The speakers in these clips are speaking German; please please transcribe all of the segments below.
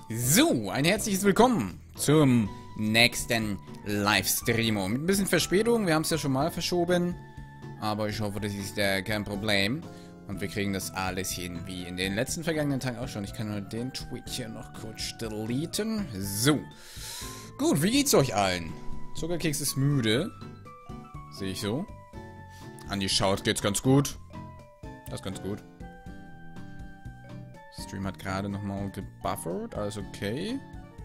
So, ein herzliches Willkommen zum nächsten Livestreamo. Mit ein bisschen Verspätung, wir haben es ja schon mal verschoben. Aber ich hoffe, das ist kein Problem. Und wir kriegen das alles hin, wie in den letzten vergangenen Tagen auch schon. Ich kann nur den Tweet hier noch kurz deleten. So. Gut, wie geht's euch allen? Zuckerkeks ist müde. Sehe ich so. Andi schaut, geht's ganz gut. Das ist ganz gut. Stream hat gerade nochmal gebuffert, alles okay.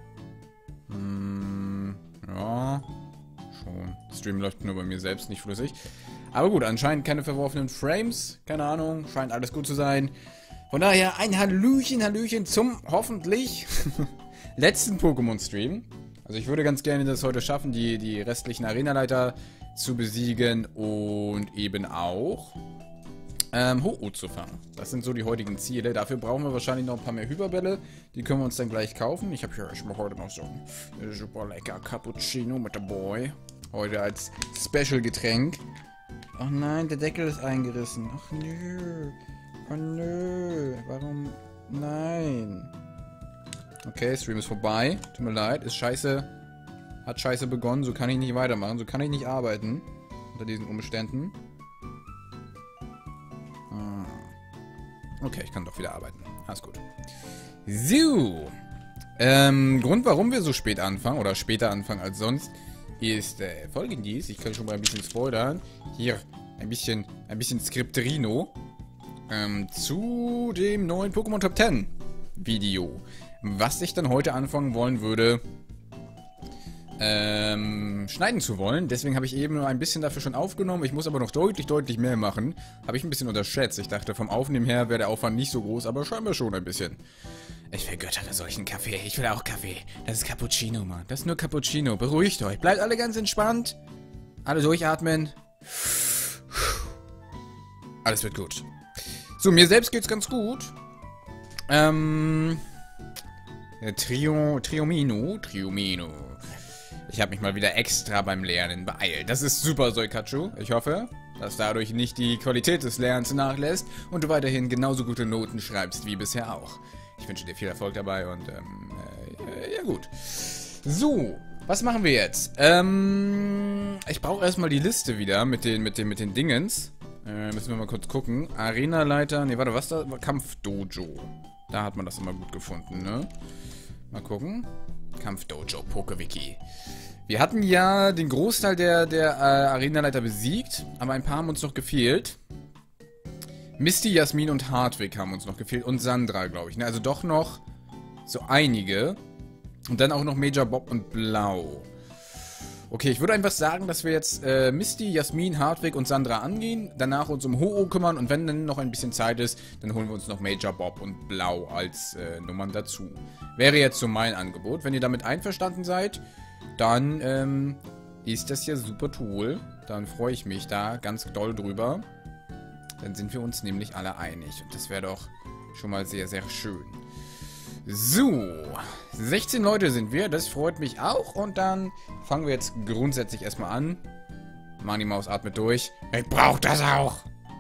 Ja, schon. Stream läuft nur bei mir selbst nicht flüssig. Aber gut, anscheinend keine verworfenen Frames. Keine Ahnung, scheint alles gut zu sein. Von daher ein Hallöchen zum hoffentlich letzten Pokémon-Stream. Also ich würde ganz gerne das heute schaffen, die restlichen Arenaleiter zu besiegen und eben auch Ho-Oh zu fangen. Das sind so die heutigen Ziele. Dafür brauchen wir wahrscheinlich noch ein paar mehr Hyperbälle. Die können wir uns dann gleich kaufen. Ich habe hier erstmal heute noch so ein super lecker Cappuccino mit dabei. Heute als Special-Getränk. Oh nein, der Deckel ist eingerissen. Ach nö. Oh nö. Warum? Nein. Okay, Stream ist vorbei. Tut mir leid. Ist scheiße. Hat scheiße begonnen. So kann ich nicht weitermachen. So kann ich nicht arbeiten. Unter diesen Umständen. Okay, ich kann doch wieder arbeiten. Alles gut. So. Grund, warum wir so spät anfangen, oder später anfangen als sonst, ist folgendes. Ich kann schon mal ein bisschen spoilern. Hier, ein bisschen Skripterino. Zu dem neuen Pokémon Top 10 Video. Was ich dann heute anfangen wollen würde, schneiden zu wollen. Deswegen habe ich eben nur ein bisschen dafür schon aufgenommen. Ich muss aber noch deutlich mehr machen. Habe ich ein bisschen unterschätzt. Ich dachte, vom Aufnehmen her wäre der Aufwand nicht so groß, aber scheinbar schon ein bisschen. Ich vergöttere solchen Kaffee. Ich will auch Kaffee. Das ist Cappuccino, Mann. Das ist nur Cappuccino. Beruhigt euch. Bleibt alle ganz entspannt. Alle durchatmen. Alles wird gut. So, mir selbst geht's ganz gut. Triomino. Ich habe mich mal wieder extra beim Lernen beeilt. Das ist super, Soikachu. Ich hoffe, dass dadurch nicht die Qualität des Lernens nachlässt und du weiterhin genauso gute Noten schreibst wie bisher auch. Ich wünsche dir viel Erfolg dabei und, ja gut. So, was machen wir jetzt? Ich brauche erstmal die Liste wieder mit den Dingens. Müssen wir mal kurz gucken. Arenaleiter, ne, warte, was da? Kampfdojo. Da hat man das immer gut gefunden, ne? Mal gucken. Kampfdojo, Pokewiki. Wir hatten ja den Großteil der Arenaleiter besiegt, aber ein paar haben uns noch gefehlt. Misty, Jasmin und Hartwig haben uns noch gefehlt und Sandra, glaube ich. Ne? Also doch noch so einige. Und dann auch noch Major Bob und Blau. Okay, ich würde einfach sagen, dass wir jetzt Misty, Jasmin, Hartwig und Sandra angehen, danach uns um Ho-Oh kümmern und wenn dann noch ein bisschen Zeit ist, dann holen wir uns noch Major Bob und Blau als Nummern dazu. Wäre jetzt so mein Angebot. Wenn ihr damit einverstanden seid, dann ist das ja super toll. Dann freue ich mich da ganz doll drüber. Dann sind wir uns nämlich alle einig und das wäre doch schon mal sehr, sehr schön. So, 16 Leute sind wir, das freut mich auch und dann fangen wir jetzt grundsätzlich erstmal an. Mani Maus atmet durch. Ich brauch das auch!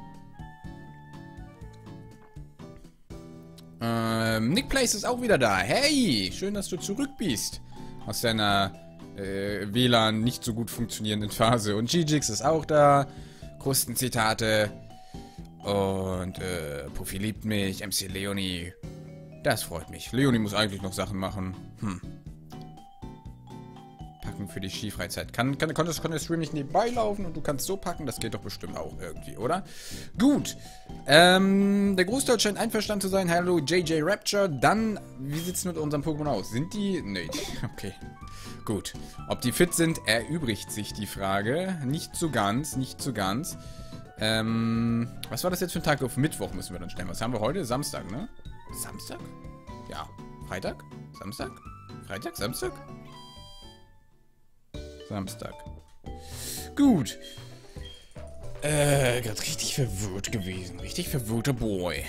Nick Place ist auch wieder da. Hey, schön, dass du zurück bist. Aus deiner WLAN nicht so gut funktionierenden Phase. Und Gigix ist auch da. Krustenzitate. Und Puffy liebt mich. MC Leonie. Das freut mich. Leonie muss eigentlich noch Sachen machen. Packen für die Skifreizeit. Kann der Stream nicht nebenbei laufen und du kannst so packen? Das geht doch bestimmt auch irgendwie, oder? Gut. Der Großteil scheint einverstanden zu sein. Hallo JJ Rapture. Dann, wie sieht es mit unserem Pokémon aus? Sind die? Nee. Okay. Gut. Ob die fit sind, erübrigt sich die Frage. Nicht so ganz. Was war das jetzt für ein Tag? Auf Mittwoch müssen wir dann stellen. Was haben wir heute? Samstag, ne? Samstag? Ja. Freitag? Samstag? Freitag? Samstag? Samstag. Gut. Gerade richtig verwirrt gewesen. Richtig verwirrter Boy.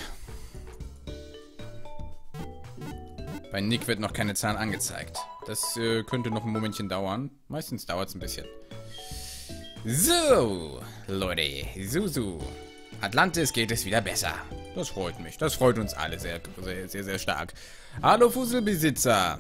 Bei Nick wird noch keine Zahl angezeigt. Das könnte noch ein Momentchen dauern. Meistens dauert es ein bisschen. So, Leute. So. Atlantis geht es wieder besser. Das freut mich. Das freut uns alle sehr, sehr, sehr, sehr stark. Hallo Fusselbesitzer.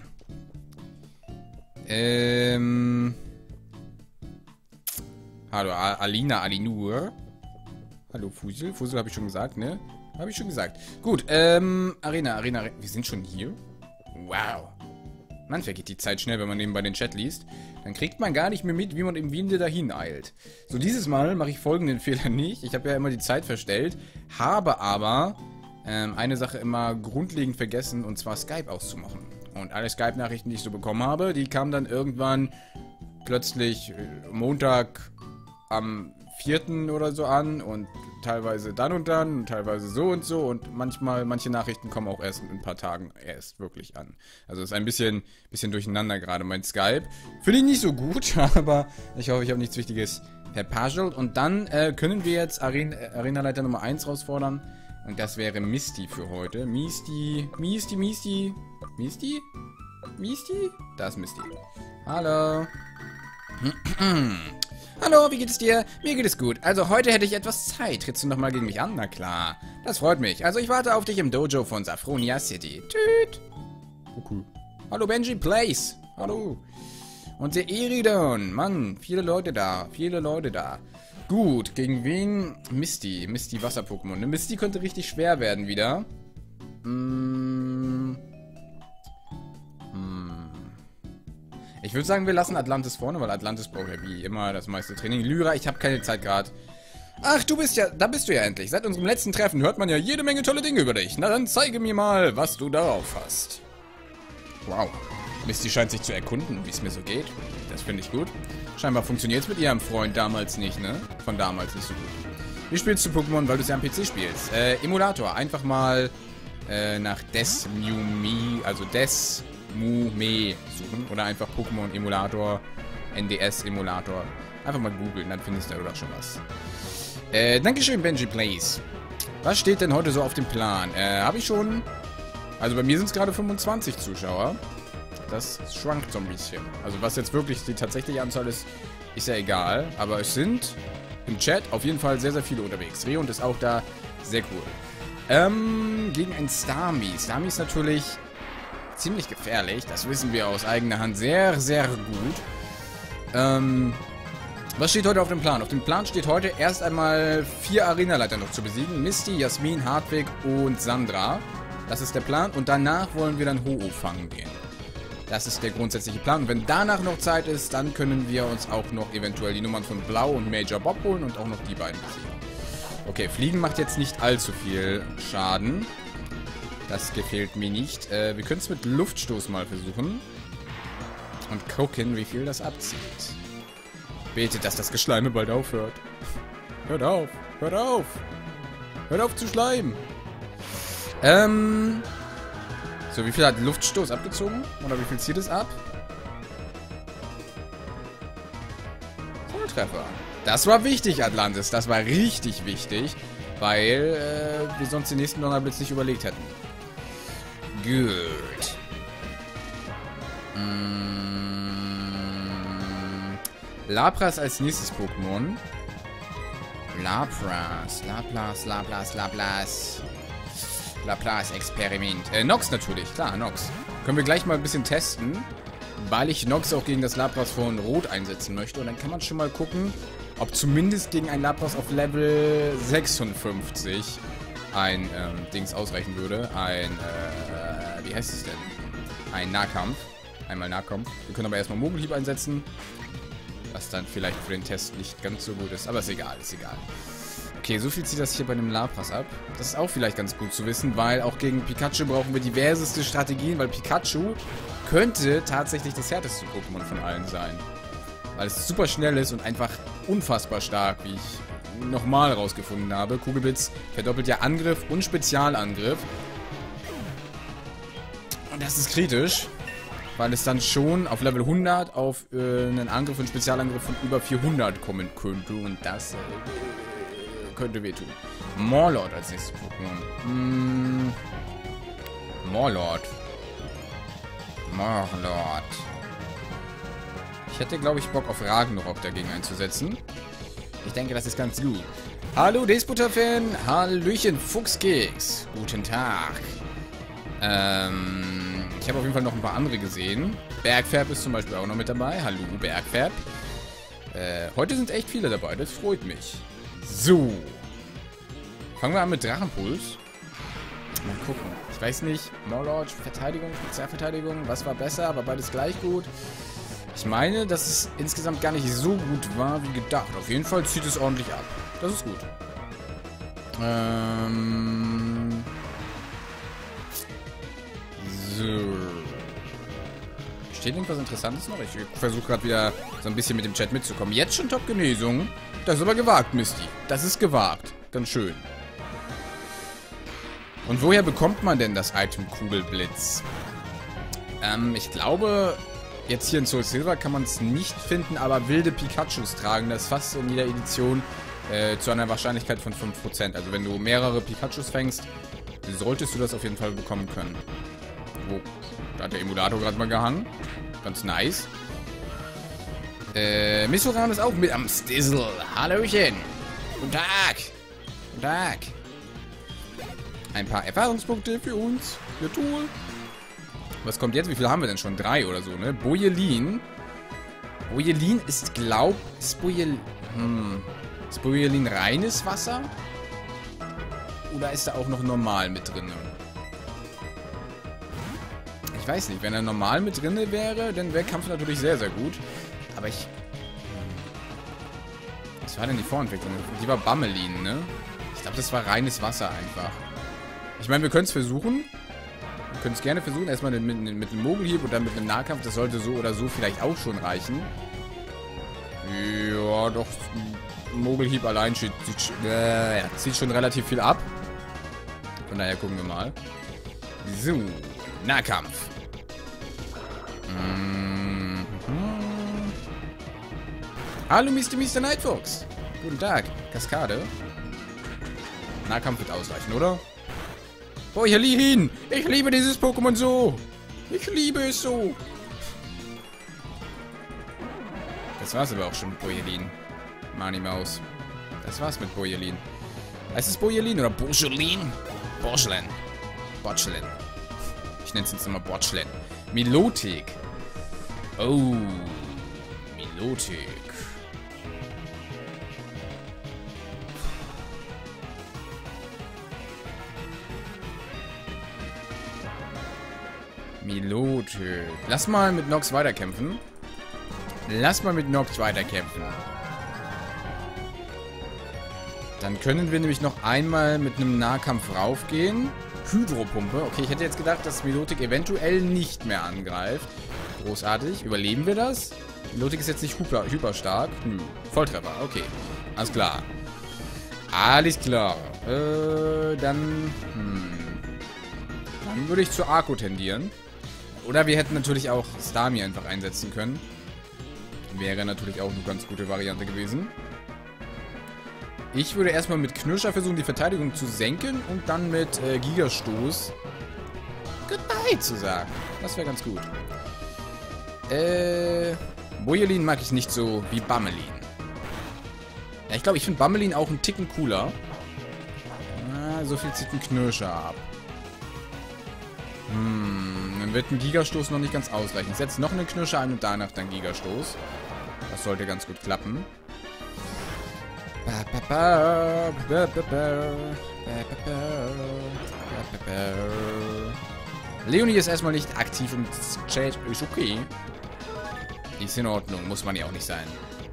Hallo Alina, Alinur. Hallo Fusel. Fusel habe ich schon gesagt, ne? Habe ich schon gesagt. Gut, Arena. Wir sind schon hier? Wow. Mann, vergeht die Zeit schnell, wenn man nebenbei den Chat liest. Dann kriegt man gar nicht mehr mit, wie man im Winde dahin eilt. So, dieses Mal mache ich folgenden Fehler nicht. Ich habe ja immer die Zeit verstellt, habe aber eine Sache immer grundlegend vergessen, und zwar Skype auszumachen. Und alle Skype-Nachrichten, die ich so bekommen habe, die kamen dann irgendwann plötzlich Montag am 4. oder so an und teilweise dann und teilweise so und so und manche Nachrichten kommen auch erst in ein paar Tagen erst wirklich an. Also ist ein bisschen durcheinander gerade mein Skype. Finde ich nicht so gut, aber ich hoffe, ich habe nichts Wichtiges verpaschelt. Und dann können wir jetzt Arenaleiter Nummer 1 herausfordern und das wäre Misty für heute. Misty? Da ist Misty. Hallo. Hallo, wie geht es dir? Mir geht es gut. Also heute hätte ich etwas Zeit. Trittst du nochmal gegen mich an? Na klar. Das freut mich. Also ich warte auf dich im Dojo von Saphronia City. Tüt. Okay. Hallo Benji Place. Hallo. Und der Eridon. Mann, viele Leute da. Gut, gegen wen? Misty. Misty Wasser-Pokémon. Misty könnte richtig schwer werden wieder. Ich würde sagen, wir lassen Atlantis vorne, weil Atlantis braucht ja wie immer das meiste Training. Lyra, ich habe keine Zeit gerade. Ach, da bist du ja endlich. Seit unserem letzten Treffen hört man ja jede Menge tolle Dinge über dich. Na dann zeige mir mal, was du darauf hast. Wow. Misty scheint sich zu erkunden, wie es mir so geht. Das finde ich gut. Scheinbar funktioniert es mit ihrem Freund damals nicht, ne? Von damals nicht so gut. Wie spielst du Pokémon, weil du es ja am PC spielst? Emulator. Einfach mal nach Desmume, also Desmume suchen. Oder einfach Pokémon Emulator, NDS Emulator. Einfach mal googeln, dann findest du da schon was. Dankeschön, Benji Plays. Was steht denn heute so auf dem Plan? Habe ich schon... Also bei mir sind es gerade 25 Zuschauer. Das schwankt so ein bisschen. Also was jetzt wirklich die tatsächliche Anzahl ist, ist ja egal. Aber es sind im Chat auf jeden Fall sehr, sehr viele unterwegs. Reond ist auch da. Sehr cool. Gegen ein Starmie. Starmie ist natürlich ziemlich gefährlich. Das wissen wir aus eigener Hand sehr, sehr gut. Was steht heute auf dem Plan? Auf dem Plan steht heute erst einmal 4 Arenaleiter noch zu besiegen. Misty, Jasmin, Hartwig und Sandra. Das ist der Plan. Und danach wollen wir dann Ho-Oh fangen gehen. Das ist der grundsätzliche Plan. Und wenn danach noch Zeit ist, dann können wir uns auch noch eventuell die Nummern von Blau und Major Bob holen und auch noch die beiden besiegen. Okay, Fliegen macht jetzt nicht allzu viel Schaden. Das gefällt mir nicht. Wir können es mit Luftstoß mal versuchen. Und gucken, wie viel das abzieht. Betet, dass das Geschleime bald aufhört. Hört auf! Hört auf! Hört auf zu schleimen! So, wie viel hat Luftstoß abgezogen? Oder wie viel zieht es ab? Volltreffer. Das war wichtig, Atlantis. Das war richtig wichtig. Weil wir sonst den nächsten Donnerblitz nicht überlegt hätten. Gut. Lapras als nächstes Pokémon. Laplace-Experiment. Nox natürlich, klar, Nox. Können wir gleich mal ein bisschen testen, weil ich Nox auch gegen das Lapras von Rot einsetzen möchte. Und dann kann man schon mal gucken, ob zumindest gegen ein Lapras auf Level 56 ein Dings ausreichen würde. Wie heißt es denn? Ein Nahkampf. Einmal Nahkampf. Wir können aber erstmal Mogelhieb einsetzen. Was dann vielleicht für den Test nicht ganz so gut ist. Aber ist egal, ist egal. Okay, so viel zieht das hier bei dem Lapras ab. Das ist auch vielleicht ganz gut zu wissen, weil auch gegen Pikachu brauchen wir diverseste Strategien, weil Pikachu könnte tatsächlich das härteste Pokémon von allen sein. Weil es super schnell ist und einfach unfassbar stark, wie ich nochmal rausgefunden habe. Kugelblitz verdoppelt ja Angriff und Spezialangriff. Und das ist kritisch, weil es dann schon auf Level 100 auf einen Angriff und Spezialangriff von über 400 kommen könnte. Und das könnte wehtun. Morlord als nächstes Pokémon. Morlord. Ich hätte, glaube ich, Bock auf Ragnarok dagegen einzusetzen. Ich denke, das ist ganz gut. Hallo Despoter-Fan. Hallöchen Fuchskeks. Guten Tag. Ich habe auf jeden Fall noch ein paar andere gesehen. Bergfärb ist zum Beispiel auch noch mit dabei. Hallo Bergfärb. Heute sind echt viele dabei. Das freut mich. So. Fangen wir an mit Drachenpuls. Mal gucken. Ich weiß nicht. Morlord, Verteidigung, Spezialverteidigung. Was war besser? Aber beides gleich gut. Ich meine, dass es insgesamt gar nicht so gut war, wie gedacht. Auf jeden Fall zieht es ordentlich ab. Das ist gut. So. Steht irgendwas Interessantes noch? Ich versuche gerade wieder so ein bisschen mit dem Chat mitzukommen. Jetzt schon Top-Genesung. Das ist aber gewagt, Misty. Das ist gewagt. Ganz schön. Und woher bekommt man denn das Item Kugelblitz? Ich glaube, jetzt hier in Soul Silver kann man es nicht finden, aber wilde Pikachus tragen das fast in jeder Edition zu einer Wahrscheinlichkeit von 5%. Also wenn du mehrere Pikachus fängst, solltest du das auf jeden Fall bekommen können. Oh, da hat der Emulator gerade mal gehangen. Ganz nice. Missoran ist auch mit am Stizzle. Hallöchen. Guten Tag. Guten Tag. Ein paar Erfahrungspunkte für uns. Für Tool. Was kommt jetzt? Wie viele haben wir denn schon? 3 oder so, ne? Bojelin. Bojelin ist, ist Bojelin reines Wasser? Oder ist da auch noch normal mit drin? Ich weiß nicht. Wenn er normal mit drin wäre, dann wäre Kampf natürlich sehr, sehr gut. Aber ich... Was war denn die Vorentwicklung? Die war Bammelin, ne? Ich glaube, das war reines Wasser einfach. Ich meine, wir können es versuchen. Wir können es gerne versuchen. Erstmal mit einem Mogelhieb und dann mit einem Nahkampf. Das sollte so oder so vielleicht auch schon reichen. Ja, doch. Mogelhieb allein zieht schon relativ viel ab. Von daher gucken wir mal. So. Nahkampf. Hallo, Mr. Nightfox. Guten Tag. Kaskade. Nahkampf wird ausreichen, oder? Bojelin! Ich liebe dieses Pokémon so! Ich liebe es so! Das war's aber auch schon mit Bojelin. Mani Maus. Das war's mit Bojelin. Heißt es Bojelin oder Bojelin? Boschlen. Botschlen. Ich nenne es jetzt immer Botschlen. Milotic. Oh. Milotic. Milotic. Lass mal mit Nox weiterkämpfen. Dann können wir nämlich noch einmal mit einem Nahkampf raufgehen. Hydropumpe. Okay, ich hätte jetzt gedacht, dass Milotic eventuell nicht mehr angreift. Großartig. Überleben wir das? Milotic ist jetzt nicht hyper stark. Volltreffer. Okay. Alles klar. Alles klar. Dann würde ich zu Arco tendieren. Oder wir hätten natürlich auch Starmie einfach einsetzen können. Wäre natürlich auch eine ganz gute Variante gewesen. Ich würde erstmal mit Knirscher versuchen, die Verteidigung zu senken und dann mit Gigastoß Goodbye zu sagen. Das wäre ganz gut. Bojelin mag ich nicht so wie Bammelin. Ja, ich glaube, ich finde Bammelin auch einen Ticken cooler. So viel zieht ein Knirscher ab. Dann wird ein Gigastoß noch nicht ganz ausreichen. Ich setze noch einen Knirscher ein und danach dann Gigastoß. Das sollte ganz gut klappen. Leonie ist erstmal nicht aktiv im Chat. Ist okay. Ist in Ordnung. Muss man ja auch nicht sein.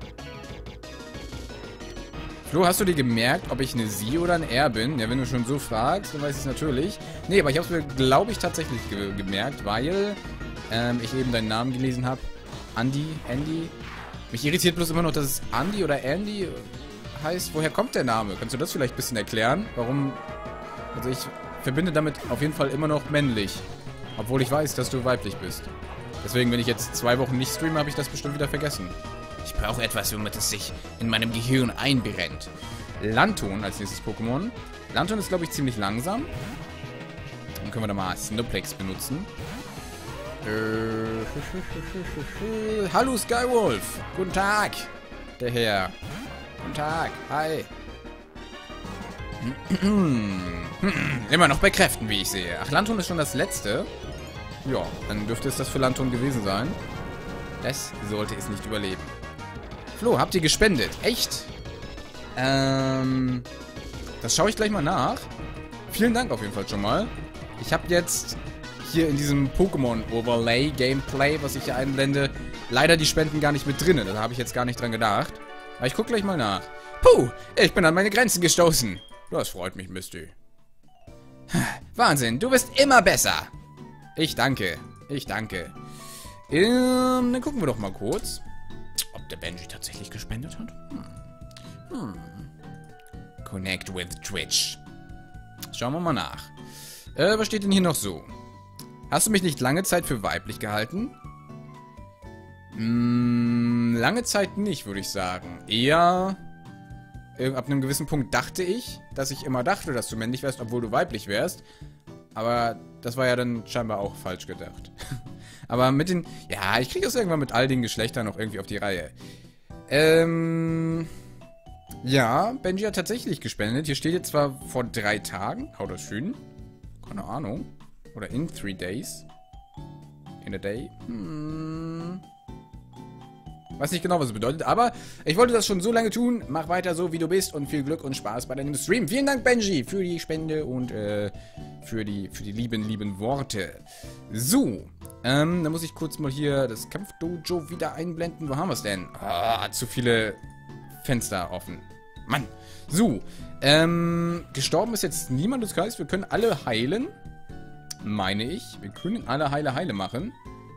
Flo, hast du dir gemerkt, ob ich eine Sie oder ein R bin? Ja, wenn du schon so fragst, dann weiß ich es natürlich. Nee, aber ich habe es mir, glaube ich, tatsächlich gemerkt, weil ich eben deinen Namen gelesen habe. Andy. Mich irritiert bloß immer noch, dass es Andy oder Andy heißt. Woher kommt der Name? Kannst du das vielleicht ein bisschen erklären? Warum? Also ich verbinde damit auf jeden Fall immer noch männlich. Obwohl ich weiß, dass du weiblich bist. Deswegen, wenn ich jetzt 2 Wochen nicht streame, habe ich das bestimmt wieder vergessen. Ich brauche etwas, womit es sich in meinem Gehirn einbrennt. Lanton als nächstes Pokémon. Lanton ist, glaube ich, ziemlich langsam. Dann können wir da mal Snowplex benutzen. Hallo Skywolf. Guten Tag. Der Herr. Guten Tag. Hi. Immer noch bei Kräften, wie ich sehe. Ach, Lanton ist schon das letzte. Ja, dann dürfte es das für Lanton gewesen sein. Das sollte es nicht überleben. Flo, habt ihr gespendet? Echt? Das schaue ich gleich mal nach. Vielen Dank auf jeden Fall schon mal. Ich habe jetzt hier in diesem Pokémon-Overlay-Gameplay, was ich hier einblende, leider die Spenden gar nicht mit drin. Da habe ich jetzt gar nicht dran gedacht. Aber ich gucke gleich mal nach. Puh, ich bin an meine Grenzen gestoßen. Das freut mich, Misty. Wahnsinn, du bist immer besser. Ich danke. Ich danke. Dann gucken wir doch mal kurz, ob der Benji tatsächlich gespendet hat. Connect with Twitch. Schauen wir mal nach. Was steht denn hier noch so? Hast du mich nicht lange Zeit für weiblich gehalten? Lange Zeit nicht, würde ich sagen. Eher ab einem gewissen Punkt dachte ich, dass ich immer dachte, dass du männlich wärst, obwohl du weiblich wärst. Aber das war ja dann scheinbar auch falsch gedacht. Aber mit den... Ja, ich kriege das irgendwann mit all den Geschlechtern noch irgendwie auf die Reihe. Ja, Benji hat tatsächlich gespendet. Hier steht jetzt zwar vor 3 Tagen. Haut das schön. Keine Ahnung. Oder in 3 days. In a day. Weiß nicht genau, was es bedeutet, aber ich wollte das schon so lange tun. Mach weiter so, wie du bist und viel Glück und Spaß bei deinem Stream. Vielen Dank, Benji, für die Spende und für die lieben Worte. So, dann muss ich kurz mal hier das Kampfdojo wieder einblenden. Wo haben wir es denn? Ah, zu viele Fenster offen. Mann. So, gestorben ist jetzt niemand. Das heißt, wir können alle heilen. Meine ich. Wir können alle Heile machen.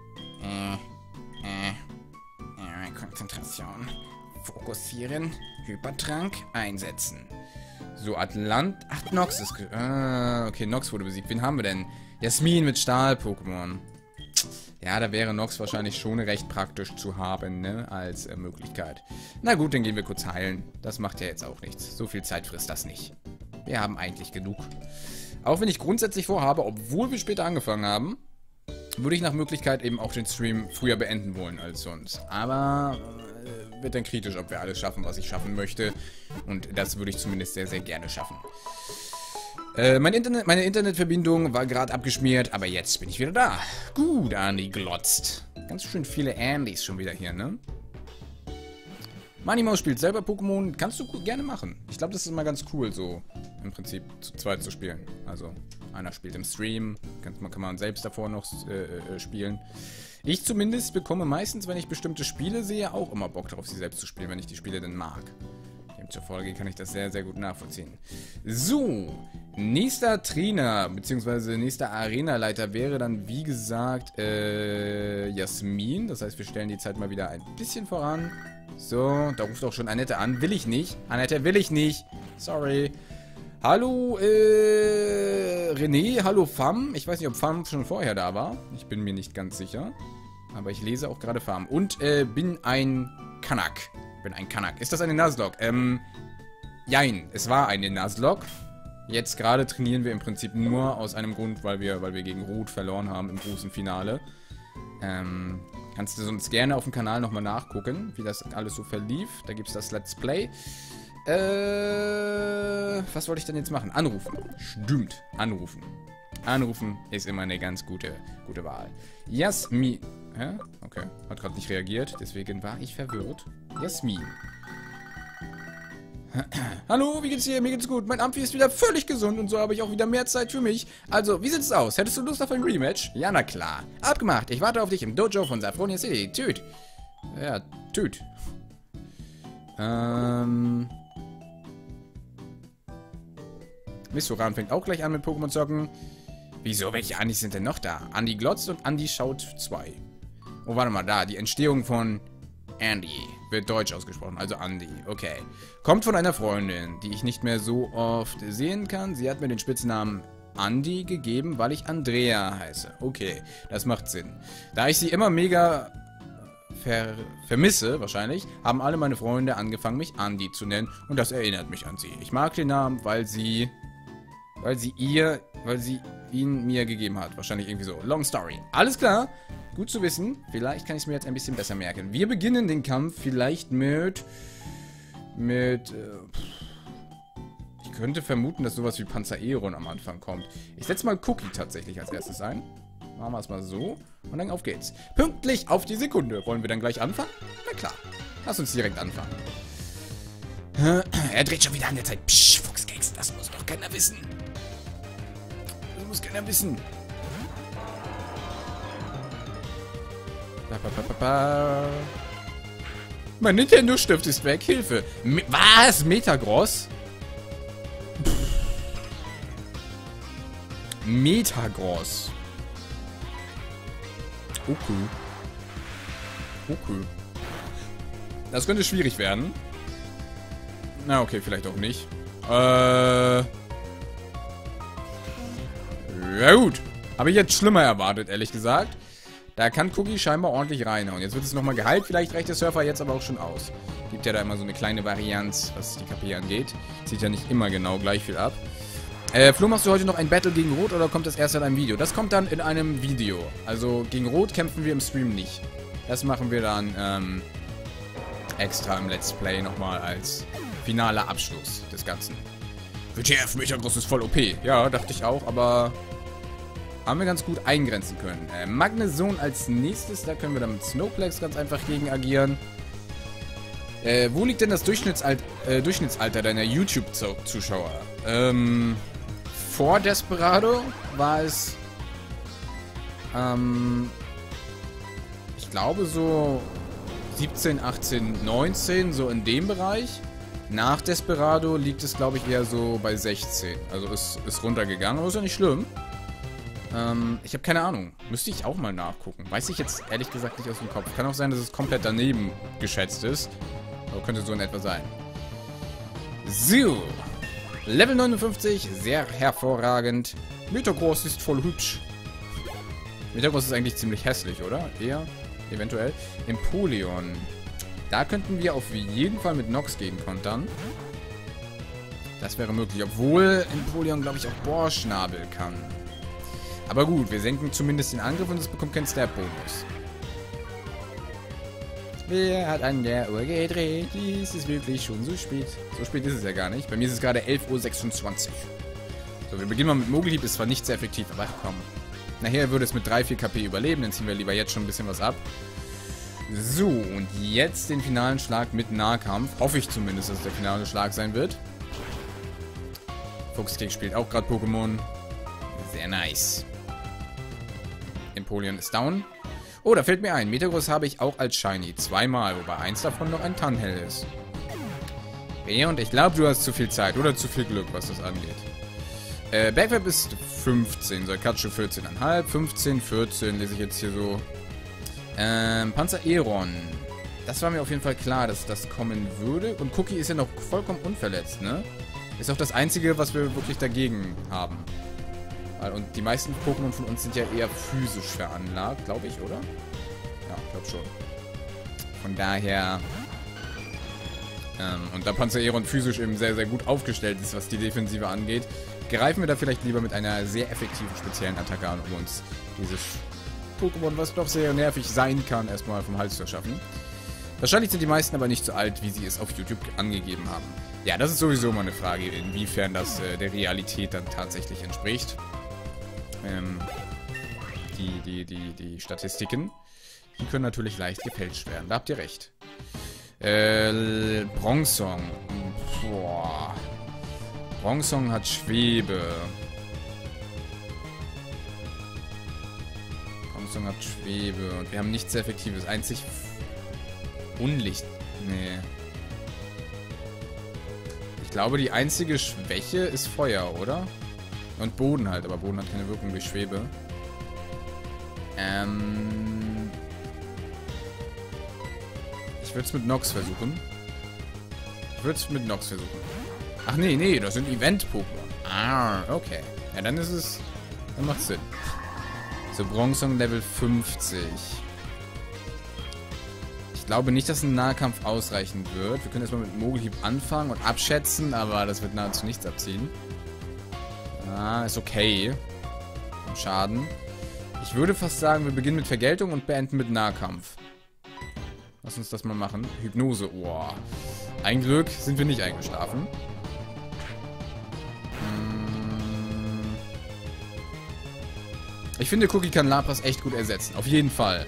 Konzentration. Fokussieren. Hypertrank. Einsetzen. So, Atlant. Ach, Nox ist... okay, Nox wurde besiegt. Wen haben wir denn? Jasmin mit Stahl-Pokémon. Ja, da wäre Nox wahrscheinlich schon recht praktisch zu haben, ne? Als Möglichkeit. Na gut, dann gehen wir kurz heilen. Das macht ja jetzt auch nichts. So viel Zeit frisst das nicht. Wir haben eigentlich genug. Auch wenn ich grundsätzlich vorhabe, obwohl wir später angefangen haben, würde ich nach Möglichkeit eben auch den Stream früher beenden wollen als sonst. Aber wird dann kritisch, ob wir alles schaffen, was ich schaffen möchte. Und das würde ich zumindest sehr, sehr gerne schaffen. Meine Internetverbindung war gerade abgeschmiert, aber jetzt bin ich wieder da. Gut, Andy glotzt. Ganz schön viele Andys schon wieder hier, ne? Manimo spielt selber Pokémon. Kannst du gerne machen. Ich glaube, das ist immer ganz cool, so im Prinzip zu zweit zu spielen. Also, einer spielt im Stream, kann man selbst davor noch spielen. Ich zumindest bekomme meistens, wenn ich bestimmte Spiele sehe, auch immer Bock darauf, sie selbst zu spielen, wenn ich die Spiele denn mag. Demzufolge kann ich das sehr, sehr gut nachvollziehen. So, nächster Trainer, beziehungsweise nächster Arenaleiter wäre dann, wie gesagt, Jasmin. Das heißt, wir stellen die Zeit mal wieder ein bisschen voran. So, da ruft auch schon Annette an. Will ich nicht. Annette, will ich nicht. Sorry. Hallo, René. Hallo, Fam. Ich weiß nicht, ob Fam schon vorher da war. Ich bin mir nicht ganz sicher. Aber ich lese auch gerade Fam. Und bin ein Kanak. Ist das eine Nuzlocke? Jein. Es war eine Nuzlocke. Jetzt gerade trainieren wir im Prinzip nur aus einem Grund, weil wir gegen Ruth verloren haben im großen Finale. Kannst du sonst gerne auf dem Kanal nochmal nachgucken, wie das alles so verlief. Da gibt es das Let's Play. Was wollte ich denn jetzt machen? Anrufen. Stimmt. Anrufen. Anrufen ist immer eine ganz gute Wahl. Jasmin. Hä? Okay. Hat gerade nicht reagiert, deswegen war ich verwirrt. Jasmin. Hallo, wie geht's dir? Mir geht's gut. Mein Amphi ist wieder völlig gesund und so habe ich auch wieder mehr Zeit für mich. Also, wie sieht's aus? Hättest du Lust auf ein Rematch? Ja, na klar. Abgemacht. Ich warte auf dich im Dojo von Saffronia City. Tüt. Ja, tüt. Mistoran fängt auch gleich an mit Pokémon zocken. Wieso? Welche Andys sind denn noch da? Andy glotzt und Andy schaut 2. Oh, warte mal, da. Die Entstehung von Andy wird deutsch ausgesprochen, also Andy. Okay. Kommt von einer Freundin, die ich nicht mehr so oft sehen kann. Sie hat mir den Spitznamen Andy gegeben, weil ich Andrea heiße. Okay, das macht Sinn. Da ich sie immer mega vermisse, wahrscheinlich, haben alle meine Freunde angefangen, mich Andy zu nennen. Und das erinnert mich an sie. Ich mag den Namen, weil sie ihn mir gegeben hat. Wahrscheinlich irgendwie so. Long story. Alles klar. Gut zu wissen. Vielleicht kann ich es mir jetzt ein bisschen besser merken. Wir beginnen den Kampf vielleicht mit... Ich könnte vermuten, dass sowas wie Panzereron am Anfang kommt. Ich setze mal Cookie tatsächlich als erstes ein. Machen wir es mal so. Und dann auf geht's. Pünktlich auf die Sekunde. Wollen wir dann gleich anfangen? Na klar. Lass uns direkt anfangen. Er dreht schon wieder an der Zeit. Psch, Fuchskeks, das muss doch keiner wissen. Das muss keiner wissen. Mein Nintendo-Stift ist weg. Hilfe. Was? Metagross? Metagross. Okay. Okay. Das könnte schwierig werden. Na, okay, vielleicht auch nicht. Ja gut. Habe ich jetzt schlimmer erwartet, ehrlich gesagt. Da kann Cookie scheinbar ordentlich reinhauen. Jetzt wird es nochmal geheilt. Vielleicht reicht der Surfer jetzt aber auch schon aus. Gibt ja da immer so eine kleine Varianz, was die KP angeht. Zieht ja nicht immer genau gleich viel ab. Flo, machst du heute noch ein Battle gegen Rot oder kommt das erst in einem Video? Das kommt dann in einem Video. Also gegen Rot kämpfen wir im Stream nicht. Das machen wir dann extra im Let's Play nochmal als finaler Abschluss des Ganzen. WTF, Metagross ist voll OP. Ja, dachte ich auch, aber haben wir ganz gut eingrenzen können. Magneson als nächstes, da können wir dann mit Snowplex ganz einfach gegen agieren. Wo liegt denn das Durchschnittsalter deiner YouTube-Zuschauer? Vor Desperado war es, ich glaube so 17, 18, 19, so in dem Bereich. Nach Desperado liegt es, glaube ich, eher so bei 16. Also ist runtergegangen, aber ist ja nicht schlimm. Ich habe keine Ahnung. Müsste ich auch mal nachgucken. Weiß ich jetzt ehrlich gesagt nicht aus dem Kopf. Kann auch sein, dass es komplett daneben geschätzt ist. Aber könnte so in etwa sein. So. Level 59. Sehr hervorragend. Metagross ist voll hübsch. Metagross ist eigentlich ziemlich hässlich, oder? Eher. Eventuell. Empoleon. Da könnten wir auf jeden Fall mit Nox gegen kontern. Das wäre möglich. Obwohl Empoleon, glaube ich, auch Bohrschnabel kann. Aber gut, wir senken zumindest den Angriff und es bekommt keinen Stab-Bonus. Wer hat an der Uhr gedreht? Dies ist wirklich schon so spät. So spät ist es ja gar nicht. Bei mir ist es gerade 11:26 Uhr. So, wir beginnen mal mit Mogelhieb. Ist zwar nicht sehr effektiv, aber komm. Nachher würde es mit 3-4 KP überleben. Dann ziehen wir lieber jetzt schon ein bisschen was ab. So, und jetzt den finalen Schlag mit Nahkampf. Hoffe ich zumindest, dass es der finale Schlag sein wird. Fuchskeks spielt auch gerade Pokémon. Sehr nice. Empoleon ist down. Oh, da fällt mir ein. Metagross habe ich auch als Shiny. Zweimal, wobei eins davon noch ein Tanhell ist. Und ich glaube, du hast zu viel Zeit oder zu viel Glück, was das angeht. Backweb ist 15. Soikachu 14,5. 15, 14 lese ich jetzt hier so. Panzereron. Das war mir auf jeden Fall klar, dass das kommen würde. Und Cookie ist ja noch vollkommen unverletzt, ne? Ist auch das Einzige, was wir wirklich dagegen haben. Und die meisten Pokémon von uns sind ja eher physisch veranlagt, glaube ich, oder? Ja, ich glaube schon. Von daher... und da Panzereron physisch eben sehr, sehr gut aufgestellt ist, was die Defensive angeht, greifen wir da vielleicht lieber mit einer sehr effektiven speziellen Attacke an, um uns dieses Pokémon, was doch sehr nervig sein kann, erstmal vom Hals zu schaffen. Wahrscheinlich sind die meisten aber nicht so alt, wie sie es auf YouTube angegeben haben. Ja, das ist sowieso mal eine Frage, inwiefern das der Realität dann tatsächlich entspricht. Die Statistiken, die können natürlich leicht gefälscht werden. Da habt ihr recht. Bronzong. Boah. Bronzong hat Schwebe. Bronzong hat Schwebe. Und wir haben nichts sehr Effektives. Einzig Unlicht. Nee. Ich glaube, die einzige Schwäche ist Feuer, oder? Und Boden halt, aber Boden hat keine Wirkung durch Schwebe. Ich würde es mit Nox versuchen. Ach nee, das sind Event-Pokémon. Ah, okay. Ja, dann ist es... Dann macht Sinn. So, Bronzong Level 50. Ich glaube nicht, dass ein Nahkampf ausreichen wird. Wir können erstmal mit Mogelhieb anfangen und abschätzen, aber das wird nahezu nichts abziehen. Ah, ist okay. Und Schaden. Ich würde fast sagen, wir beginnen mit Vergeltung und beenden mit Nahkampf. Lass uns das mal machen. Hypnose. Oh. Ein Glück sind wir nicht eingeschlafen. Ich finde, Cookie kann Lapras echt gut ersetzen. Auf jeden Fall.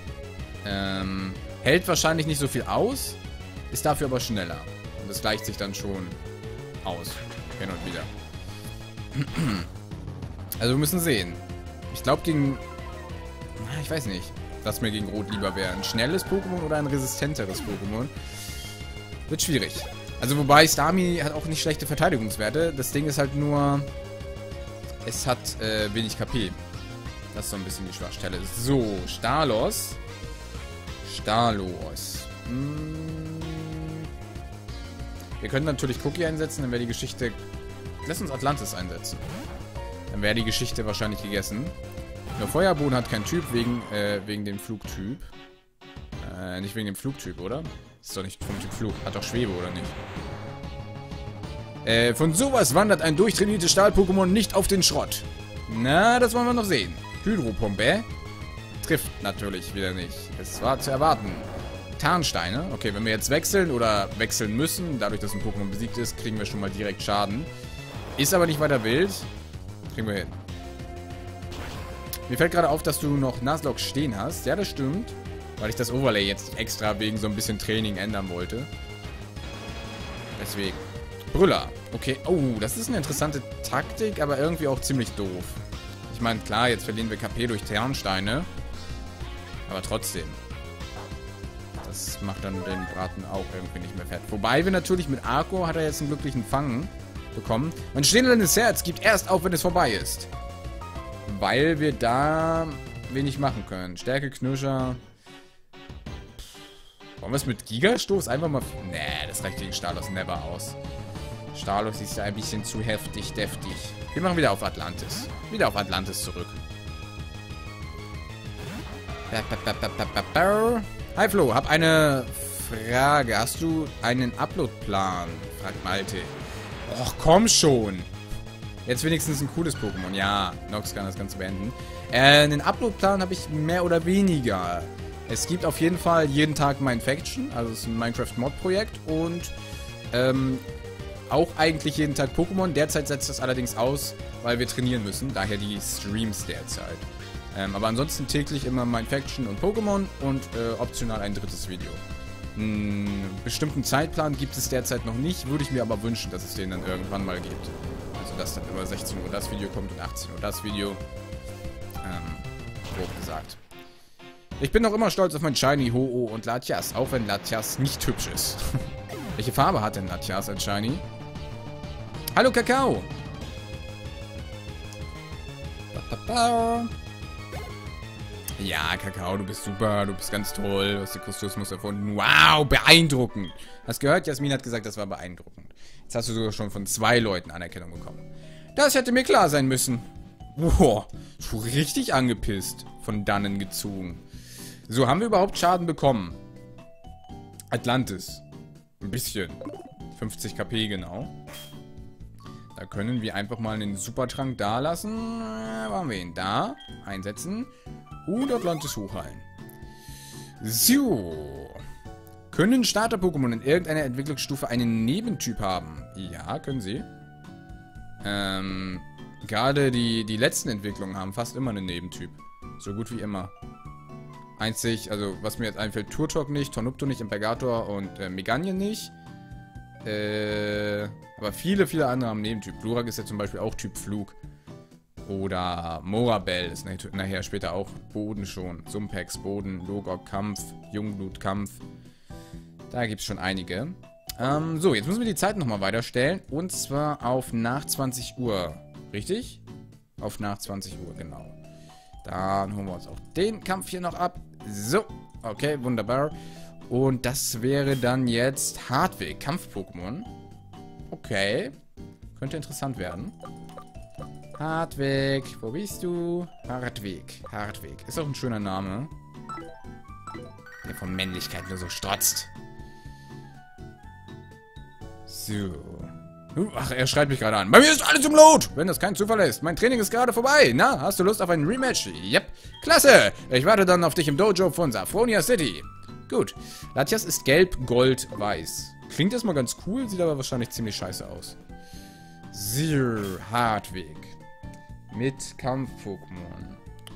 Hält wahrscheinlich nicht so viel aus, ist dafür aber schneller. Und das gleicht sich dann schon aus. Hin und wieder. Also wir müssen sehen. Ich glaube gegen... Ich weiß nicht, was mir gegen Rot lieber wäre. Ein schnelles Pokémon oder ein resistenteres Pokémon. Wird schwierig. Also wobei Starmie hat auch nicht schlechte Verteidigungswerte. Das Ding ist halt nur... Es hat wenig KP. Das ist so ein bisschen die Schwachstelle. So, Stalos. Wir können natürlich Cookie einsetzen, dann wäre die Geschichte... Lass uns Atlantis einsetzen. Dann wäre die Geschichte wahrscheinlich gegessen. Nur Feuerboden hat keinen Typ wegen dem Flugtyp. Nicht wegen dem Flugtyp, oder? Ist doch nicht vom Typ Flug. Hat doch Schwebe, oder nicht? Von sowas wandert ein durchtrainiertes Stahl-Pokémon nicht auf den Schrott. Na, das wollen wir noch sehen. Hydropompe trifft natürlich wieder nicht. Es war zu erwarten. Tarnsteine. Okay, wenn wir jetzt wechseln oder wechseln müssen, dadurch, dass ein Pokémon besiegt ist, kriegen wir schon mal direkt Schaden. Ist aber nicht weiter wild. Kriegen wir hin. Mir fällt gerade auf, dass du noch Nuzlocke stehen hast. Ja, das stimmt. Weil ich das Overlay jetzt extra wegen so ein bisschen Training ändern wollte. Deswegen. Brüller. Okay. Oh, das ist eine interessante Taktik, aber irgendwie auch ziemlich doof. Ich meine, klar, jetzt verlieren wir KP durch Tarnsteine. Aber trotzdem. Das macht dann den Braten auch irgendwie nicht mehr fett. Wobei wir natürlich mit Arco hat er jetzt einen glücklichen Fang bekommen. Mein stehendes Herz gibt erst auf, wenn es vorbei ist. Weil wir da wenig machen können. Stärke, Knirscher. Wollen wir es mit Gigastoß einfach mal... Nee, das reicht gegen Stalos never aus. Stalos ist ja ein bisschen zu heftig, deftig. Wir machen wieder auf Atlantis. Wieder auf Atlantis zurück. Hi Flo, hab eine Frage. Hast du einen Upload-Plan? Fragt Malte. Och, komm schon. Jetzt wenigstens ein cooles Pokémon. Ja, Nox kann das Ganze beenden. Einen Upload-Plan habe ich mehr oder weniger. Es gibt auf jeden Fall jeden Tag Mindfaction, also es ist ein Minecraft-Mod-Projekt und auch eigentlich jeden Tag Pokémon. Derzeit setzt das allerdings aus, weil wir trainieren müssen, daher die Streams derzeit. Aber ansonsten täglich immer Mindfaction und Pokémon und optional ein drittes Video. Einen bestimmten Zeitplan gibt es derzeit noch nicht, würde ich mir aber wünschen, dass es den dann irgendwann mal gibt. Also dass dann über 16 Uhr das Video kommt und 18 Uhr das Video. Grob gesagt. Ich bin noch immer stolz auf mein Shiny, Ho-Oh und Latias, auch wenn Latias nicht hübsch ist. Welche Farbe hat denn Latias als Shiny? Hallo Kakao! Ja, Kakao, du bist super, du bist ganz toll, du hast den Kustusmus erfunden. Wow, beeindruckend! Hast gehört? Jasmin hat gesagt, das war beeindruckend. Jetzt hast du sogar schon von 2 Leuten Anerkennung bekommen. Das hätte mir klar sein müssen. Wow, schon richtig angepisst. Von dannen gezogen. So, haben wir überhaupt Schaden bekommen? Atlantis. Ein bisschen. 50 KP genau. Da können wir einfach mal einen Supertrank da lassen. Wo haben wir ihn? Da. Einsetzen. Und Atlantis hochheilen. So. Können Starter-Pokémon in irgendeiner Entwicklungsstufe einen Nebentyp haben? Ja, können sie. Gerade die letzten Entwicklungen haben fast immer einen Nebentyp. So gut wie immer. Einzig, also was mir jetzt einfällt, Turtok nicht, Tornupto nicht, Imperator und Meganien nicht. Aber viele andere haben Nebentyp. Glurak ist ja zum Beispiel auch Typ Flug. Oder Morabel ist nachher später auch Boden schon. Sumpex, Boden, Logok, Kampf, Jungblut, Kampf. Da gibt es schon einige. So, jetzt müssen wir die Zeit nochmal weiterstellen. Und zwar auf nach 20 Uhr. Richtig? Auf nach 20 Uhr, genau. Dann holen wir uns auch den Kampf hier noch ab. So, okay, wunderbar. Und das wäre dann jetzt Hartwig, Kampf-Pokémon. Okay. Könnte interessant werden. Hartwig, wo bist du? Hartwig, Hartwig. Ist auch ein schöner Name. Der von Männlichkeit nur so strotzt. So. Ach, er schreit mich gerade an. Bei mir ist alles im Lot! Wenn das kein Zufall ist. Mein Training ist gerade vorbei. Na, hast du Lust auf ein Rematch? Yep. Klasse! Ich warte dann auf dich im Dojo von Saphronia City. Gut. Latias ist gelb, gold, weiß. Klingt erstmal ganz cool, sieht aber wahrscheinlich ziemlich scheiße aus. Zir, Hartwig. Mit Kampf-Pokémon.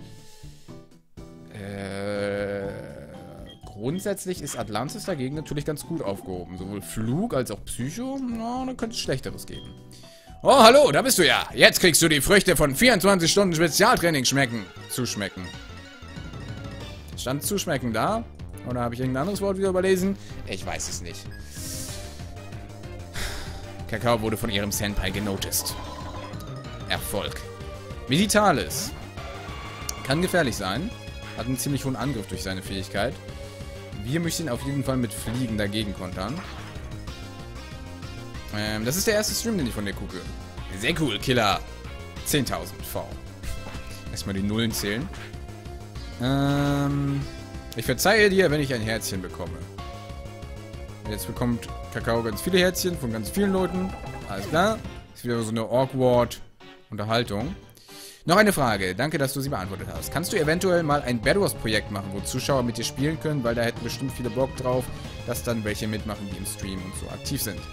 Grundsätzlich ist Atlantis dagegen natürlich ganz gut aufgehoben. Sowohl Flug als auch Psycho, na, da könnte es Schlechteres geben. Oh, hallo, da bist du ja. Jetzt kriegst du die Früchte von 24 Stunden Spezialtraining zuschmecken. Stand zuschmecken da? Oder habe ich irgendein anderes Wort wieder überlesen? Ich weiß es nicht. Kakao wurde von ihrem Senpai genoticed. Erfolg. Meditalis. Kann gefährlich sein. Hat einen ziemlich hohen Angriff durch seine Fähigkeit. Wir müssen ihn auf jeden Fall mit Fliegen dagegen kontern. Das ist der erste Stream, den ich von dir gucke. Sehr cool, Killer. 10.000 V. Erstmal die Nullen zählen. Ich verzeihe dir, wenn ich ein Herzchen bekomme. Jetzt bekommt Kakao ganz viele Herzchen von ganz vielen Leuten. Alles klar. Ist wieder so eine awkward Unterhaltung. Noch eine Frage. Danke, dass du sie beantwortet hast. Kannst du eventuell mal ein Bed Wars Projekt machen, wo Zuschauer mit dir spielen können? Weil da hätten bestimmt viele Bock drauf, dass dann welche mitmachen, die im Stream und so aktiv sind.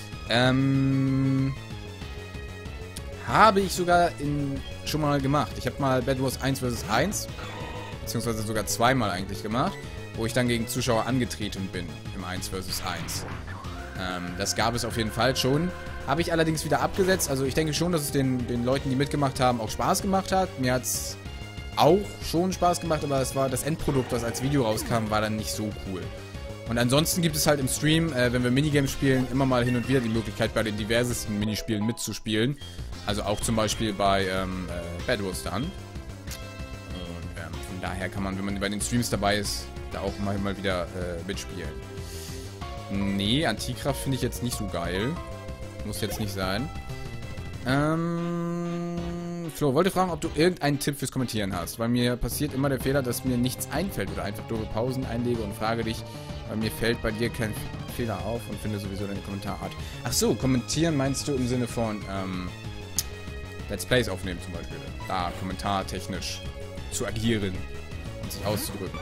Habe ich sogar schon mal gemacht. Ich habe mal Bed Wars 1 vs 1, beziehungsweise sogar zweimal eigentlich gemacht, wo ich dann gegen Zuschauer angetreten bin im 1 vs 1. Das gab es auf jeden Fall schon. Habe ich allerdings wieder abgesetzt. Also ich denke schon, dass es den Leuten, die mitgemacht haben, auch Spaß gemacht hat. Mir hat es auch schon Spaß gemacht, aber es war das Endprodukt, was als Video rauskam, war dann nicht so cool. Und ansonsten gibt es halt im Stream, wenn wir Minigames spielen, immer mal hin und wieder die Möglichkeit, bei den diversesten Minispielen mitzuspielen. Also auch zum Beispiel bei Bed Wars dann. Und von daher kann man, wenn man bei den Streams dabei ist, da auch mal wieder mitspielen. Nee, Antikraft finde ich jetzt nicht so geil. Muss jetzt nicht sein. Flo, wollte fragen, ob du irgendeinen Tipp fürs Kommentieren hast. Weil mir passiert immer der Fehler, dass mir nichts einfällt oder einfach doofe Pausen einlege und frage dich, weil mir fällt bei dir kein Fehler auf und finde sowieso deine Kommentarart. Ach so, kommentieren meinst du im Sinne von Let's Plays aufnehmen zum Beispiel. Da kommentartechnisch zu agieren und sich auszudrücken.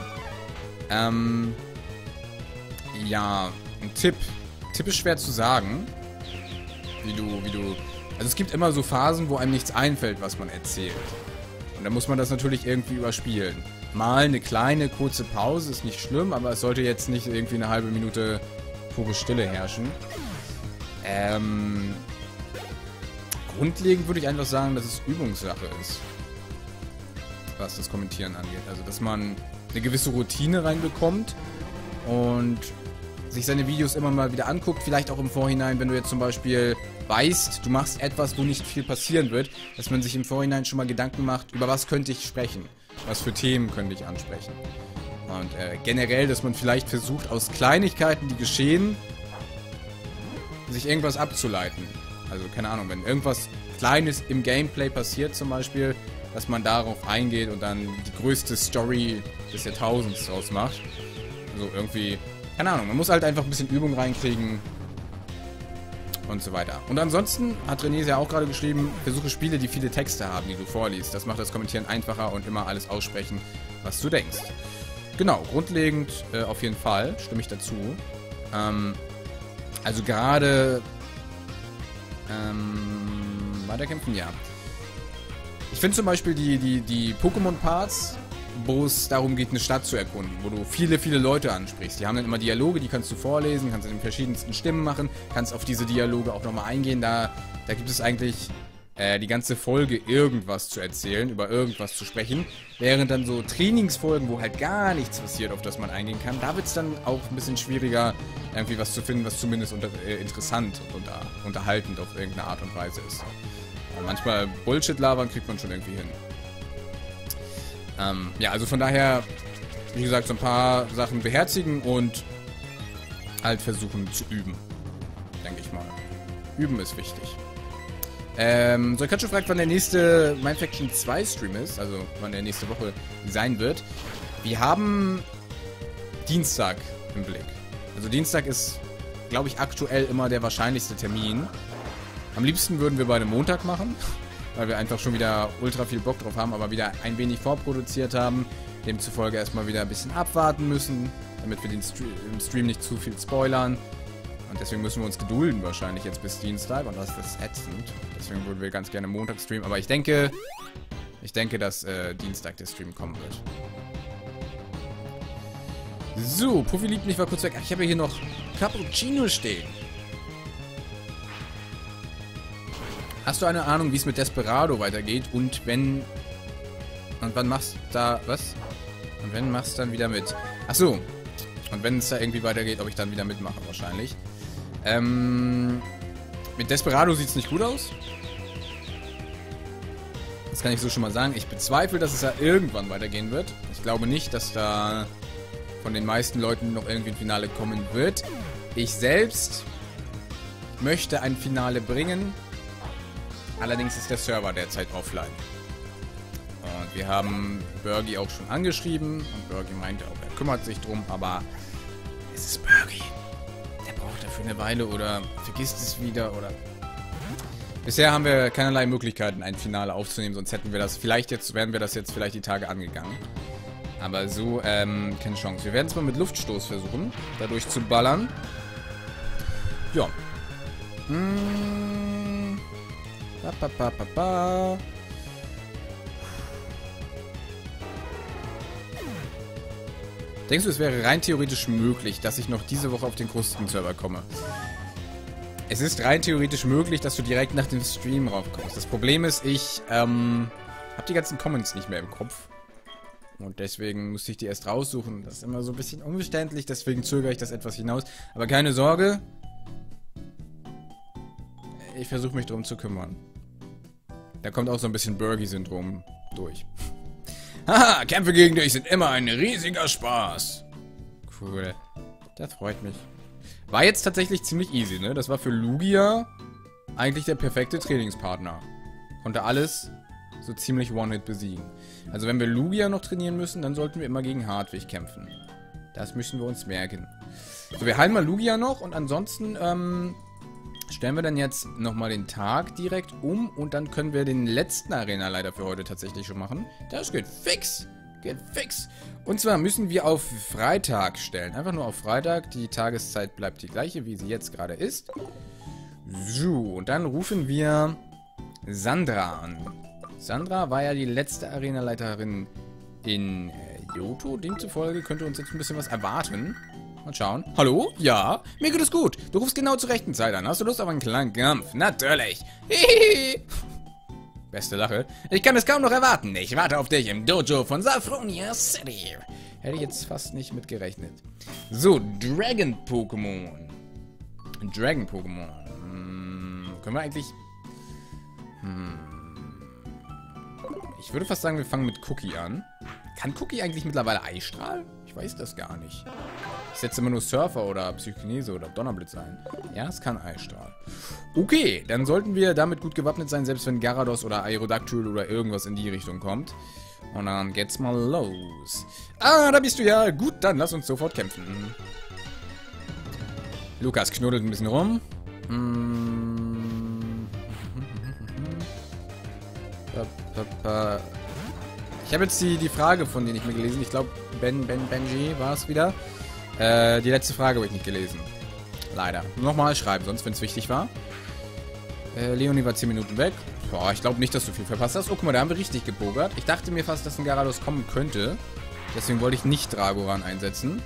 Ja, ein Tipp. Tipp ist schwer zu sagen. Wie du. Also es gibt immer so Phasen, wo einem nichts einfällt, was man erzählt. Und da muss man das natürlich irgendwie überspielen. Mal eine kleine, kurze Pause ist nicht schlimm, aber es sollte jetzt nicht irgendwie eine halbe Minute pure Stille herrschen. Grundlegend würde ich einfach sagen, dass es Übungssache ist. Was das Kommentieren angeht. Also, dass man eine gewisse Routine reinbekommt und sich seine Videos immer mal wieder anguckt, vielleicht auch im Vorhinein, wenn du jetzt zum Beispiel weißt, du machst etwas, wo nicht viel passieren wird, dass man sich im Vorhinein schon mal Gedanken macht, über was könnte ich sprechen, was für Themen könnte ich ansprechen. Und generell, dass man vielleicht versucht, aus Kleinigkeiten, die geschehen, sich irgendwas abzuleiten. Also, keine Ahnung, wenn irgendwas Kleines im Gameplay passiert zum Beispiel, dass man darauf eingeht und dann die größte Story des Jahrtausends draus macht. Also irgendwie, keine Ahnung, man muss halt einfach ein bisschen Übung reinkriegen und so weiter. Und ansonsten hat René ja auch gerade geschrieben, versuche Spiele, die viele Texte haben, die du vorliest. Das macht das Kommentieren einfacher und immer alles aussprechen, was du denkst. Genau, grundlegend auf jeden Fall, stimme ich dazu. Also gerade weiterkämpfen, ja. Ich finde zum Beispiel die Pokémon-Parts, wo es darum geht, eine Stadt zu erkunden, wo du viele, viele Leute ansprichst. Die haben dann immer Dialoge, die kannst du vorlesen, kannst in den verschiedensten Stimmen machen, kannst auf diese Dialoge auch nochmal eingehen. Da gibt es eigentlich die ganze Folge irgendwas zu erzählen, über irgendwas zu sprechen. Während dann so Trainingsfolgen, wo halt gar nichts passiert, auf das man eingehen kann, da wird es dann auch ein bisschen schwieriger, irgendwie was zu finden, was zumindest interessant und unterhaltend auf irgendeine Art und Weise ist. Manchmal Bullshit labern kriegt man schon irgendwie hin. Ja, also von daher, wie gesagt, so ein paar Sachen beherzigen und halt versuchen zu üben. Denke ich mal. Üben ist wichtig. Soikachu fragt, wann der nächste Mindfaction 2 Stream ist, also wann der nächste Woche sein wird. Wir haben Dienstag im Blick. Also Dienstag ist, glaube ich, aktuell immer der wahrscheinlichste Termin. Am liebsten würden wir beide Montag machen, weil wir einfach schon wieder ultra viel Bock drauf haben, aber wieder ein wenig vorproduziert haben. Demzufolge erstmal wieder ein bisschen abwarten müssen, damit wir den im Stream nicht zu viel spoilern. Und deswegen müssen wir uns gedulden wahrscheinlich jetzt bis Dienstag und das ist ätzend. Deswegen würden wir ganz gerne Montag streamen, aber ich denke, dass Dienstag der Stream kommen wird. So, Puffy liebt mich, war kurz weg. Ach, ich habe hier noch Cappuccino stehen. Hast du eine Ahnung, wie es mit Desperado weitergeht? Und wenn... Und wann machst du da... Was? Und wenn machst du dann wieder mit? Ach so. Und wenn es da irgendwie weitergeht, ob ich dann wieder mitmache, wahrscheinlich. Mit Desperado sieht es nicht gut aus. Das kann ich so schon mal sagen. Ich bezweifle, dass es da irgendwann weitergehen wird. Ich glaube nicht, dass da von den meisten Leuten noch irgendwie ein Finale kommen wird. Ich selbst möchte ein Finale bringen. Allerdings ist der Server derzeit offline. Und wir haben Bergie auch schon angeschrieben. Und Bergie meinte auch, er kümmert sich drum. Aber es ist Bergie. Der braucht dafür eine Weile oder vergisst es wieder oder... Bisher haben wir keinerlei Möglichkeiten, ein Finale aufzunehmen. Sonst hätten wir das vielleicht jetzt, wären wir das jetzt vielleicht die Tage angegangen. Aber so, keine Chance. Wir werden es mal mit Luftstoß versuchen, dadurch zu ballern. Ja. Denkst du, es wäre rein theoretisch möglich, dass ich noch diese Woche auf den Krustenserver komme? Es ist rein theoretisch möglich, dass du direkt nach dem Stream raufkommst. Das Problem ist, ich habe die ganzen Comments nicht mehr im Kopf. Und deswegen musste ich die erst raussuchen. Das ist immer so ein bisschen umständlich, deswegen zögere ich das etwas hinaus. Aber keine Sorge. Ich versuche mich drum zu kümmern. Da kommt auch so ein bisschen Bergie-Syndrom durch. Haha, Kämpfe gegen dich sind immer ein riesiger Spaß. Cool. Das freut mich. War jetzt tatsächlich ziemlich easy, ne? Das war für Lugia eigentlich der perfekte Trainingspartner. Konnte alles so ziemlich One-Hit besiegen. Also wenn wir Lugia noch trainieren müssen, dann sollten wir immer gegen Hartwig kämpfen. Das müssen wir uns merken. So, wir heilen mal Lugia noch und ansonsten stellen wir dann jetzt nochmal den Tag direkt um und dann können wir den letzten Arena-Leiter für heute tatsächlich schon machen. Das geht fix. Geht fix. Und zwar müssen wir auf Freitag stellen. Einfach nur auf Freitag. Die Tageszeit bleibt die gleiche, wie sie jetzt gerade ist. So, und dann rufen wir Sandra an. Sandra war ja die letzte Arenaleiterin in Johto. Demzufolge könnte uns jetzt ein bisschen was erwarten. Mal schauen. Hallo? Ja? Mir geht es gut. Du rufst genau zur rechten Zeit an. Hast du Lust auf einen kleinen Kampf? Natürlich. Hihihi. Beste Lache. Ich kann es kaum noch erwarten. Ich warte auf dich im Dojo von Saffronia City. Hätte ich jetzt fast nicht mit gerechnet. So, Dragon-Pokémon. Dragon-Pokémon. Können wir eigentlich... Ich würde fast sagen, wir fangen mit Cookie an. Kann Cookie eigentlich mittlerweile Eisstrahl? Ich weiß das gar nicht. Ich setze immer nur Surfer oder Psychokinese oder Donnerblitz ein. Ja, es kann Eisstrahl. Okay, dann sollten wir damit gut gewappnet sein, selbst wenn Gyarados oder Aerodactyl oder irgendwas in die Richtung kommt. Und dann geht's mal los. Ah, da bist du ja. Gut, dann lass uns sofort kämpfen. Lukas knuddelt ein bisschen rum. Ich habe jetzt die Frage von denen nicht mehr gelesen. Ich glaube, Benji war es wieder. Die letzte Frage habe ich nicht gelesen. Leider. Nochmal schreiben, sonst, wenn es wichtig war. Leonie war 10 Minuten weg. Boah, ich glaube nicht, dass du viel verpasst hast. Oh, guck mal, da haben wir richtig gepokert. Ich dachte mir fast, dass ein Gyarados kommen könnte. Deswegen wollte ich nicht Dragoran einsetzen.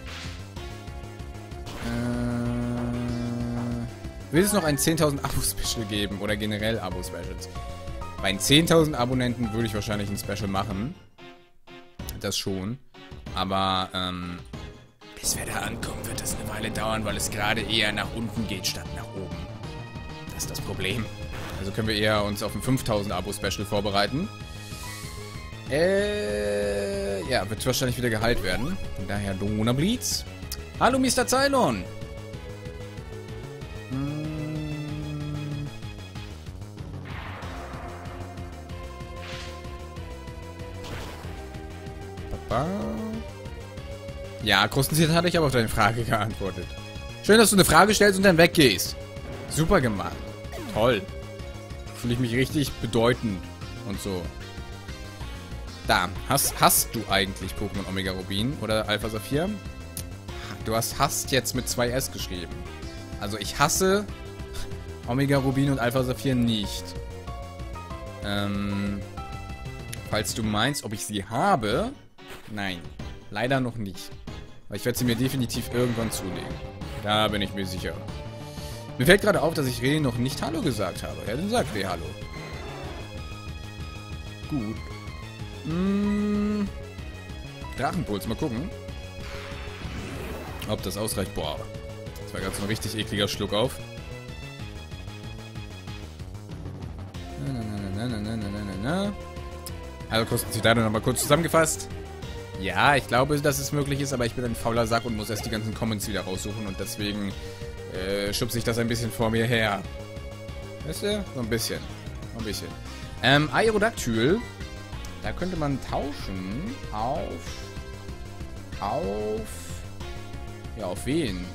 Will es noch ein 10.000 Abo-Special geben? Oder generell Abo-Specials? Bei den 10.000 Abonnenten würde ich wahrscheinlich ein Special machen. Das schon. Aber, bis wir da ankommen, wird das eine Weile dauern, weil es gerade eher nach unten geht, statt nach oben. Das ist das Problem. Also können wir eher uns auf ein 5.000 Abo-Special vorbereiten. Ja, wird wahrscheinlich wieder geheilt werden. Von daher Donnerblitz. Hallo, Mr. Cylon! Ja, Krustentier hatte ich aber auf deine Frage geantwortet. Schön, dass du eine Frage stellst und dann weggehst. Super gemacht. Toll. Fühle ich mich richtig bedeutend und so. Da, hast du eigentlich Pokémon Omega Rubin oder Alpha Saphir? Du hast jetzt mit 2 S geschrieben. Also ich hasse Omega Rubin und Alpha Saphir nicht. Falls du meinst, ob ich sie habe... Nein, leider noch nicht. Weil ich werde sie mir definitiv irgendwann zulegen. Da bin ich mir sicher. Mir fällt gerade auf, dass ich Reh noch nicht Hallo gesagt habe. Ja, dann sagt Reh Hallo. Gut. Drachenpuls, mal gucken. Ob das ausreicht. Boah. Das war gerade so ein richtig ekliger Schluck auf. Also Kostenzitate nochmal kurz zusammengefasst. Ja, ich glaube, dass es möglich ist, aber ich bin ein fauler Sack und muss erst die ganzen Comments wieder raussuchen und deswegen schubse ich das ein bisschen vor mir her. Weißt du? So ein bisschen. So ein bisschen. Aerodactyl. Da könnte man tauschen ja, auf wen?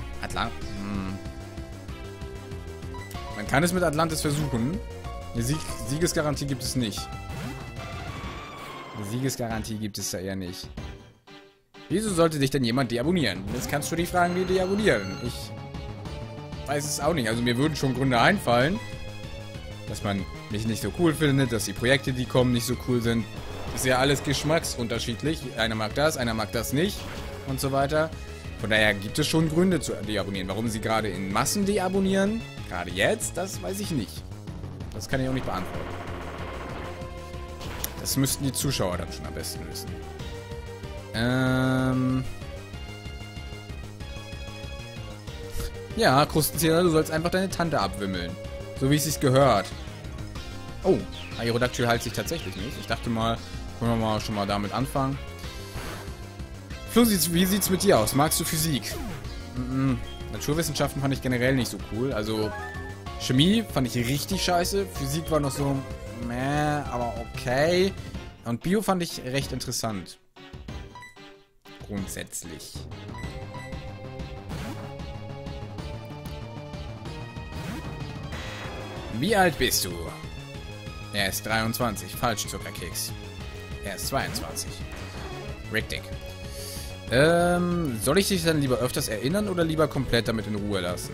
Man kann es mit Atlantis versuchen. Eine Siegesgarantie gibt es nicht. Eine Siegesgarantie gibt es da eher nicht. Wieso sollte dich denn jemand deabonnieren? Jetzt kannst du die fragen, wie deabonnieren. Ich weiß es auch nicht. Also mir würden schon Gründe einfallen, dass man mich nicht so cool findet, dass die Projekte, die kommen, nicht so cool sind. Ist ja alles geschmacksunterschiedlich. Einer mag das nicht und so weiter. Von daher gibt es schon Gründe zu deabonnieren. Warum sie gerade in Massen deabonnieren, gerade jetzt, das weiß ich nicht. Das kann ich auch nicht beantworten. Das müssten die Zuschauer dann schon am besten wissen. Ja, Krustenzieher, du sollst einfach deine Tante abwimmeln. So wie es sich gehört. Oh, Aerodactyl heilt sich tatsächlich nicht. Ich dachte mal, können wir mal schon mal damit anfangen. Flo, wie sieht's mit dir aus? Magst du Physik? Naturwissenschaften fand ich generell nicht so cool. Also, Chemie fand ich richtig scheiße. Physik war noch so, meh, aber okay. Und Bio fand ich recht interessant. Grundsätzlich. Wie alt bist du? Er ist 23. Falsch, Zuckerkeks. Er ist 22. Richtig. Soll ich dich dann lieber öfters erinnern oder lieber komplett damit in Ruhe lassen?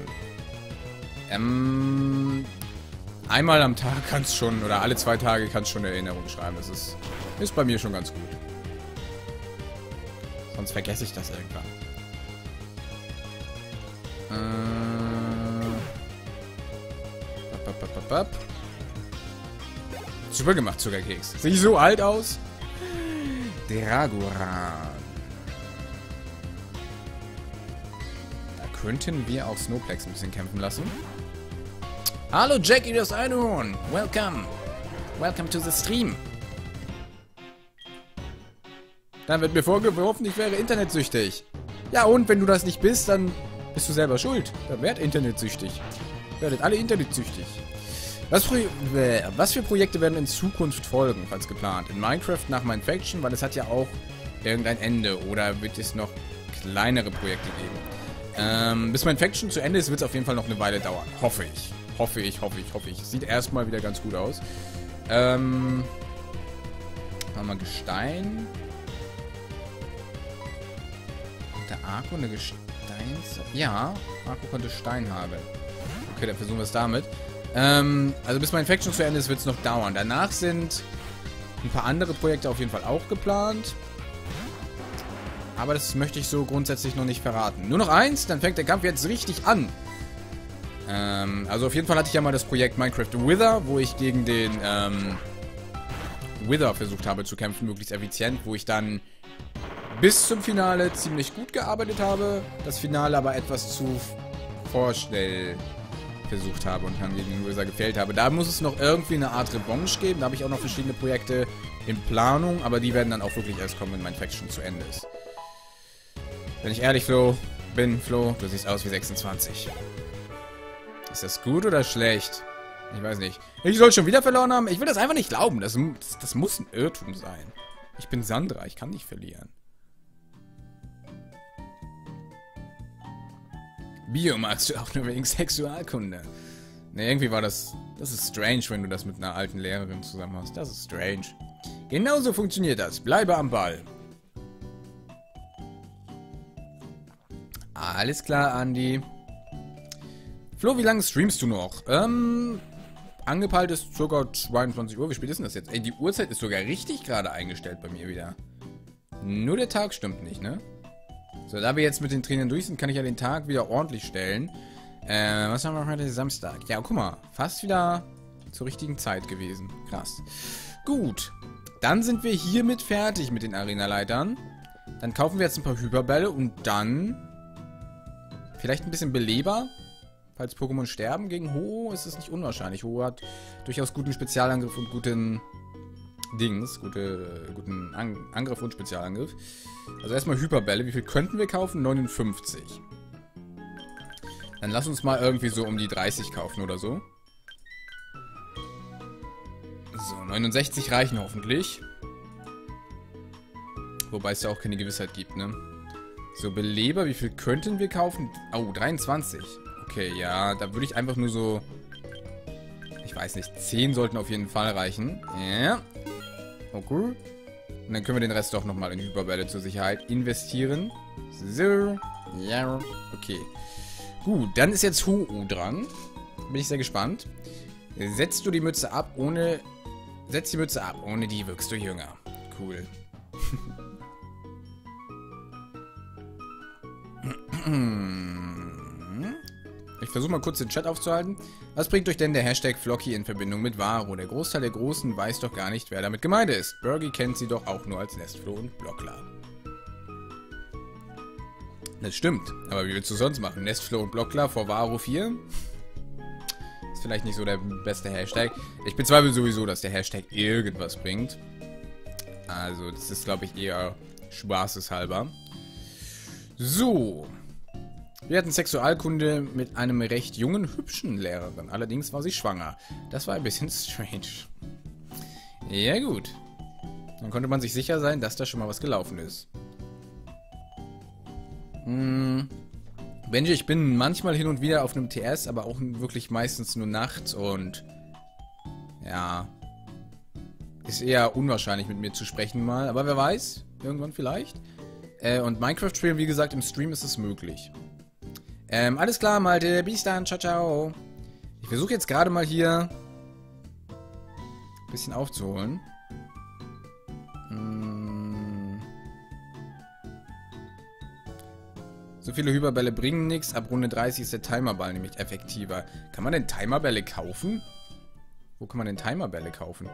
Einmal am Tag kannst schon, oder alle 2 Tage kannst schon Erinnerungen schreiben. Das ist bei mir schon ganz gut. Sonst vergesse ich das irgendwann. Super gemacht, Zuckerkeks. Sehe ich so alt aus? Dragoran. Da könnten wir auch Snowplex ein bisschen kämpfen lassen. Hallo Jackie, das Einhorn. Welcome. Welcome to the stream. Dann wird mir vorgeworfen, ich wäre internetsüchtig. Ja, und wenn du das nicht bist, dann bist du selber schuld. Dann werdet internetsüchtig. Werdet alle internetsüchtig. Was für Projekte werden in Zukunft folgen, falls geplant? In Minecraft nach Minfaction, weil es hat ja auch irgendein Ende. Oder wird es noch kleinere Projekte geben? Bis Minfaction zu Ende ist, wird es auf jeden Fall noch eine Weile dauern. Hoffe ich. Hoffe ich. Sieht erstmal wieder ganz gut aus. Haben wir Gestein? Der Arco eine Gesteins... Ja, Arco konnte Stein haben. Okay, dann versuchen wir es damit. Also bis Minfaction zu Ende ist, wird es noch dauern. Danach sind ein paar andere Projekte auf jeden Fall auch geplant. Aber das möchte ich so grundsätzlich noch nicht verraten. Nur noch eins, dann fängt der Kampf jetzt richtig an. Also auf jeden Fall hatte ich ja mal das Projekt Minecraft Wither, wo ich gegen den Wither versucht habe zu kämpfen, möglichst effizient, wo ich dann bis zum Finale ziemlich gut gearbeitet habe, das Finale aber etwas zu vorschnell versucht habe und dann gegen den Wither gefehlt habe. Da muss es noch irgendwie eine Art Revanche geben, da habe ich auch noch verschiedene Projekte in Planung, aber die werden dann auch wirklich erst kommen, wenn Minfaction zu Ende ist. Wenn ich ehrlich, Flo, du siehst aus wie 26. Ist das gut oder schlecht? Ich weiß nicht. Ich soll schon wieder verloren haben? Ich will das einfach nicht glauben. Das muss ein Irrtum sein. Ich bin Sandra, ich kann nicht verlieren. Bio magst du auch nur wegen Sexualkunde. Ne, irgendwie war das... Das ist strange, wenn du das mit einer alten Lehrerin zusammen hast. Das ist strange. Genauso funktioniert das. Bleibe am Ball. Alles klar, Andi. Flo, wie lange streamst du noch? Angepeilt ist ca. 22 Uhr. Wie spät ist denn das jetzt? Ey, die Uhrzeit ist sogar richtig gerade eingestellt bei mir wieder. Nur der Tag stimmt nicht, ne? So, da wir jetzt mit den Trainern durch sind, kann ich ja den Tag wieder ordentlich stellen. Was haben wir heute? Samstag. Ja, guck mal. Fast wieder zur richtigen Zeit gewesen. Krass. Gut. Dann sind wir hiermit fertig mit den Arena-Leitern. Dann kaufen wir jetzt ein paar Hyperbälle und dann vielleicht ein bisschen Beleber. Falls Pokémon sterben gegen Ho-Oh, ist es nicht unwahrscheinlich. Ho-Oh hat durchaus guten Spezialangriff und guten guten Angriff und Spezialangriff. Also erstmal Hyperbälle. Wie viel könnten wir kaufen? 59. Dann lass uns mal irgendwie so um die 30 kaufen oder so. So, 69 reichen hoffentlich. Wobei es ja auch keine Gewissheit gibt, ne? So, Beleber, wie viel könnten wir kaufen? Oh, 23. Okay, ja, da würde ich einfach nur so... Ich weiß nicht, 10 sollten auf jeden Fall reichen. Ja. Okay. Und dann können wir den Rest doch nochmal in Hyperbälle zur Sicherheit investieren. So. Ja. Okay. Gut, dann ist jetzt Ho-Oh dran. Bin ich sehr gespannt. Setzt du die Mütze ab, ohne... Setz die Mütze ab, ohne die wirkst du jünger. Cool. Ich versuche mal kurz den Chat aufzuhalten. Was bringt euch denn der Hashtag Flocky in Verbindung mit Varo? Der Großteil der Großen weiß doch gar nicht, wer damit gemeint ist. Burgi kennt sie doch auch nur als Nestfloh und Blockler. Das stimmt, aber wie willst du sonst machen? Nestfloh und Blockler vor Varo 4? Ist vielleicht nicht so der beste Hashtag. Ich bezweifle sowieso, dass der Hashtag irgendwas bringt. Also, das ist, glaube ich, eher spaßeshalber. So. Wir hatten Sexualkunde mit einem recht jungen, hübschen Lehrerin. Allerdings war sie schwanger. Das war ein bisschen strange. Ja gut. Dann konnte man sich sicher sein, dass da schon mal was gelaufen ist. Benji, ich bin manchmal hin und wieder auf einem TS, aber auch wirklich meistens nur nachts und... Ja... Ist eher unwahrscheinlich, mit mir zu sprechen mal. Aber wer weiß, irgendwann vielleicht. Und Minecraft spielen, wie gesagt, im Stream ist es möglich. Alles klar, Malte. Bis dann. Ciao, ciao. Ich versuche jetzt gerade mal hier ein bisschen aufzuholen. So viele Hyperbälle bringen nichts. Ab Runde 30 ist der Timerball nämlich effektiver. Kann man denn Timerbälle kaufen? Wo kann man denn Timerbälle kaufen?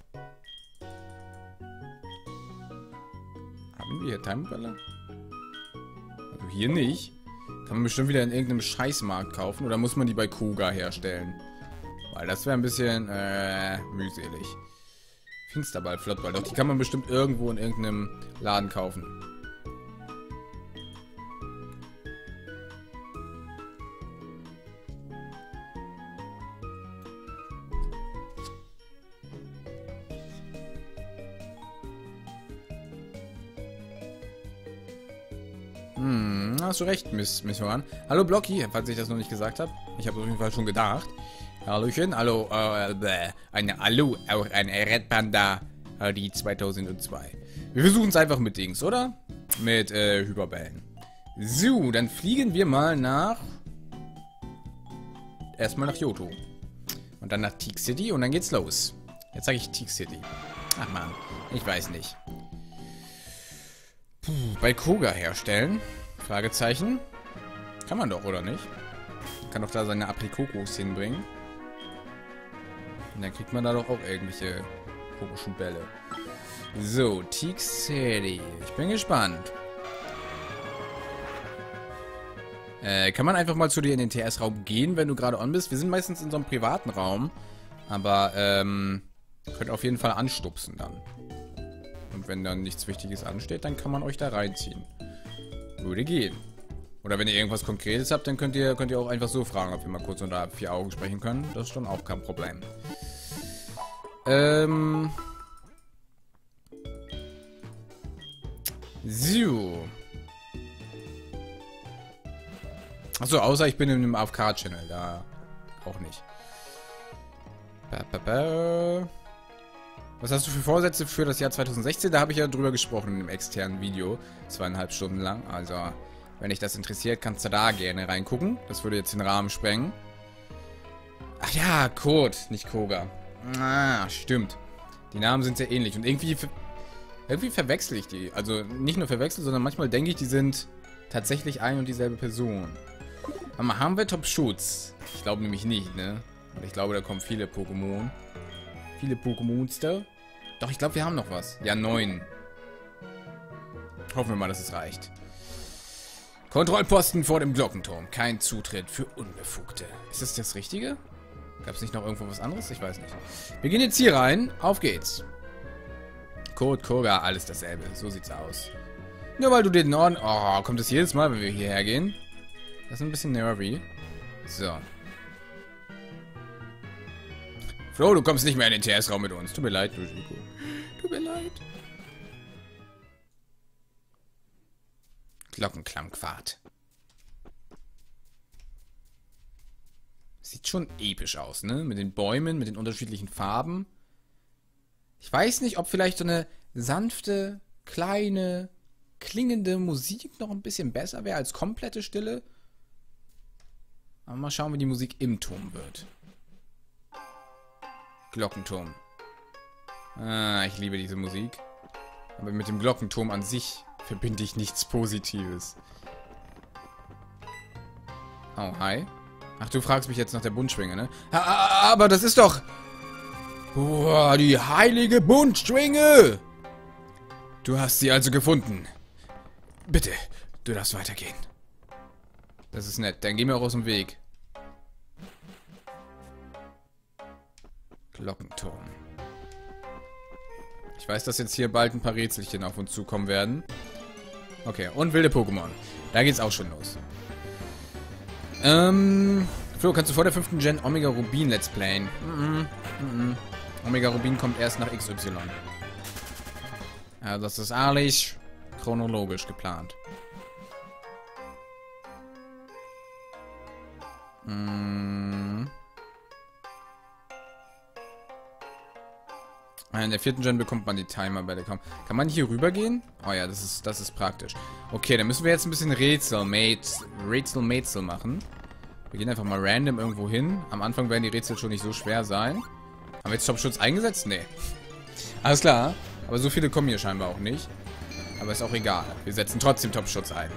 Haben wir hier Timerbälle? Also hier nicht. Kann man bestimmt wieder in irgendeinem Scheißmarkt kaufen. Oder muss man die bei Koga herstellen? Weil das wäre ein bisschen mühselig. Finsterball, Flottball. Doch, die kann man bestimmt irgendwo in irgendeinem Laden kaufen. Hast du recht, Miss Horan. Hallo Blocky, falls ich das noch nicht gesagt habe. Ich habe auf jeden Fall schon gedacht. Hallöchen, hallo, hallo, auch eine Red Panda, die 2002. Wir versuchen es einfach mit Dings, oder? Mit Hyperbällen. So, dann fliegen wir mal nach... Erstmal nach Johto. Und dann nach Teak City und dann geht's los. Jetzt sage ich Teak City. Ach man, ich weiß nicht. Puh, bei Koga herstellen? Fragezeichen. Kann man doch, oder nicht? Kann doch da seine Aprikokos hinbringen. Und dann kriegt man da doch auch irgendwelche komischen Bälle. So, Teak City. Ich bin gespannt. Kann man einfach mal zu dir in den TS-Raum gehen, wenn du gerade on bist? Wir sind meistens in so einem privaten Raum. Aber, könnt auf jeden Fall anstupsen dann. Und wenn dann nichts Wichtiges ansteht, dann kann man euch da reinziehen. Würde gehen. Oder wenn ihr irgendwas Konkretes habt, dann könnt ihr auch einfach so fragen, ob wir mal kurz unter 4 Augen sprechen können. Das ist dann auch kein Problem. So. Achso, außer ich bin in einem AFK-Channel. Da auch nicht. Was hast du für Vorsätze für das Jahr 2016? Da habe ich ja drüber gesprochen in einem externen Video. 2,5 Stunden lang. Also, wenn dich das interessiert, kannst du da gerne reingucken. Das würde jetzt den Rahmen sprengen. Ach ja, Code, nicht Koga. Ah, stimmt. Die Namen sind sehr ähnlich. Und irgendwie verwechsel ich die. Also, nicht nur verwechsel, sondern manchmal denke ich, die sind tatsächlich ein und dieselbe Person. Warte mal, haben wir Top Schutz? Ich glaube nämlich nicht, ne? Und ich glaube, da kommen viele Pokémon. Viele Pokémonster. Doch, ich glaube, wir haben noch was. Ja, 9. Hoffen wir mal, dass es reicht. Kontrollposten vor dem Glockenturm. Kein Zutritt für Unbefugte. Ist das das Richtige? Gab es nicht noch irgendwo was anderes? Ich weiß nicht. Wir gehen jetzt hier rein. Auf geht's. Code, Koga, alles dasselbe. So sieht's aus. Nur weil du den Norden... Oh, kommt das jedes Mal, wenn wir hierher gehen? Das ist ein bisschen nervy. So. Flo, du kommst nicht mehr in den TS-Raum mit uns. Tut mir leid, Lushiko. Tut mir leid. Glockenklammquart. Sieht schon episch aus, ne? Mit den Bäumen, mit den unterschiedlichen Farben. Ich weiß nicht, ob vielleicht so eine sanfte, kleine, klingende Musik noch ein bisschen besser wäre als komplette Stille. Aber mal schauen, wie die Musik im Turm wird. Glockenturm. Ah, ich liebe diese Musik. Aber mit dem Glockenturm an sich verbinde ich nichts Positives. Oh, hi. Ach, du fragst mich jetzt nach der Buntschwinge, ne? Aber das ist doch... Boah, die heilige Buntschwinge! Du hast sie also gefunden. Bitte, du darfst weitergehen. Das ist nett. Dann gehen wir auch aus dem Weg. Glockenturm. Ich weiß, dass jetzt hier bald ein paar Rätselchen auf uns zukommen werden. Okay, und wilde Pokémon. Da geht's auch schon los. Flo, kannst du vor der 5. Gen Omega Rubin Let's Playen? Omega Rubin kommt erst nach XY. Ja, das ist alles chronologisch geplant. In der 4. Gen bekommt man die Timer-Bälle. Kann man hier rübergehen? Oh ja, das ist praktisch. Okay, dann müssen wir jetzt ein bisschen Rätsel machen. Wir gehen einfach mal random irgendwo hin. Am Anfang werden die Rätsel schon nicht so schwer sein. Haben wir jetzt Top-Schutz eingesetzt? Nee. Alles klar. Aber so viele kommen hier scheinbar auch nicht. Aber ist auch egal. Wir setzen trotzdem Top-Schutz ein.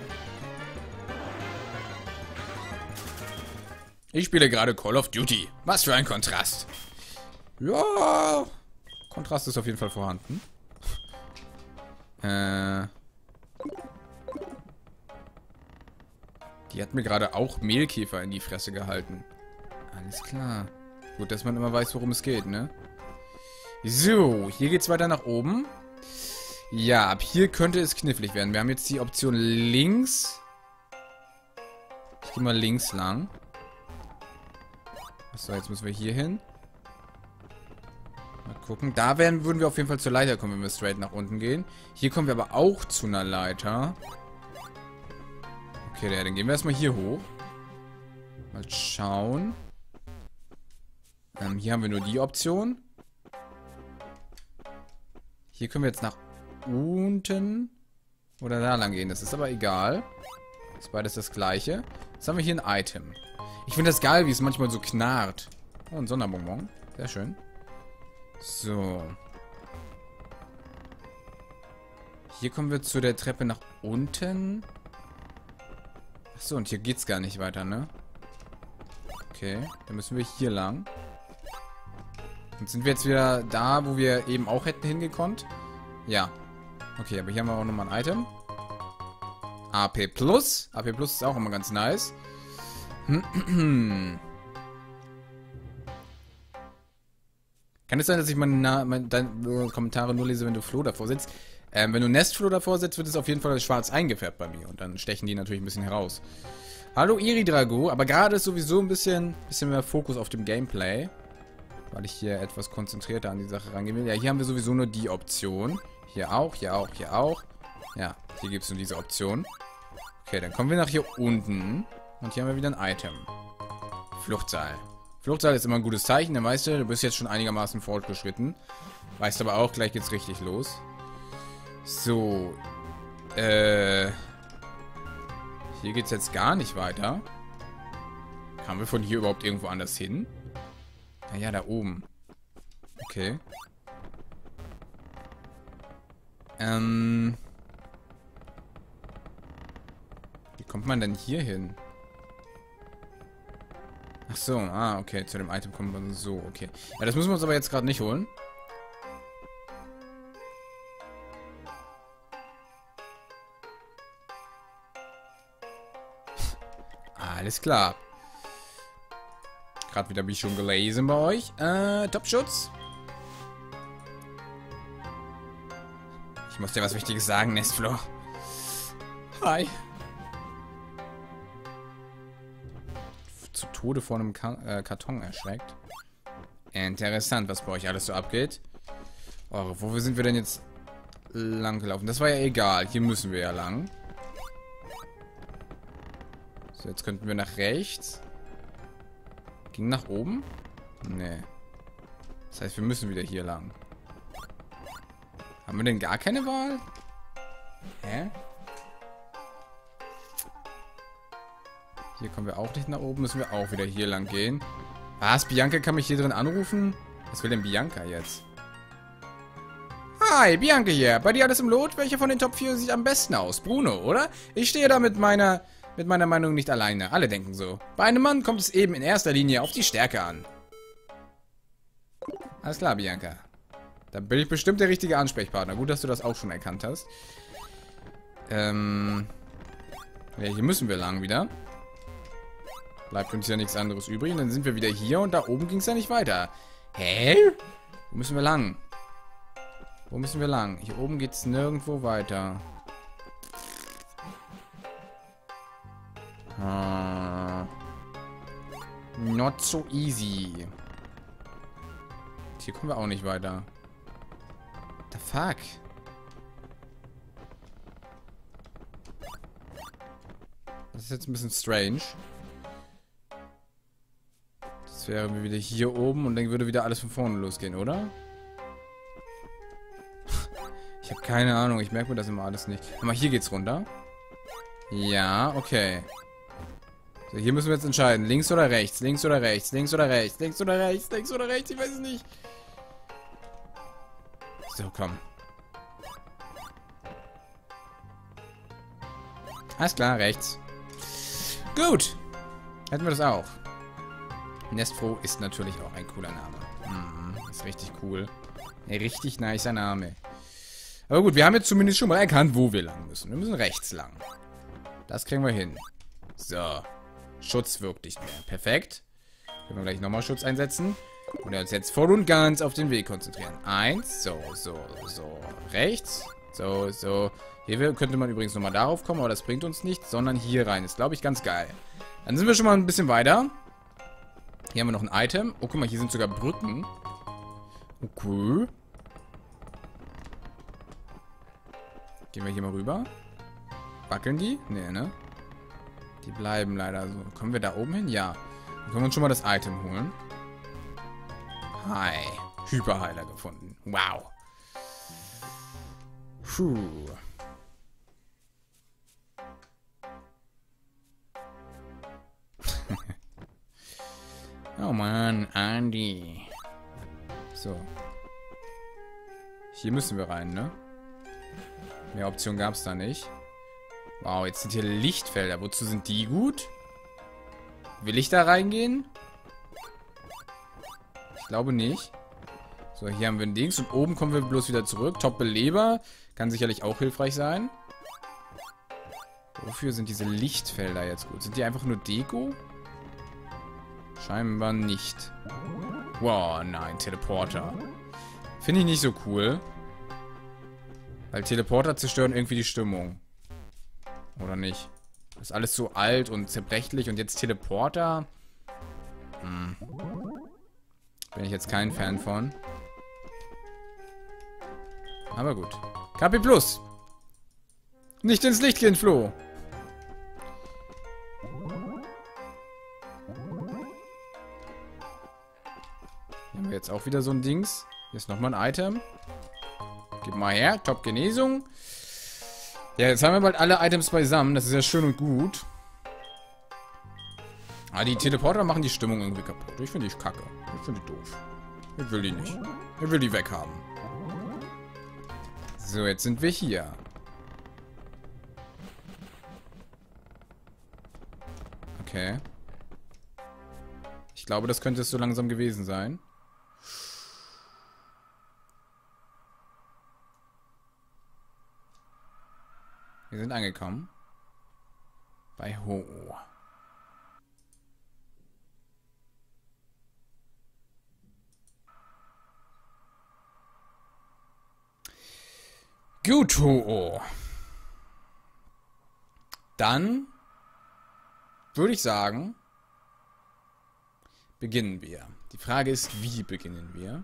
Ich spiele gerade Call of Duty. Was für ein Kontrast. Ja... Kontrast ist auf jeden Fall vorhanden. Die hat mir gerade auch Mehlkäfer in die Fresse gehalten. Alles klar. Gut, dass man immer weiß, worum es geht, ne? So, hier geht's weiter nach oben. Ja, ab hier könnte es knifflig werden. Wir haben jetzt die Option links. Ich gehe mal links lang. Achso, jetzt müssen wir hier hin. Mal gucken. Da würden wir auf jeden Fall zur Leiter kommen, wenn wir straight nach unten gehen. Hier kommen wir aber auch zu einer Leiter. Okay, dann gehen wir erstmal hier hoch. Mal schauen. Hier haben wir nur die Option. Hier können wir jetzt nach unten oder da lang gehen. Das ist aber egal. Ist beides das gleiche. Jetzt haben wir hier ein Item. Ich finde das geil, wie es manchmal so knarrt. Oh, ein Sonderbonbon. Sehr schön. So. Hier kommen wir zu der Treppe nach unten. Achso, und hier geht's gar nicht weiter, ne? Okay, dann müssen wir hier lang. Und sind wir jetzt wieder da, wo wir eben auch hätten hingekonnt? Ja. Okay, aber hier haben wir auch nochmal ein Item. AP Plus. AP Plus ist auch immer ganz nice. Kann es sein, dass ich deine Kommentare nur lese, wenn du Flo davor sitzt? Wenn du Nestflo davor setzt, wird es auf jeden Fall schwarz eingefärbt bei mir. Und dann stechen die natürlich ein bisschen heraus. Hallo Iridrago, aber gerade ist sowieso ein bisschen mehr Fokus auf dem Gameplay. Weil ich hier etwas konzentrierter an die Sache rangehen will. Ja, hier haben wir sowieso nur die Option. Hier auch, hier auch, hier auch. Ja, hier gibt es nur diese Option. Okay, dann kommen wir nach hier unten. Und hier haben wir wieder ein Item. Fluchtseil. Fluchtseil ist immer ein gutes Zeichen, dann weißt du bist jetzt schon einigermaßen fortgeschritten. Weißt aber auch, gleich geht's richtig los. So. Hier geht's jetzt gar nicht weiter. Kamen wir von hier überhaupt irgendwo anders hin? Naja, da oben. Okay. kommt man denn hier hin? Ach so, okay. Zu dem Item kommt man so, okay. Ja, das müssen wir uns aber jetzt gerade nicht holen. Alles klar. Gerade wieder, wie schon gelesen bei euch. Topschutz. Ich muss dir was Wichtiges sagen, Nestflo. Hi. Zu Tode vor einem Karton erschreckt. Interessant, was bei euch alles so abgeht. Oh, wo sind wir denn jetzt lang gelaufen? Das war ja egal. Hier müssen wir ja lang. So, jetzt könnten wir nach rechts. Ging nach oben? Nee. Das heißt, wir müssen wieder hier lang. Haben wir denn gar keine Wahl? Hä? Hier kommen wir auch nicht nach oben. Müssen wir auch wieder hier lang gehen. Was? Bianca kann mich hier drin anrufen? Was will denn Bianca jetzt? Hi, Bianca hier. Bei dir alles im Lot? Welcher von den Top 4 sieht am besten aus? Bruno, oder? Ich stehe da mit meiner Meinung nicht alleine. Alle denken so. Bei einem Mann kommt es eben in erster Linie auf die Stärke an. Alles klar, Bianca. Da bin ich bestimmt der richtige Ansprechpartner. Gut, dass du das auch schon erkannt hast. Ja, hier müssen wir lang wieder. Bleibt uns ja nichts anderes übrig. Und dann sind wir wieder hier und da oben ging es ja nicht weiter. Hä? Wo müssen wir lang? Wo müssen wir lang? Hier oben geht es nirgendwo weiter. Not so easy. Hier kommen wir auch nicht weiter. The fuck? Das ist jetzt ein bisschen strange. Das wäre wieder hier oben und dann würde wieder alles von vorne losgehen, oder? Ich habe keine Ahnung. Ich merke mir das immer alles nicht. Aber hier geht's runter. Ja, okay. So, hier müssen wir jetzt entscheiden. Links oder rechts? Links oder rechts? Links oder rechts? Links oder rechts? Links oder rechts? Ich weiß es nicht. So, komm. Alles klar, rechts. Gut. Hätten wir das auch. Nestfro ist natürlich auch ein cooler Name. Ist richtig cool. Ein richtig nicer Name. Aber gut, wir haben jetzt zumindest schon mal erkannt, wo wir lang müssen. Wir müssen rechts lang. Das kriegen wir hin. So. Schutz wirkt nicht mehr. Perfekt. Können wir gleich nochmal Schutz einsetzen. Und uns jetzt voll und ganz auf den Weg konzentrieren. 1, so. Rechts. So. Hier könnte man übrigens nochmal darauf kommen, aber das bringt uns nichts, sondern hier rein. Ist, glaube ich, ganz geil. Dann sind wir schon mal ein bisschen weiter. Hier haben wir noch ein Item. Oh, guck mal, hier sind sogar Brücken. Okay. Gehen wir hier mal rüber. Wackeln die? Nee, ne? Die bleiben leider so. Kommen wir da oben hin? Ja. Dann können wir uns schon mal das Item holen. Hi. Hyperheiler gefunden. Wow. Puh. Oh Mann, Andy. So. Hier müssen wir rein, ne? Mehr Optionen gab es da nicht. Wow, jetzt sind hier Lichtfelder. Wozu sind die gut? Will ich da reingehen? Ich glaube nicht. So, hier haben wir ein Dings. Und oben kommen wir bloß wieder zurück. Top-Beleber. Kann sicherlich auch hilfreich sein. Wofür sind diese Lichtfelder jetzt gut? Sind die einfach nur Deko? Scheinbar nicht. Wow, nein, Teleporter. Finde ich nicht so cool. Weil Teleporter zerstören irgendwie die Stimmung. Oder nicht? Das ist alles so alt und zerbrechlich und jetzt Teleporter. Bin ich jetzt kein Fan von. Aber gut. KP Plus. Nicht ins Licht gehen, Flo. Hier haben wir jetzt auch wieder so ein Dings. Hier ist nochmal ein Item. Gib mal her. Top Genesung. Ja, jetzt haben wir bald alle Items beisammen. Das ist ja schön und gut. Aber die Teleporter machen die Stimmung irgendwie kaputt. Ich finde die kacke. Ich finde die doof. Ich will die nicht. Ich will die weghaben. So, jetzt sind wir hier. Okay. Ich glaube, das könnte es so langsam gewesen sein. Wir sind angekommen. Bei Ho-Oh. Gut, Ho-Oh. Dann würde ich sagen, beginnen wir. Die Frage ist, wie beginnen wir?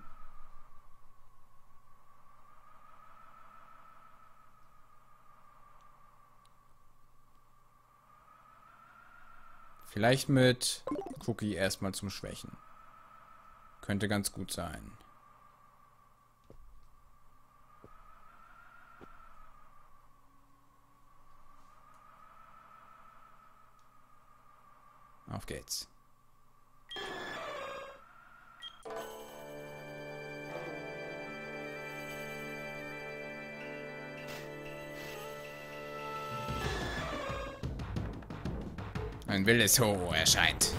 Vielleicht mit Cookie erstmal zum Schwächen. Könnte ganz gut sein. Auf geht's. Ein wildes Ho-Oh erscheint.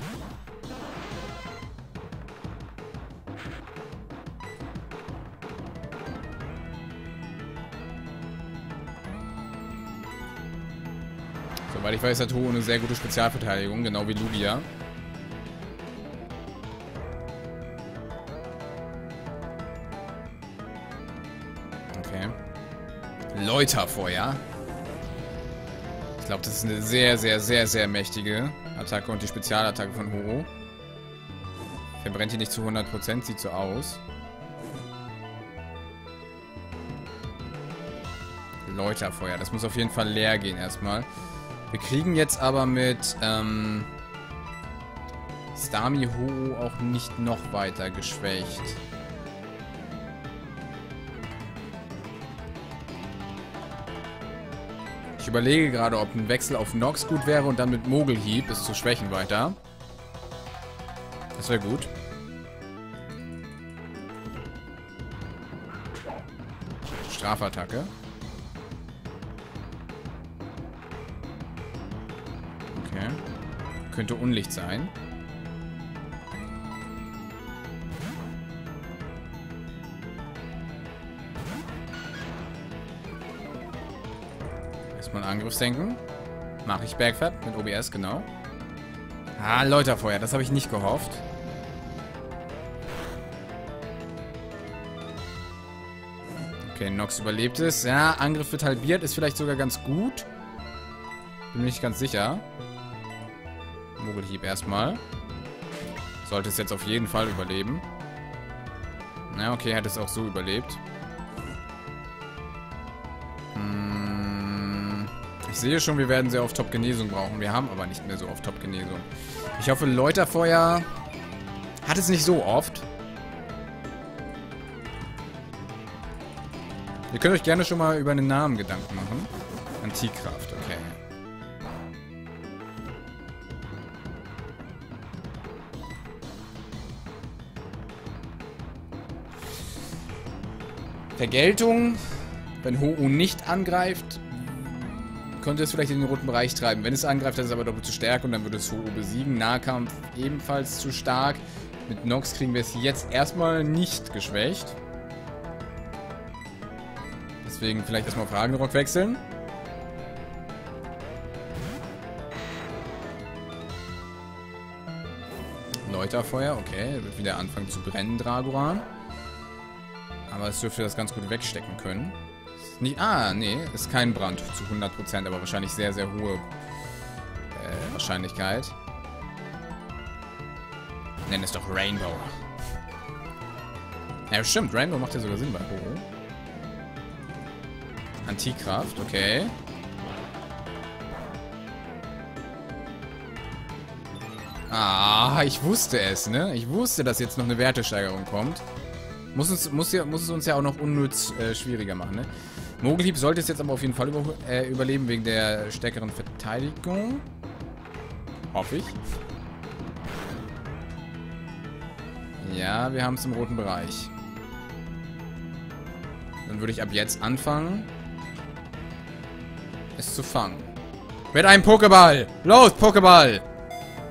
Soweit ich weiß, hat Ho-Oh eine sehr gute Spezialverteidigung, genau wie Lugia. Okay. Läuterfeuer. Ich glaube, das ist eine sehr, sehr, sehr, sehr mächtige Attacke und die Spezialattacke von Ho-Oh. Verbrennt die nicht zu 100%, sieht so aus. Läuterfeuer, das muss auf jeden Fall leer gehen erstmal. Wir kriegen jetzt aber mit Starmie Ho-Oh auch nicht noch weiter geschwächt. Ich überlege gerade, ob ein Wechsel auf Nox gut wäre und dann mit Mogelhieb es zu schwächen weiter. Das wäre gut. Strafattacke. Okay. Könnte Unlicht sein. Erstmal Angriff senken. Mache ich Backflip mit OBS, genau. Ah, Läuterfeuer, das habe ich nicht gehofft. Okay, Nox überlebt es. Ja, Angriff wird halbiert, ist vielleicht sogar ganz gut. Bin mir nicht ganz sicher. Mogelhieb erstmal. Sollte es jetzt auf jeden Fall überleben. Na, okay, hat es auch so überlebt. Ich sehe schon, wir werden sehr oft Top-Genesung brauchen. Wir haben aber nicht mehr so oft Top-Genesung. Ich hoffe, Läuterfeuer hat es nicht so oft. Ihr könnt euch gerne schon mal über einen Namen Gedanken machen. Antikraft, okay. Vergeltung. Wenn Ho-Oh nicht angreift, könnte es vielleicht in den roten Bereich treiben. Wenn es angreift, dann ist es aber doppelt zu stark und dann würde es Ho-Oh besiegen. Nahkampf ebenfalls zu stark. Mit Nox kriegen wir es jetzt erstmal nicht geschwächt. Deswegen vielleicht erstmal auf Ragnarok wechseln. Läuterfeuer, okay. Wird wieder anfangen zu brennen, Dragoran. Aber es dürfte das ganz gut wegstecken können. Nicht, nee, ist kein Brand zu 100%, aber wahrscheinlich sehr, sehr hohe Wahrscheinlichkeit. Nenn es doch Rainbow. Ja, stimmt, Rainbow macht ja sogar Sinn bei Ho-Oh. Antikraft, okay. Ich wusste es, ne? Ich wusste, dass jetzt noch eine Wertesteigerung kommt. Muss es uns ja auch noch unnütz schwieriger machen, ne? Mogelhieb sollte es jetzt aber auf jeden Fall überleben, wegen der stärkeren Verteidigung. Hoffe ich. Ja, wir haben es im roten Bereich. Dann würde ich ab jetzt anfangen, es zu fangen. Mit einem Pokéball! Los, Pokéball!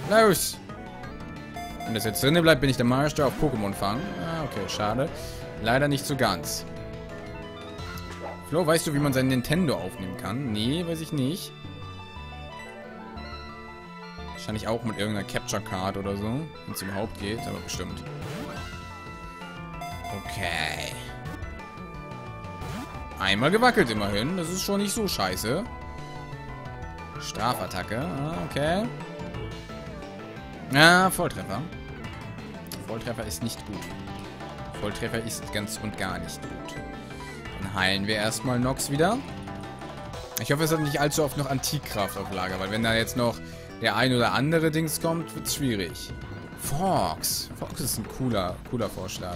Los! Wenn das jetzt drinnen bleibt, bin ich der Meister auf Pokémon-Fang. Ah, okay, schade. Leider nicht so ganz. Flo, weißt du, wie man sein Nintendo aufnehmen kann? Nee, weiß ich nicht. Wahrscheinlich auch mit irgendeiner Capture Card oder so. Wenn es überhaupt geht, aber bestimmt. Okay. Einmal gewackelt immerhin. Das ist schon nicht so scheiße. Strafattacke. Ah, okay. Ah, Volltreffer. Volltreffer ist nicht gut. Volltreffer ist ganz und gar nicht gut. Dann heilen wir erstmal Nox wieder. Ich hoffe, es hat nicht allzu oft noch Antikkraft auf Lager, weil wenn da jetzt noch der ein oder andere Dings kommt, wird es schwierig. Fox. Fox ist ein cooler Vorschlag.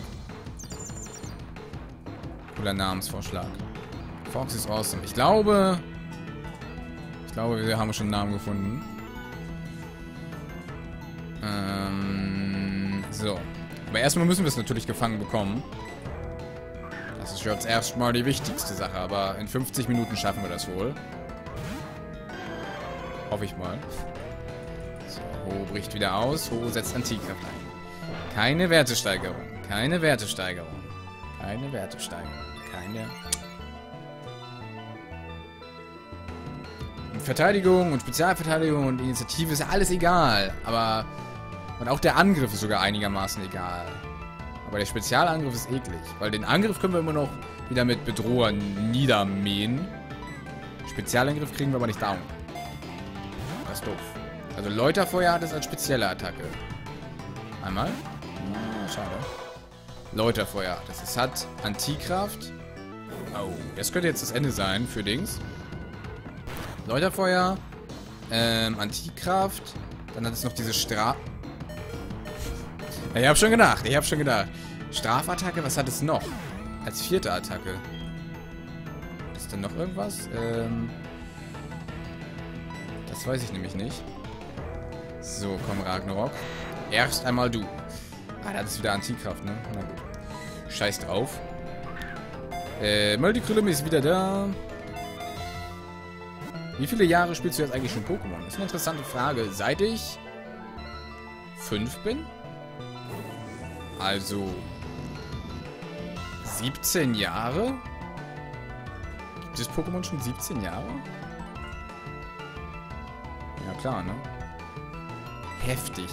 Cooler Namensvorschlag. Fox ist awesome. Ich glaube, wir haben schon einen Namen gefunden. So. Aber erstmal müssen wir es natürlich gefangen bekommen. Das ist jetzt erstmal die wichtigste Sache. Aber in 50 Minuten schaffen wir das wohl. Hoffe ich mal. So, Ho bricht wieder aus. Ho setzt Antikkraft ein. Keine Wertesteigerung. Keine Wertesteigerung. Keine Wertesteigerung. Keine... Verteidigung und Spezialverteidigung und Initiative ist alles egal. Aber... Und auch der Angriff ist sogar einigermaßen egal. Aber der Spezialangriff ist eklig. Weil den Angriff können wir immer noch wieder mit Bedroher niedermähen. Spezialangriff kriegen wir aber nicht down. Das ist doof. Also Läuterfeuer hat es als spezielle Attacke. Einmal. Ah, schade. Läuterfeuer hat es. Es hat Antikraft. Oh, das könnte jetzt das Ende sein für Dings. Läuterfeuer. Antikraft. Dann hat es noch diese Ich hab schon gedacht. Strafattacke, was hat es noch? Als vierte Attacke. Ist denn noch irgendwas? Das weiß ich nämlich nicht. So, komm, Ragnarok. Erst einmal du. Ah, da hat es wieder Antikraft, ne? Na gut. Scheiß drauf. Multikrillum ist wieder da. Wie viele Jahre spielst du jetzt eigentlich schon Pokémon? Das ist eine interessante Frage. Seit ich 5 bin? Also 17 Jahre? Gibt es Pokémon schon 17 Jahre? Ja klar, ne? Heftig.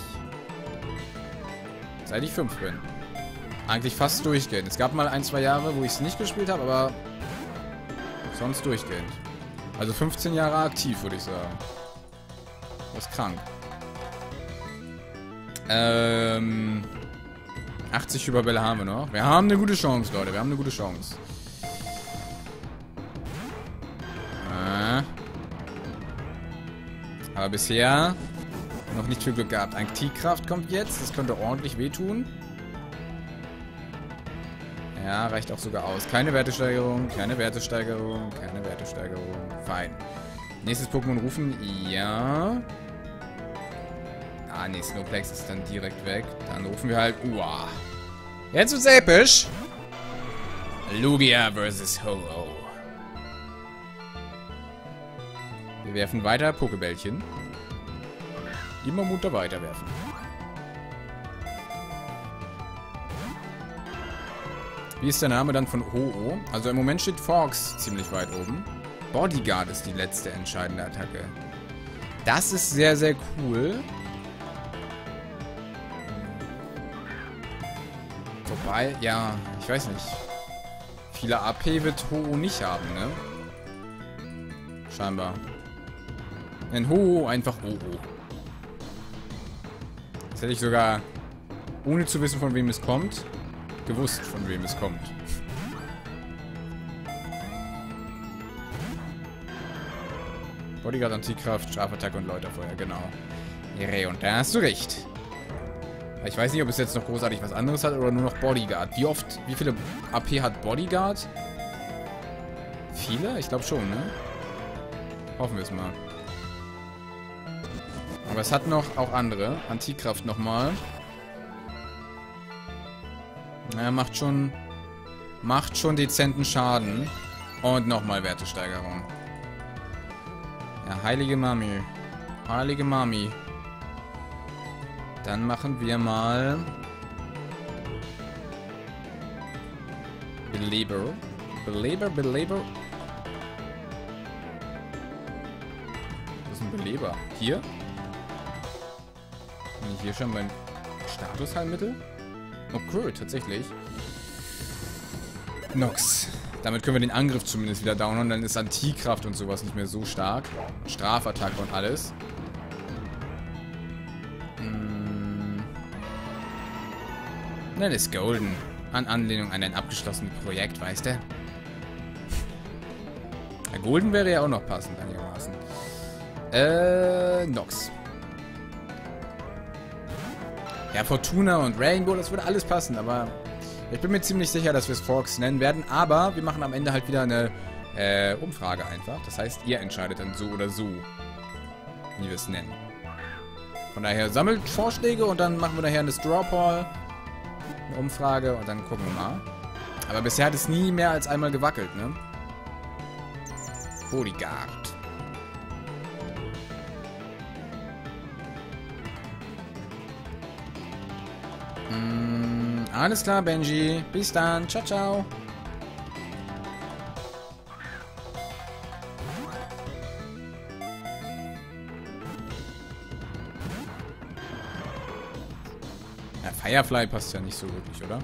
Seit ich 5 bin. Eigentlich fast durchgehend. Es gab mal 1-2 Jahre, wo ich es nicht gespielt habe, aber sonst durchgehend. Also 15 Jahre aktiv, würde ich sagen. Das ist krank. 80 Überbälle haben wir noch. Wir haben eine gute Chance, Leute. Wir haben eine gute Chance. Aber bisher noch nicht viel Glück gehabt. Antikkraft kommt jetzt. Das könnte ordentlich wehtun. Ja, reicht auch sogar aus. Keine Wertesteigerung, keine Wertesteigerung, keine Wertesteigerung. Fein. Nächstes Pokémon rufen. Ja. Ah, nee, Snowplex ist dann direkt weg. Dann rufen wir halt... Uah. Jetzt wird's episch. Lugia vs. Ho-Oh. Wir werfen weiter Pokebällchen. Immer munter weiterwerfen. Wie ist der Name dann von Ho-Oh? Also im Moment steht Fox ziemlich weit oben. Bodyguard ist die letzte entscheidende Attacke. Das ist sehr, sehr cool. Wobei, ja, ich weiß nicht. Viele AP wird Ho-Oh nicht haben, ne? Scheinbar. Denn Ho-Oh einfach Ho-Oh. Das hätte ich sogar, ohne zu wissen, von wem es kommt, gewusst, von wem es kommt. Bodyguard, Antikraft, Strafattacke und Läuterfeuer, genau. Und da hast du recht. Ich weiß nicht, ob es jetzt noch großartig was anderes hat oder nur noch Bodyguard. Wie viele AP hat Bodyguard? Viele? Ich glaube schon, ne? Hoffen wir es mal. Aber es hat noch auch andere. Antikraft nochmal. Naja, macht schon dezenten Schaden. Und nochmal Wertesteigerung. Ja, heilige Mami. Heilige Mami. Dann machen wir mal... Beleber. Beleber. Was ist ein Beleber? Hier? Bin ich hier schon mein Statusheilmittel? Okay, tatsächlich. Nox. Damit können wir den Angriff zumindest wieder downen. Dann ist Antikraft und sowas nicht mehr so stark. Strafattacke und alles. Dann ist Golden. An Anlehnung an ein abgeschlossenes Projekt, weißt du? Ja, Golden wäre ja auch noch passend einigermaßen. Nox. Ja, Fortuna und Rainbow, das würde alles passen, aber ich bin mir ziemlich sicher, dass wir es Forks nennen werden, aber wir machen am Ende halt wieder eine Umfrage einfach. Das heißt, ihr entscheidet dann so oder so, wie wir es nennen. Von daher sammelt Vorschläge und dann machen wir nachher eine Straw Poll, eine Umfrage und dann gucken wir mal. Aber bisher hat es nie mehr als einmal gewackelt, ne? Bodyguard. Alles klar, Benji. Bis dann. Ciao, ciao. Ja, Firefly passt ja nicht so wirklich, oder?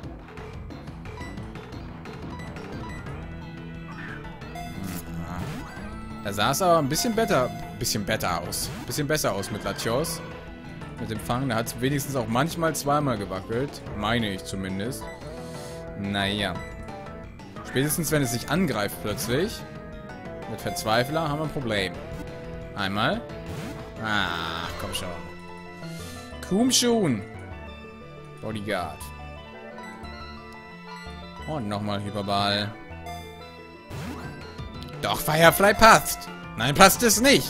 Da sah es aber ein bisschen besser aus. Ein bisschen besser aus mit Latios. Mit dem Fang. Da hat es wenigstens auch manchmal zweimal gewackelt. Meine ich zumindest. Naja. Spätestens, wenn es sich angreift plötzlich. Mit Verzweifler haben wir ein Problem. Einmal. Ach, komm schon. Komm schon. Bodyguard. Und nochmal Hyperball. Doch, Firefly passt. Nein, passt es nicht.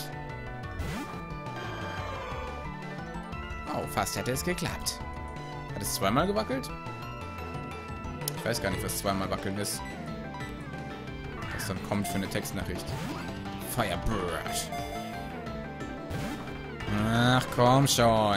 Oh, fast hätte es geklappt. Hat es zweimal gewackelt? Ich weiß gar nicht, was zweimal wackeln ist. Was dann kommt für eine Textnachricht. Firebird. Ach, komm schon.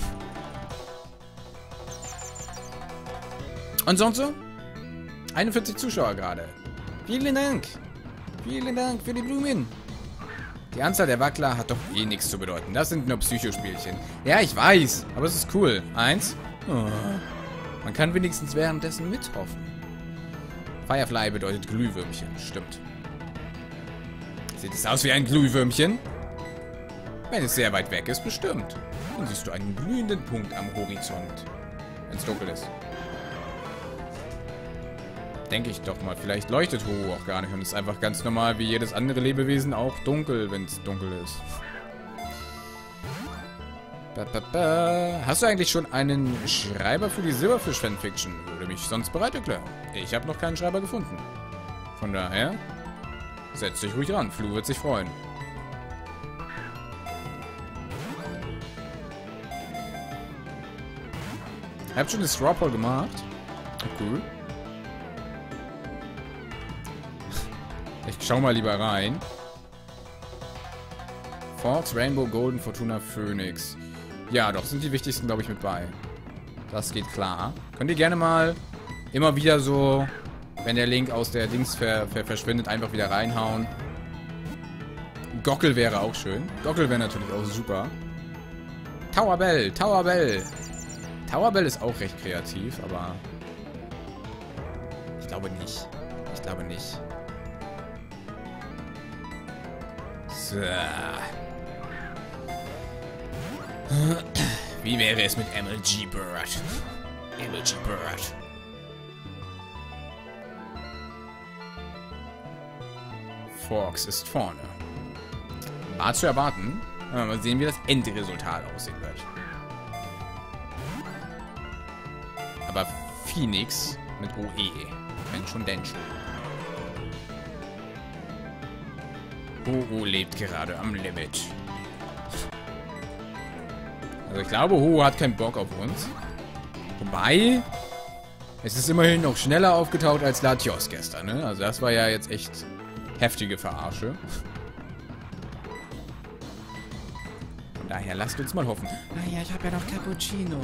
Und sonst so? 41 Zuschauer gerade. Vielen Dank. Vielen Dank für die Blumen. Die Anzahl der Wackler hat doch eh nichts zu bedeuten. Das sind nur Psychospielchen. Ja, ich weiß. Aber es ist cool. 1. Oh. Man kann wenigstens währenddessen mithoffen. Firefly bedeutet Glühwürmchen. Stimmt. Sieht es aus wie ein Glühwürmchen? Wenn es sehr weit weg ist, bestimmt. Dann siehst du einen glühenden Punkt am Horizont. Wenn es dunkel ist. Denke ich doch mal. Vielleicht leuchtet Ho auch gar nicht und ist einfach ganz normal wie jedes andere Lebewesen auch dunkel, wenn es dunkel ist. Hast du eigentlich schon einen Schreiber für die Silberfisch-Fanfiction? Würde mich sonst bereit erklären. Ich habe noch keinen Schreiber gefunden. Von daher, setz dich ruhig ran. Flu wird sich freuen. Habt schon eine Straw Poll gemacht? Cool. Ich schau mal lieber rein. Forks, Rainbow, Golden, Fortuna, Phoenix. Ja, doch, sind die wichtigsten, glaube ich, mit bei. Das geht klar. Könnt ihr gerne mal immer wieder so, wenn der Link aus der Dings verschwindet, einfach wieder reinhauen. Gockel wäre auch schön. Gockel wäre natürlich auch super. Tower Bell, Tower Bell. Tower Bell ist auch recht kreativ, aber ich glaube nicht. Ich glaube nicht. So. Wie wäre es mit MLG Bird? MLG Bird. Forks ist vorne. War zu erwarten. Mal sehen, wie das Endresultat aussehen wird. Aber Phoenix mit OE. Wenn schon, denn schon. Ho lebt gerade am Limit. Also ich glaube, Ho hat keinen Bock auf uns. Wobei, es ist immerhin noch schneller aufgetaucht als Latios gestern, ne? Also das war ja jetzt echt heftige Verarsche. Von daher lasst uns mal hoffen. Ah ja, ich habe ja noch Cappuccino.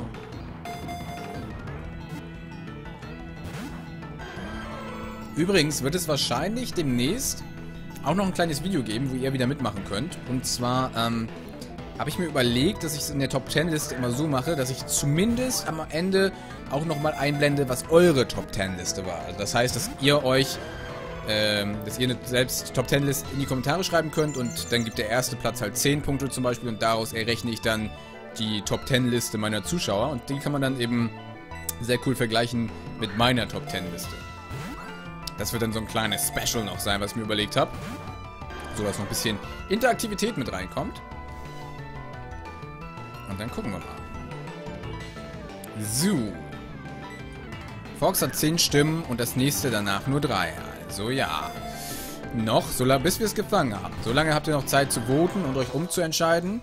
Übrigens wird es wahrscheinlich demnächst auch noch ein kleines Video geben, wo ihr wieder mitmachen könnt. Und zwar habe ich mir überlegt, dass ich es in der Top 10 Liste immer so mache, dass ich zumindest am Ende auch nochmal einblende, was eure Top 10 Liste war. Also das heißt, dass ihr euch, selbst Top 10 Liste in die Kommentare schreiben könnt und dann gibt der erste Platz halt 10 Punkte zum Beispiel und daraus errechne ich dann die Top 10 Liste meiner Zuschauer und die kann man dann eben sehr cool vergleichen mit meiner Top 10 Liste. Das wird dann so ein kleines Special noch sein, was ich mir überlegt habe. So dass noch ein bisschen Interaktivität mit reinkommt. Und dann gucken wir mal. So. Fox hat 10 Stimmen und das nächste danach nur 3. Also ja. Noch, bis wir es gefangen haben. So lange habt ihr noch Zeit zu voten und euch umzuentscheiden.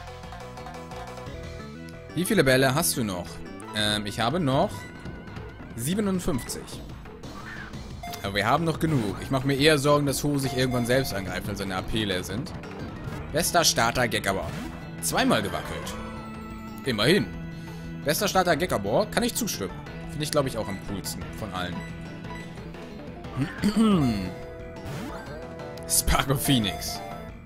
Wie viele Bälle hast du noch? Ich habe noch 57. Aber wir haben noch genug. Ich mache mir eher Sorgen, dass Ho sich irgendwann selbst angreift, wenn seine AP leer sind. Bester Starter Gekabor. Zweimal gewackelt. Immerhin. Bester Starter Gekabor, kann ich zustimmen. Finde ich, glaube ich, auch am coolsten von allen. Sparko Phoenix.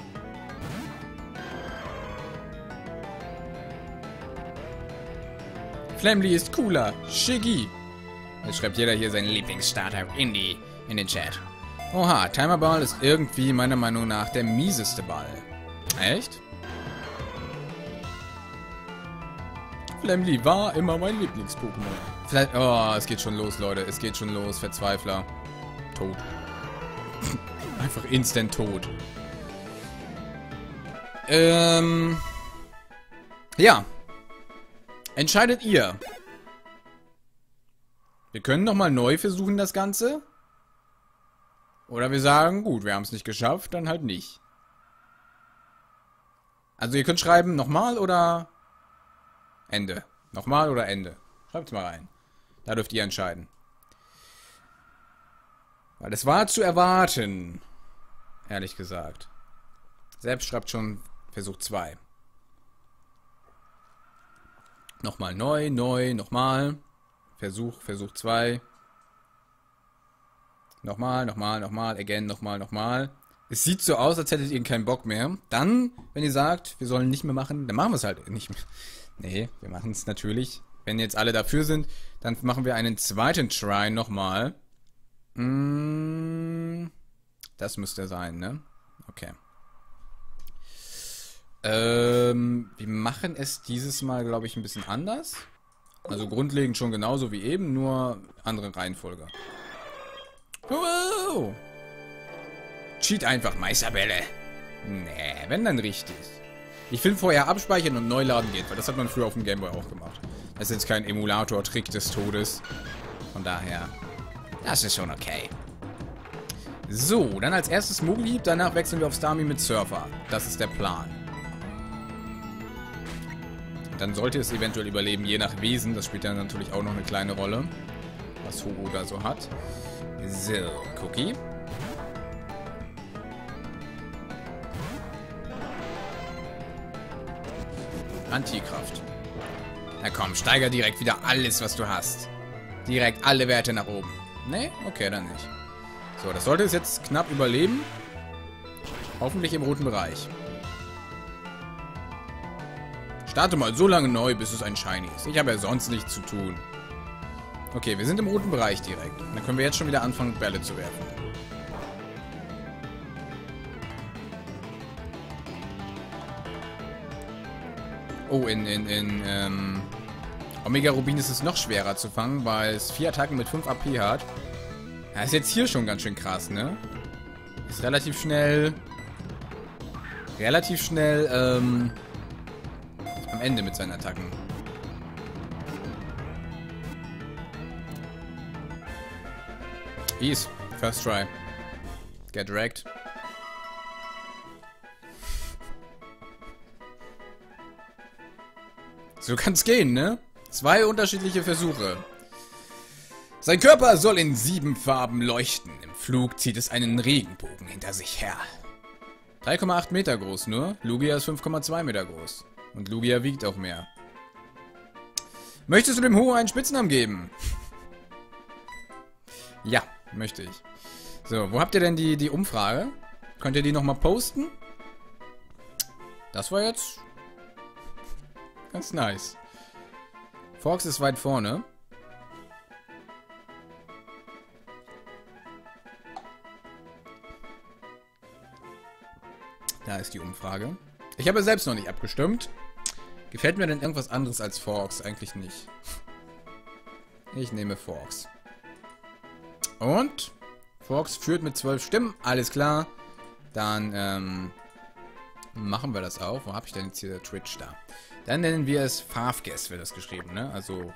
Flamly ist cooler. Shiggy. Jetzt schreibt jeder hier seinen Lieblingsstarter in den Chat. Oha, Timerball ist irgendwie meiner Meinung nach der mieseste Ball. Echt? Flamly war immer mein Lieblings-Pokémon. Vielleicht. Oh, es geht schon los, Leute. Es geht schon los. Verzweifler. Tot. Einfach instant tot. Ja. Entscheidet ihr. Wir können nochmal neu versuchen, das Ganze. Oder wir sagen, gut, wir haben es nicht geschafft, dann halt nicht. Also ihr könnt schreiben, nochmal oder Ende. Nochmal oder Ende. Schreibt es mal rein. Da dürft ihr entscheiden. Weil das war zu erwarten. Ehrlich gesagt. Selbst schreibt schon Versuch 2. Nochmal neu, nochmal. Versuch 2. Nochmal, again, nochmal. Es sieht so aus, als hättet ihr keinen Bock mehr. Dann, wenn ihr sagt, wir sollen nicht mehr machen, dann machen wir es halt nicht mehr. Nee, wir machen es natürlich. Wenn jetzt alle dafür sind, dann machen wir einen zweiten Try nochmal. Das müsste sein, ne? Okay. Wir machen es dieses Mal, glaube ich, ein bisschen anders. Also grundlegend schon genauso wie eben, nur andere Reihenfolge. Wow. Cheat einfach, Meisterbälle. Nee, wenn dann richtig. Ich will vorher abspeichern und neu laden gehen, weil das hat man früher auf dem Gameboy auch gemacht. Das ist jetzt kein Emulator-Trick des Todes. Von daher, das ist schon okay. So, dann als erstes Mogelhieb, danach wechseln wir auf Starmie mit Surfer. Das ist der Plan. Dann sollte es eventuell überleben, je nach Wesen. Das spielt dann natürlich auch noch eine kleine Rolle, was Ho-Oh da so hat. So, Cookie. Antikraft. Na komm, steiger direkt wieder alles, was du hast. Direkt alle Werte nach oben. Ne? Okay, dann nicht. So, das sollte es jetzt knapp überleben. Hoffentlich im roten Bereich. Starte mal so lange neu, bis es ein Shiny ist. Ich habe ja sonst nichts zu tun. Okay, wir sind im roten Bereich direkt. Dann können wir jetzt schon wieder anfangen, Bälle zu werfen. Oh, in Omega Rubin ist es noch schwerer zu fangen, weil es 4 Attacken mit 5 AP hat. Ja, ist jetzt hier schon ganz schön krass, ne? Ist relativ schnell am Ende mit seinen Attacken. Ease. First try. Get wrecked. So kann's gehen, ne? 2 unterschiedliche Versuche. Sein Körper soll in 7 Farben leuchten. Im Flug zieht es einen Regenbogen hinter sich her. 3,8 Meter groß nur. Lugia ist 5,2 Meter groß. Und Lugia wiegt auch mehr. Möchtest du dem Ho einen Spitznamen geben? Ja, möchte ich. So, wo habt ihr denn die Umfrage? Könnt ihr die nochmal posten? Das war jetzt ganz nice. Fox ist weit vorne. Da ist die Umfrage. Ich habe selbst noch nicht abgestimmt. Gefällt mir denn irgendwas anderes als Fox? Eigentlich nicht. Ich nehme Fox. Und Fox führt mit 12 Stimmen. Alles klar. Dann machen wir das auch. Wo habe ich denn jetzt hier Twitch da? Dann nennen wir es Favges, wird das geschrieben, ne? Also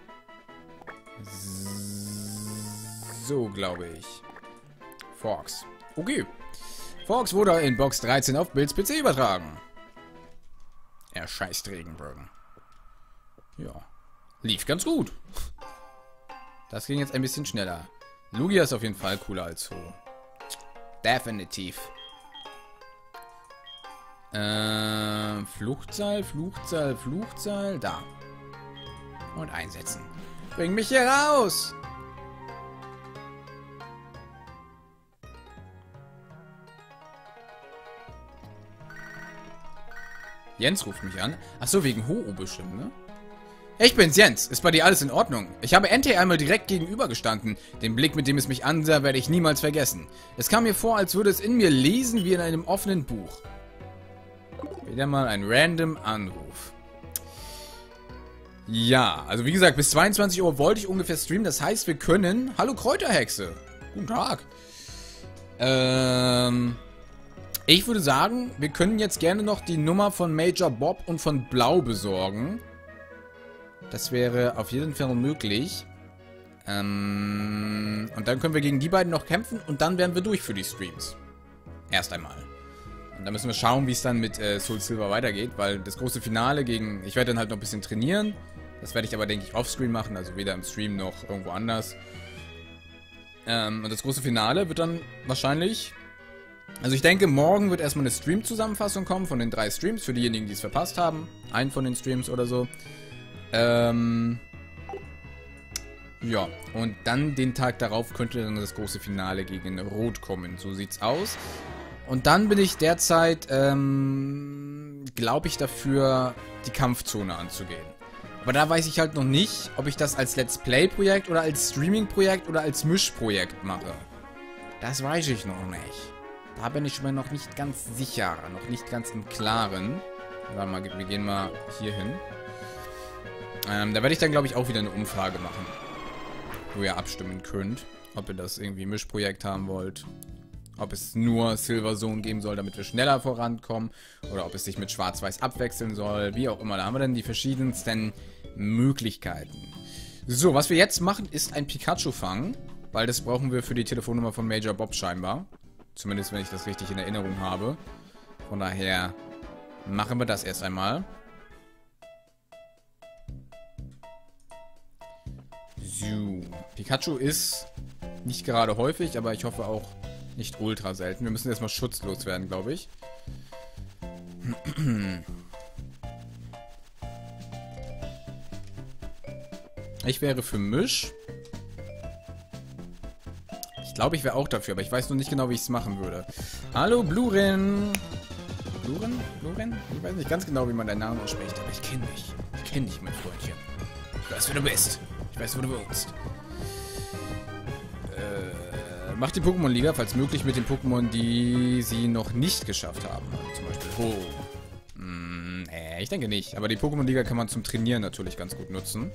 so, glaube ich. Fox. Okay. Fox wurde in Box 13 auf Bills PC übertragen. Er scheißt Regenbogen. Ja. Lief ganz gut. Das ging jetzt ein bisschen schneller. Lugia ist auf jeden Fall cooler als Ho. Definitiv. Fluchtseil, Fluchtseil, Fluchtseil. Da. Und einsetzen. Bring mich hier raus! Jens ruft mich an. Achso, wegen Ho-Oh bestimmt, ne? Ich bin's, Jens. Ist bei dir alles in Ordnung? Ich habe NT einmal direkt gegenüber gestanden. Den Blick, mit dem es mich ansah, werde ich niemals vergessen. Es kam mir vor, als würde es in mir lesen wie in einem offenen Buch. Wieder mal ein random Anruf. Ja, also wie gesagt, bis 22 Uhr wollte ich ungefähr streamen. Das heißt, wir können... Hallo Kräuterhexe. Guten Tag. Ich würde sagen, wir können jetzt gerne noch die Nummer von Major Bob und von Blau besorgen. Das wäre auf jeden Fall möglich. Und dann können wir gegen die beiden noch kämpfen und dann wären wir durch für die Streams. Erst einmal. Und dann müssen wir schauen, wie es dann mit Soul Silver weitergeht, weil das große Finale gegen... Ich werde dann halt noch ein bisschen trainieren. Das werde ich aber, denke ich, offscreen machen, also weder im Stream noch irgendwo anders. Und das große Finale wird dann wahrscheinlich... Also ich denke, morgen wird erstmal eine Stream-Zusammenfassung kommen von den 3 Streams, für diejenigen, die es verpasst haben. Einen von den Streams oder so. Ja, und dann den Tag darauf könnte dann das große Finale gegen Rot kommen. So sieht's aus. Und dann bin ich derzeit, glaube ich, dafür, die Kampfzone anzugehen. Aber da weiß ich halt noch nicht, ob ich das als Let's Play-Projekt oder als Streaming-Projekt oder als Mischprojekt mache. Das weiß ich noch nicht. Da bin ich mir noch nicht ganz sicher, noch nicht ganz im Klaren. Warte mal, wir gehen mal hier hin. Da werde ich dann, glaube ich, auch wieder eine Umfrage machen. Wo ihr abstimmen könnt, ob ihr das irgendwie Mischprojekt haben wollt. Ob es nur Silver Zone geben soll, damit wir schneller vorankommen. Oder ob es sich mit Schwarz-Weiß abwechseln soll. Wie auch immer. Da haben wir dann die verschiedensten Möglichkeiten. So, was wir jetzt machen, ist ein Pikachu fangen. Weil das brauchen wir für die Telefonnummer von Major Bob scheinbar. Zumindest, wenn ich das richtig in Erinnerung habe. Von daher machen wir das erst einmal. So. Pikachu ist nicht gerade häufig, aber ich hoffe auch nicht ultra selten. Wir müssen erstmal schutzlos werden, glaube ich. Ich wäre für Misch. Ich glaube, ich wäre auch dafür, aber ich weiß noch nicht genau, wie ich es machen würde. Hallo, Bluren. Bluren? Bluren? Ich weiß nicht ganz genau, wie man deinen Namen ausspricht, aber ich kenne dich. Ich kenne dich, mein Freundchen. Ich weiß, wer du bist. Ich weiß, wo du wohnst. Macht die Pokémon-Liga, falls möglich, mit den Pokémon, die sie noch nicht geschafft haben. Zum Beispiel Ho. Nee, ich denke nicht. Aber die Pokémon-Liga kann man zum Trainieren natürlich ganz gut nutzen.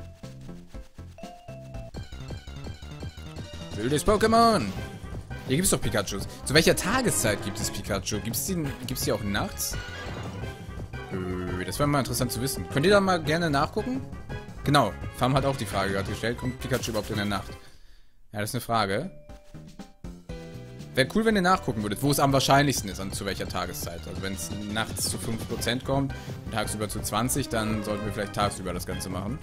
Wildes Pokémon! Hier gibt es doch Pikachus. Zu welcher Tageszeit gibt es Pikachu? Gibt's die auch nachts? Das wäre mal interessant zu wissen. Könnt ihr da mal gerne nachgucken? Genau, Farm hat auch die Frage gerade gestellt. Kommt Pikachu überhaupt in der Nacht? Ja, das ist eine Frage. Wäre cool, wenn ihr nachgucken würdet, wo es am wahrscheinlichsten ist, zu welcher Tageszeit. Also wenn es nachts zu 5% kommt und tagsüber zu 20%, dann sollten wir vielleicht tagsüber das Ganze machen.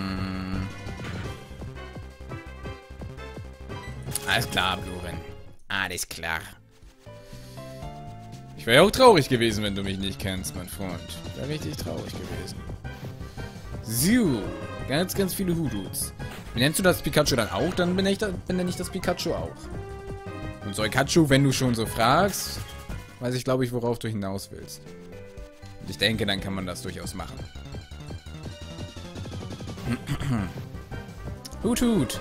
Alles klar, Bluren. Alles klar. Ich wäre ja auch traurig gewesen, wenn du mich nicht kennst, mein Freund. Ich wäre richtig traurig gewesen. So, ganz, ganz viele Hoodoos. Wie nennst du das Pikachu dann auch? Dann benenne ich das Pikachu auch. Und Suikachu, wenn du schon so fragst, weiß ich, glaube ich, worauf du hinaus willst. Und ich denke, dann kann man das durchaus machen. Hut, Hut.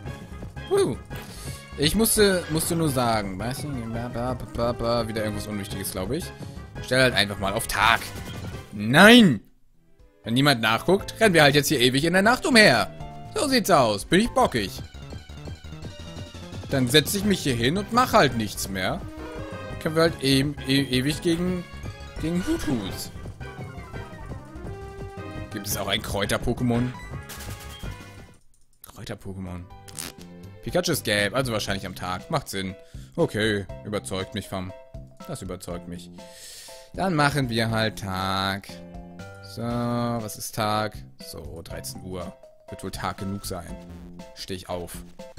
Ich musste nur sagen, weißt du, wieder irgendwas Unwichtiges, glaube ich. Stell halt einfach mal auf Tag. Nein! Wenn niemand nachguckt, rennen wir halt jetzt hier ewig in der Nacht umher. So sieht's aus. Bin ich bockig. Dann setze ich mich hier hin und mache halt nichts mehr. Können wir halt ewig gegen Hutus. Gibt es auch ein Kräuter-Pokémon? Kräuter-Pokémon. Pikachu ist gelb, also wahrscheinlich am Tag. Macht Sinn. Okay, überzeugt mich, Fam. Das überzeugt mich. Dann machen wir halt Tag. So, was ist Tag? So, 13 Uhr. Wird wohl Tag genug sein. Stehe ich auf.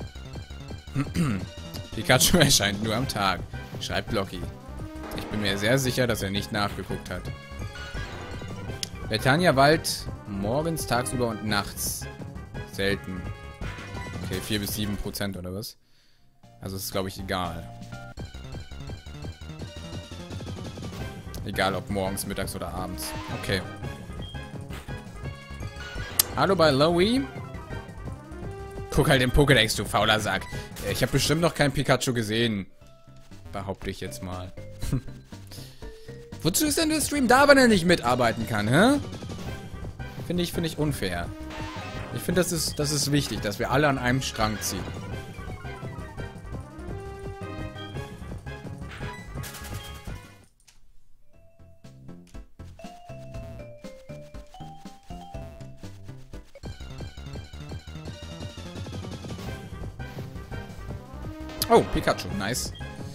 Pikachu erscheint nur am Tag. Schreibt Loki. Ich bin mir sehr sicher, dass er nicht nachgeguckt hat. Betania Wald morgens, tagsüber und nachts. Selten. Okay, 4 bis 7% oder was? Also ist, glaube ich, egal. Egal, ob morgens, mittags oder abends. Okay. Hallo bei Lowy. Guck halt im Pokédex, du fauler Sack. Ich habe bestimmt noch kein Pikachu gesehen. Behaupte ich jetzt mal. Wozu ist denn der Stream da, wenn er nicht mitarbeiten kann, hä? Finde ich unfair. Ich finde, das ist wichtig, dass wir alle an einem Strang ziehen. Oh, Pikachu, nice.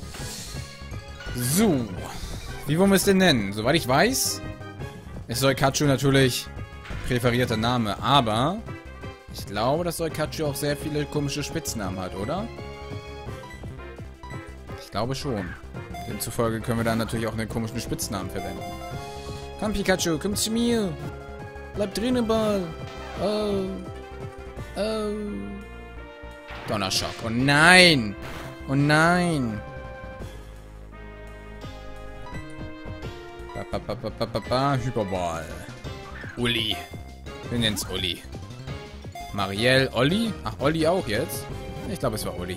So. Wie wollen wir es denn nennen? Soweit ich weiß, ist Suikachu natürlich präferierter Name, aber ich glaube, dass Suikachu auch sehr viele komische Spitznamen hat, oder? Ich glaube schon. Demzufolge können wir dann natürlich auch einen komischen Spitznamen verwenden. Komm, Pikachu, komm zu mir. Bleib drinnen, Ball. Oh. Oh. Donnerschock. Oh nein. Oh nein. Hyperball. Uli. Wir nennen es Uli. Marielle, Olli? Ach, Olli auch jetzt? Ich glaube, es war Uli.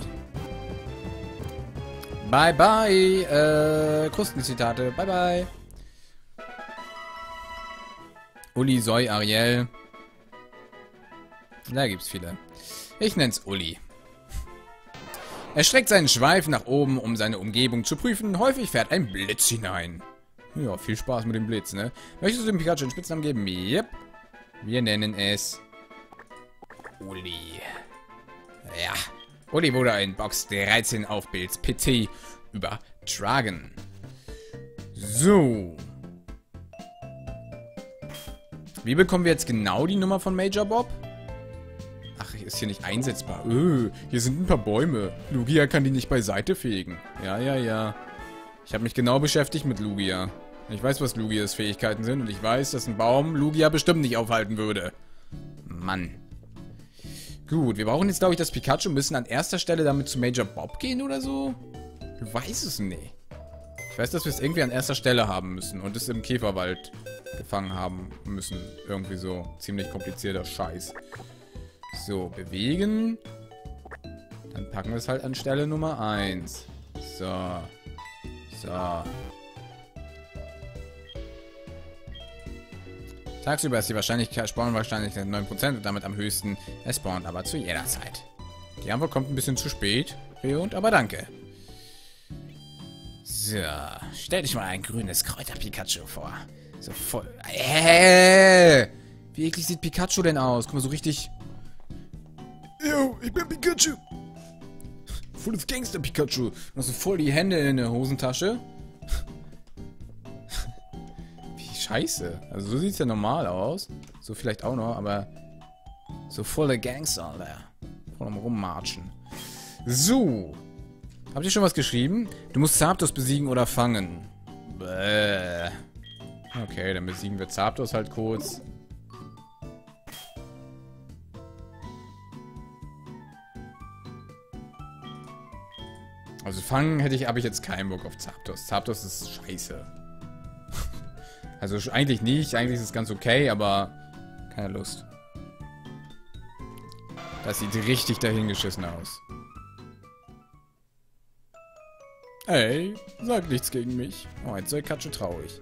Bye, bye. Krustenzitate. Bye, bye. Uli, Zoe, Ariel. Da gibt's viele. Ich nenn's Uli. Er streckt seinen Schweif nach oben, um seine Umgebung zu prüfen. Häufig fährt ein Blitz hinein. Ja, viel Spaß mit dem Blitz, ne? Möchtest du dem Pikachu einen Spitznamen geben? Yep. Wir nennen es Uli. Ja. Uli wurde in Box 13 auf Bills PC übertragen. So. Wie bekommen wir jetzt genau die Nummer von Major Bob? Ach, ist hier nicht einsetzbar. Hier sind ein paar Bäume. Lugia kann die nicht beiseite fegen. Ja, ja, ja. Ich habe mich genau beschäftigt mit Lugia. Ich weiß, was Lugias Fähigkeiten sind und ich weiß, dass ein Baum Lugia bestimmt nicht aufhalten würde. Mann. Gut, wir brauchen jetzt, glaube ich, das Pikachu. Müssen an erster Stelle damit zu Major Bob gehen oder so? Ich weiß es nicht. Ich weiß, dass wir es irgendwie an erster Stelle haben müssen und es im Käferwald gefangen haben müssen. Irgendwie so. Ziemlich komplizierter Scheiß. So, bewegen. Dann packen wir es halt an Stelle Nummer 1. So. So. Tagsüber ist die Wahrscheinlichkeit, Spawnwahrscheinlichkeit 9% und damit am höchsten. Es spawnt aber zu jeder Zeit. Die Antwort kommt ein bisschen zu spät, Reont, aber danke. So, stell dich mal ein grünes Kräuter-Pikachu vor. So voll... Wie eklig sieht Pikachu denn aus? Guck mal, so richtig... Yo, ich bin Pikachu. Volles Gangster-Pikachu. Du hast so voll die Hände in der Hosentasche. Scheiße. Also so sieht es ja normal aus. So vielleicht auch noch, aber so voller Gangster, Alter. Voll am Rummarschen. So. Habt ihr schon was geschrieben? Du musst Zapdos besiegen oder fangen. Bäh. Okay, dann besiegen wir Zapdos halt kurz. Also fangen habe ich jetzt keinen Bock auf Zapdos. Zapdos ist scheiße. Also eigentlich nicht. Eigentlich ist es ganz okay, aber keine Lust. Das sieht richtig dahingeschissen aus. Ey, sag nichts gegen mich. Oh, jetzt soll Katsche traurig.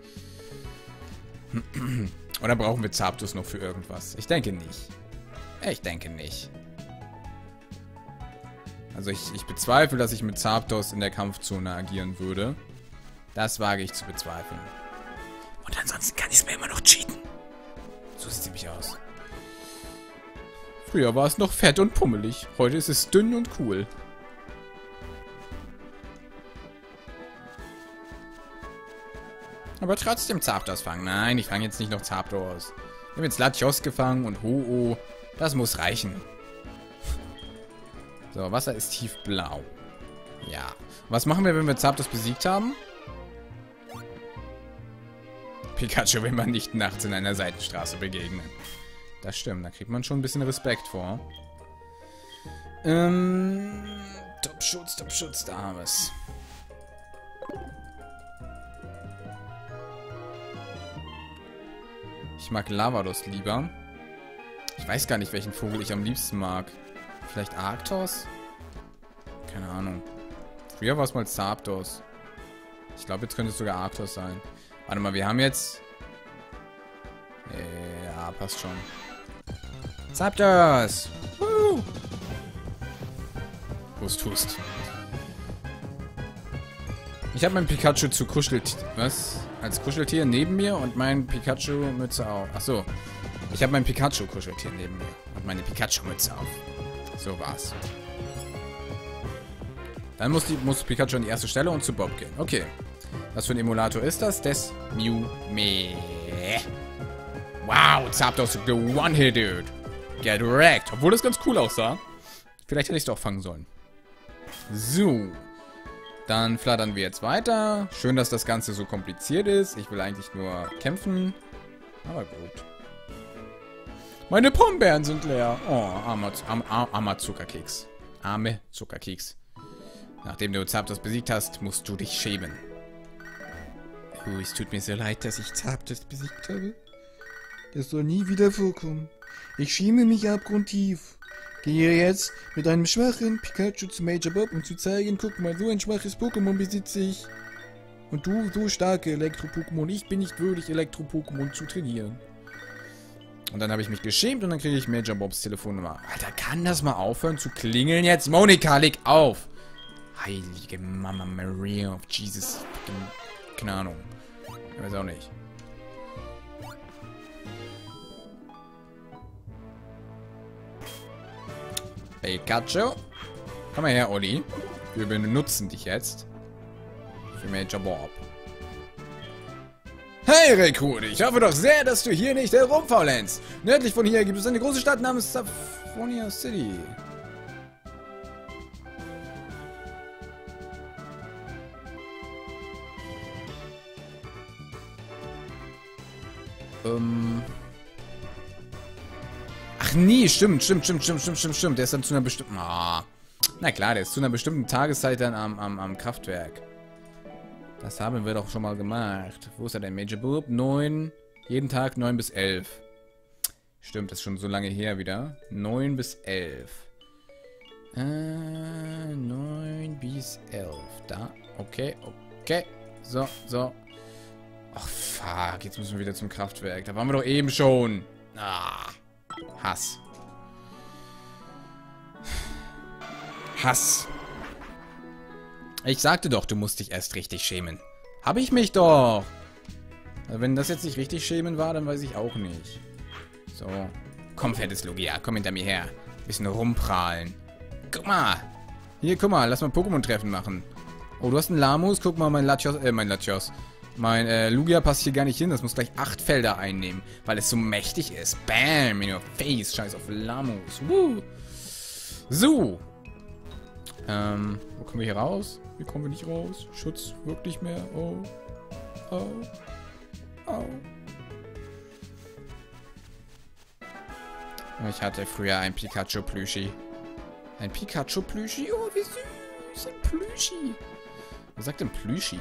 Oder brauchen wir Zapdos noch für irgendwas? Ich denke nicht. Ich denke nicht. Also ich bezweifle, dass ich mit Zapdos in der Kampfzone agieren würde. Das wage ich zu bezweifeln. Und ansonsten kann ich es mir immer noch cheaten. So sieht es nämlich aus. Früher war es noch fett und pummelig. Heute ist es dünn und cool. Aber trotzdem Zapdos fangen. Nein, ich fange jetzt nicht noch Zapdos. Ich habe jetzt Latios gefangen und Ho-Oh. Das muss reichen. So, Wasser ist tiefblau. Ja. Was machen wir, wenn wir Zapdos besiegt haben? Pikachu will man nicht nachts in einer Seitenstraße begegnen. Das stimmt, da kriegt man schon ein bisschen Respekt vor. Top-Schutz, da haben wir es. Ich mag Lavados lieber. Ich weiß gar nicht, welchen Vogel ich am liebsten mag. Vielleicht Arktos? Keine Ahnung. Früher war es mal Zapdos. Ich glaube, jetzt könnte es sogar Arktos sein. Warte mal, wir haben jetzt... Ja, passt schon. Zapdos! Hust. Ich habe mein Pikachu zu Kuscheltier... Was? Als Kuscheltier neben mir und mein Pikachu-Mütze auf. Achso. Ich habe mein Pikachu-Kuscheltier neben mir und meine Pikachu-Mütze auf. So war's. Dann muss Pikachu an die erste Stelle und zu Bob gehen. Okay. Was für ein Emulator ist das? Des Mew Me. Wow, Zapdos one-hitted. Get wrecked. Obwohl das ganz cool aussah. Vielleicht hätte ich es doch fangen sollen. So. Dann flattern wir jetzt weiter. Schön, dass das Ganze so kompliziert ist. Ich will eigentlich nur kämpfen. Aber gut. Meine Pombeeren sind leer. Oh, armer Zuckerkeks. Arme Zuckerkeks. Nachdem du Zapdos besiegt hast, musst du dich schämen. Oh, es tut mir so leid, dass ich Zapdos besiegt habe. Das soll nie wieder vorkommen. Ich schäme mich abgrundtief. Gehe jetzt mit einem schwachen Pikachu zu Major Bob, um zu zeigen, guck mal, so ein schwaches Pokémon besitze ich. Und du, so starke Elektro-Pokémon. Ich bin nicht würdig, Elektro-Pokémon zu trainieren. Und dann habe ich mich geschämt und dann kriege ich Major Bobs Telefonnummer. Alter, kann das mal aufhören zu klingeln jetzt? Monika, leg auf! Heilige Mama Maria of Jesus. Keine Ahnung. Ich weiß auch nicht. Pikachu. Komm mal her, Olli. Wir benutzen dich jetzt. Für Major Bob. Hey, Rekrut. Ich hoffe doch sehr, dass du hier nicht herumfaulenzt. Nördlich von hier gibt es eine große Stadt namens Saphonia City. Ach nee, stimmt. Der ist dann zu einer bestimmten... Ah. Na klar, der ist zu einer bestimmten Tageszeit dann am Kraftwerk. Das haben wir doch schon mal gemacht. Wo ist er denn? Major Bob? 9. Jeden Tag 9 bis 11. Stimmt, das ist schon so lange her wieder. 9 bis 11. 9 bis 11. Da. Okay. So. Ach, fuck. Jetzt müssen wir wieder zum Kraftwerk. Da waren wir doch eben schon. Ah. Hass. Ich sagte doch, du musst dich erst richtig schämen. Hab ich mich doch. Also wenn das jetzt nicht richtig schämen war, dann weiß ich auch nicht. So. Komm, fettes Lugia. Komm hinter mir her. Bisschen rumprahlen. Guck mal. Hier, guck mal. Lass mal Pokémon-Treffen machen. Oh, du hast einen Lamus. Guck mal, mein Latios. Mein Lugia passt hier gar nicht hin. Das muss gleich 8 Felder einnehmen. Weil es so mächtig ist. Bam. In your face. Scheiß auf Lamus. Woo. So. Wo kommen wir hier raus? Hier kommen wir nicht raus. Schutz wirkt nicht mehr. Oh. Oh. Oh. Ich hatte früher ein Pikachu-Plüschi. Ein Pikachu-Plüschi? Oh, wie süß. Ein Plüschi. Wer sagt denn Plüschi?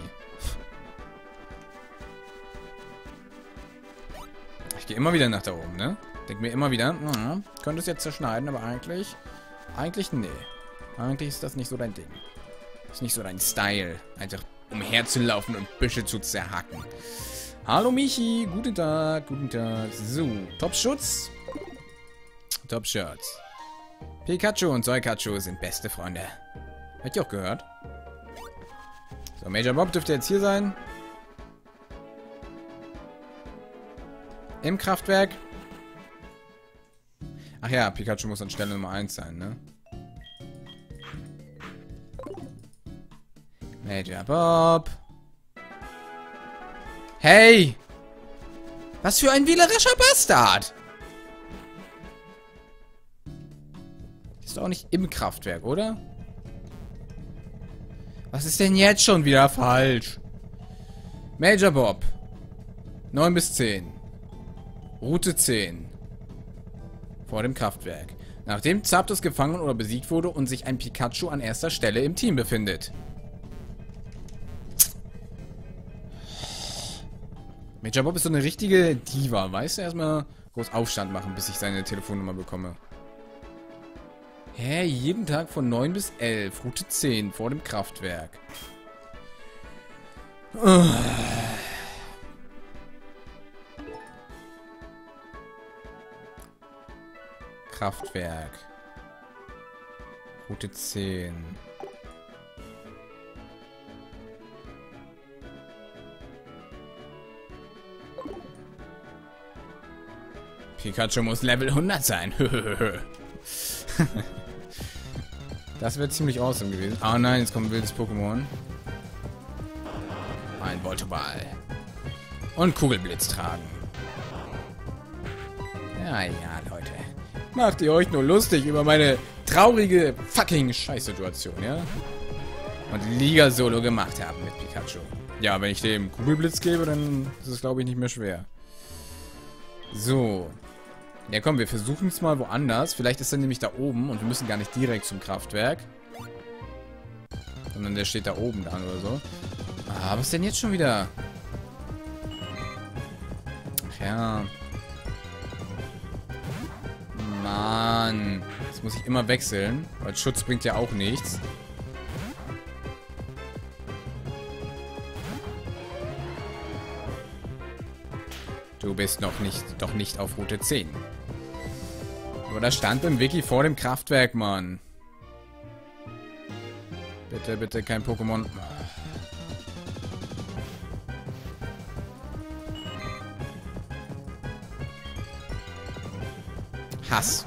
Ich gehe immer wieder nach da oben, ne? Denk mir immer wieder, könnte es jetzt zerschneiden, aber eigentlich nee. Eigentlich ist das nicht so dein Ding. Ist nicht so dein Style. Einfach umherzulaufen und Büsche zu zerhacken. Hallo Michi, guten Tag, guten Tag. So, Top-Schutz. Top-Shirts. Pikachu und Suikachu sind beste Freunde. Habt ihr auch gehört? So, Major Bob dürfte jetzt hier sein. Im Kraftwerk. Ach ja, Pikachu muss an Stelle Nummer 1 sein, ne? Major Bob. Hey! Was für ein wählerischer Bastard! Ist doch auch nicht im Kraftwerk, oder? Was ist denn jetzt schon wieder falsch? Major Bob. 9 bis 10. Route 10. Vor dem Kraftwerk. Nachdem Zapdos gefangen oder besiegt wurde und sich ein Pikachu an erster Stelle im Team befindet. Major Bob ist so eine richtige Diva, weißt du? Erstmal groß Aufstand machen, bis ich seine Telefonnummer bekomme. Hä? Jeden Tag von 9 bis 11. Route 10 vor dem Kraftwerk. Kraftwerk. Route 10. Pikachu muss Level 100 sein. Das wäre ziemlich awesome gewesen. Ah nein, jetzt kommt ein wildes Pokémon. Ein Voltoball. Und Kugelblitz tragen. Ja, Leute. Macht ihr euch nur lustig über meine traurige fucking Scheißsituation, ja? Und Liga-Solo gemacht haben mit Pikachu. Ja, wenn ich dem Kugelblitz gebe, dann ist es, glaube ich, nicht mehr schwer. So. Ja, komm, wir versuchen es mal woanders. Vielleicht ist er nämlich da oben und wir müssen gar nicht direkt zum Kraftwerk. Sondern der steht da oben dann oder so. Ah, was ist denn jetzt schon wieder? Ach ja. Mann. Jetzt muss ich immer wechseln. Weil Schutz bringt ja auch nichts. Du bist noch nicht auf Route 10. Aber da stand im Wiki vor dem Kraftwerk, Mann. Bitte, bitte kein Pokémon. Hass.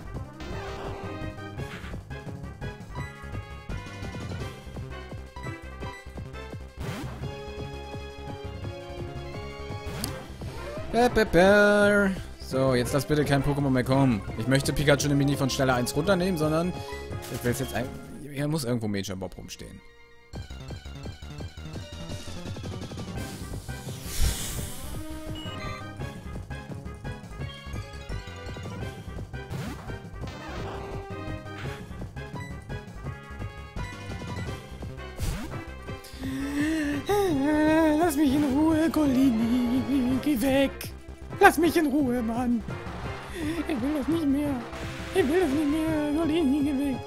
So, jetzt lass bitte kein Pokémon mehr kommen. Ich möchte Pikachu nämlich nicht von Stelle 1 runternehmen, sondern ich will jetzt hier muss irgendwo Major Bob rumstehen. Lass mich in Ruhe, Golini. Geh weg. Lass mich in Ruhe, Mann. Ich will das nicht mehr. Ich will das nicht mehr. Golini, geh weg.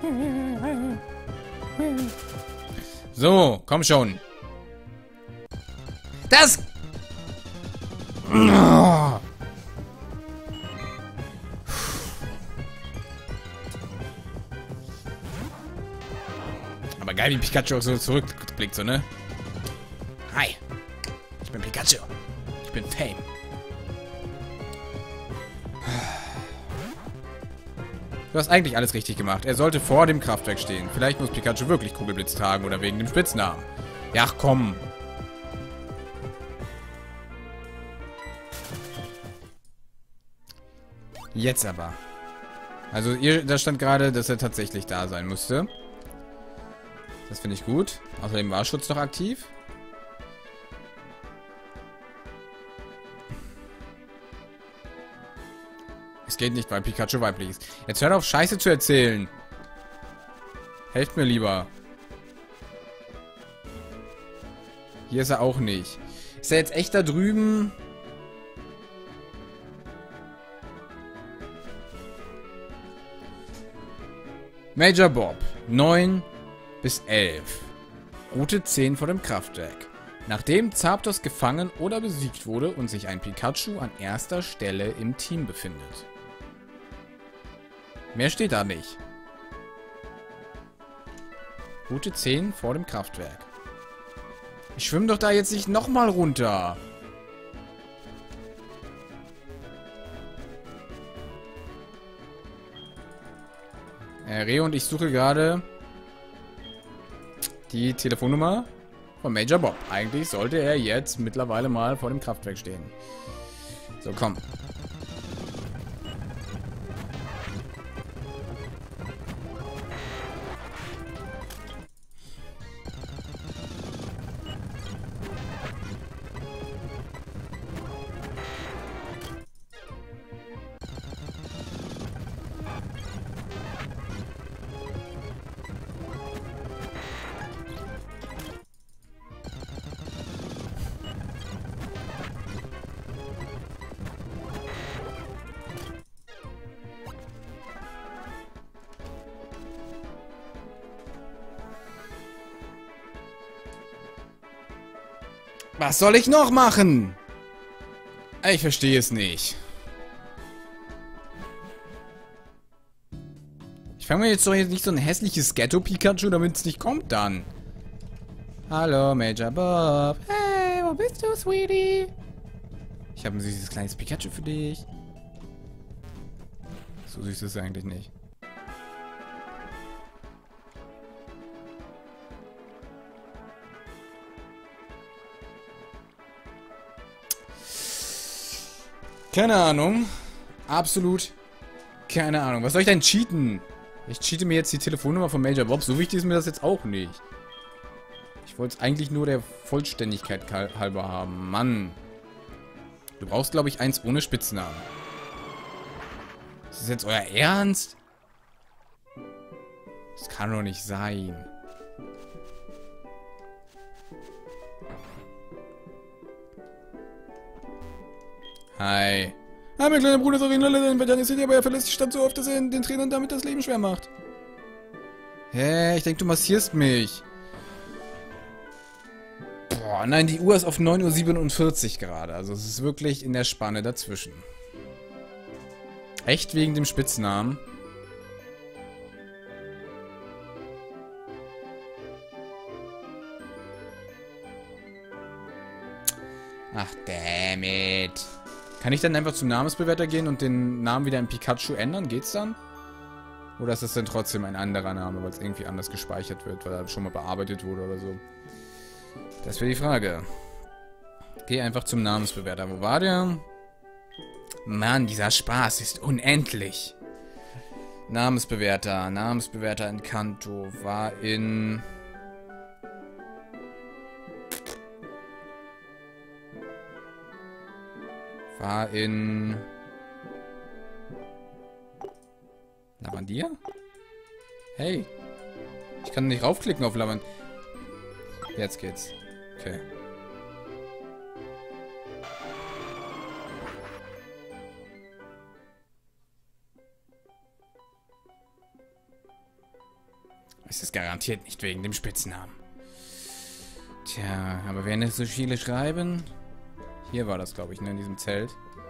So, komm schon. Das... Aber geil, wie Pikachu auch so zurückblickt, so, ne? Hi. Ich bin Pikachu. Ich bin Fame. Du hast eigentlich alles richtig gemacht. Er sollte vor dem Kraftwerk stehen. Vielleicht muss Pikachu wirklich Kugelblitz tragen oder wegen dem Spitznamen. Ja, komm. Jetzt aber. Also, da stand gerade, dass er tatsächlich da sein musste. Das finde ich gut. Außerdem war Schutz noch aktiv. Es geht nicht, weil Pikachu weiblich ist. Jetzt hört auf, Scheiße zu erzählen. Helft mir lieber. Hier ist er auch nicht. Ist er jetzt echt da drüben? Major Bob. 9 bis 11. Route 10 vor dem Kraftwerk. Nachdem Zapdos gefangen oder besiegt wurde und sich ein Pikachu an erster Stelle im Team befindet. Mehr steht da nicht. Route 10 vor dem Kraftwerk. Ich schwimme doch da jetzt nicht nochmal runter. Reo und ich suche gerade die Telefonnummer von Major Bob. Eigentlich sollte er jetzt mittlerweile mal vor dem Kraftwerk stehen. So, komm. Was soll ich noch machen? Ich verstehe es nicht. Ich fange mir jetzt doch jetzt nicht so ein hässliches Ghetto-Pikachu, damit es nicht kommt dann. Hallo, Major Bob. Hey, wo bist du, Sweetie? Ich habe ein süßes kleines Pikachu für dich. So süß ist es eigentlich nicht. Keine Ahnung. Absolut keine Ahnung. Was soll ich denn cheaten? Ich cheate mir jetzt die Telefonnummer von Major Bob. So wichtig ist mir das jetzt auch nicht. Ich wollte es eigentlich nur der Vollständigkeit halber haben. Mann. Du brauchst, glaube ich, eins ohne Spitznamen. Ist das jetzt euer Ernst? Das kann doch nicht sein. Hi. Hi, mein kleiner Bruder ist auch in London, bei Daniel City, aber er verlässt die Stadt so oft, dass er den Trainern damit das Leben schwer macht. Hä? Ich denke, du massierst mich. Boah, nein, die Uhr ist auf 9:47 Uhr gerade. Also es ist wirklich in der Spanne dazwischen. Echt wegen dem Spitznamen? Ach, damn it. Kann ich dann einfach zum Namensbewerter gehen und den Namen wieder in Pikachu ändern? Geht's dann? Oder ist das dann trotzdem ein anderer Name, weil es irgendwie anders gespeichert wird, weil er schon mal bearbeitet wurde oder so? Das wäre die Frage. Geh einfach zum Namensbewerter. Wo war der? Mann, dieser Spaß ist unendlich. Namensbewerter. Namensbewerter in Kanto war in... Lavandia? Hey. Ich kann nicht raufklicken auf Lavandia. Jetzt geht's. Okay. Es ist garantiert nicht wegen dem Spitznamen. Tja, aber wenn es so viele schreiben... Hier war das, glaube ich, ne, in diesem Zelt.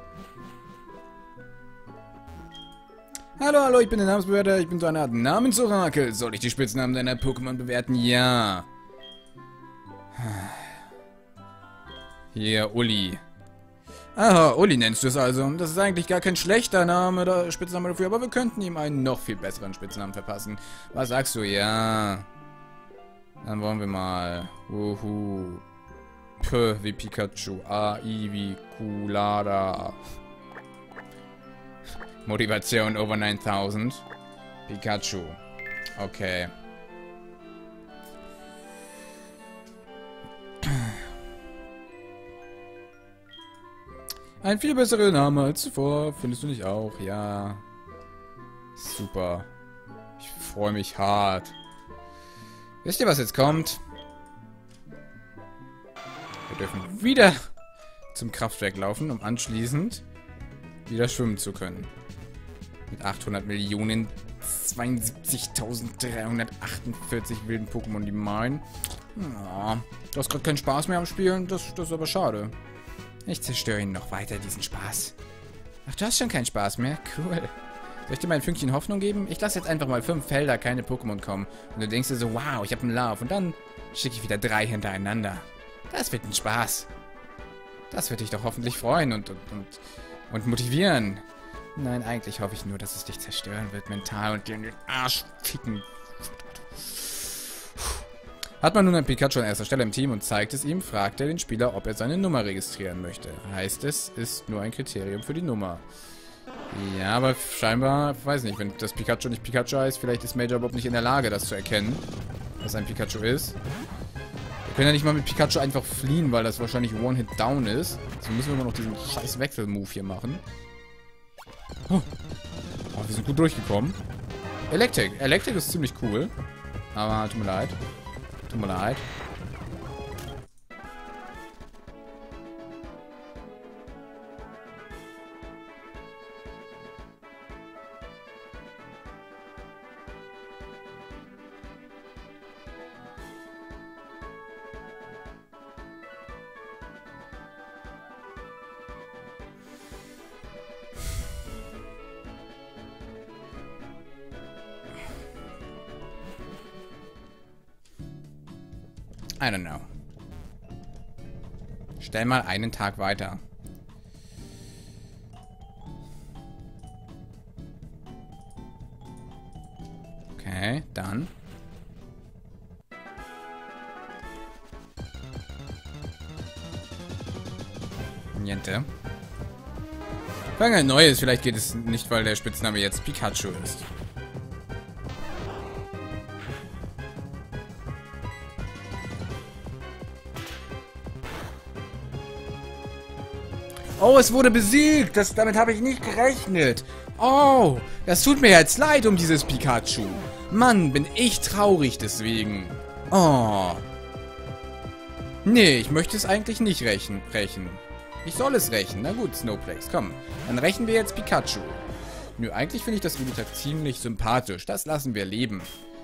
Hallo, hallo, ich bin der Namensbewerter. Ich bin so eine Art Namensorakel. Soll ich die Spitznamen deiner Pokémon bewerten? Ja. Hier, Uli. Aha, Uli nennst du es also. Das ist eigentlich gar kein schlechter Name oder Spitzname dafür, aber wir könnten ihm einen noch viel besseren Spitznamen verpassen. Was sagst du? Ja. Dann wollen wir mal. Wuhu. P wie Pikachu. A, I wie Kulada. Motivation over 9000. Pikachu. Okay. Ein viel besserer Name als zuvor, findest du nicht auch? Ja. Super. Ich freue mich hart. Wisst ihr, was jetzt kommt? Wir dürfen wieder zum Kraftwerk laufen, um anschließend wieder schwimmen zu können. Mit 800.072.348 wilden Pokémon, die meinen. Ja, du hast gerade keinen Spaß mehr am Spielen, das ist aber schade. Ich zerstöre ihn noch weiter, diesen Spaß. Ach, du hast schon keinen Spaß mehr? Cool. Soll ich dir mal ein Fünkchen Hoffnung geben? Ich lasse jetzt einfach mal 5 Felder keine Pokémon kommen. Und du denkst dir so, wow, ich habe einen Lauf. Und dann schicke ich wieder 3 hintereinander. Das wird ein Spaß. Das wird dich doch hoffentlich freuen und motivieren. Nein, eigentlich hoffe ich nur, dass es dich zerstören wird mental und dir in den Arsch ficken. Hat man nun ein Pikachu an erster Stelle im Team und zeigt es ihm, fragt er den Spieler, ob er seine Nummer registrieren möchte. Heißt es, ist nur ein Kriterium für die Nummer. Ja, aber scheinbar, weiß nicht, wenn das Pikachu nicht Pikachu heißt, vielleicht ist Major überhaupt nicht in der Lage, das zu erkennen, was ein Pikachu ist. Wir können ja nicht mal mit Pikachu einfach fliehen, weil das wahrscheinlich One-Hit-Down ist. Also müssen wir immer noch diesen scheiß Wechsel-Move hier machen. Oh, wir sind gut durchgekommen. Electric ist ziemlich cool. Aber tut mir leid. Tut mir leid. I don't know. Stell mal einen Tag weiter. Okay, dann. Niente. Fangen ein neues. Vielleicht geht es nicht, weil der Spitzname jetzt Pikachu ist. Oh, es wurde besiegt. Damit habe ich nicht gerechnet. Oh, das tut mir jetzt leid um dieses Pikachu. Mann, bin ich traurig deswegen. Oh. Nee, ich möchte es eigentlich nicht rächen. Ich soll es rächen. Na gut, Snowflakes, komm. Dann rächen wir jetzt Pikachu. Nö, eigentlich finde ich das Evitag ziemlich sympathisch. Das lassen wir leben.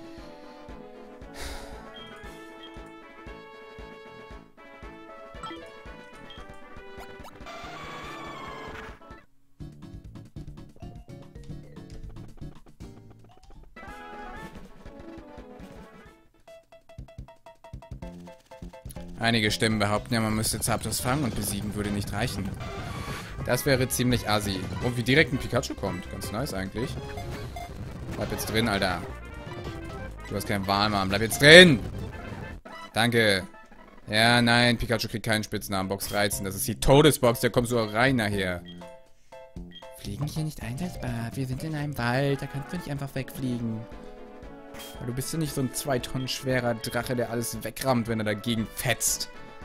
Einige Stimmen behaupten ja, man müsste Zapdos fangen und besiegen würde nicht reichen. Das wäre ziemlich assi. Und wie direkt ein Pikachu kommt. Ganz nice eigentlich. Bleib jetzt drin, Alter. Du hast keinen Wahlmann. Bleib jetzt drin! Danke. Ja, nein, Pikachu kriegt keinen Spitznamen. Box 13. Das ist die Todesbox. Der kommt so rein nachher. Fliegen hier nicht einsetzbar. Wir sind in einem Wald. Da kannst du nicht einfach wegfliegen. Du bist ja nicht so ein 2 Tonnen schwerer Drache, der alles wegrammt, wenn er dagegen fetzt.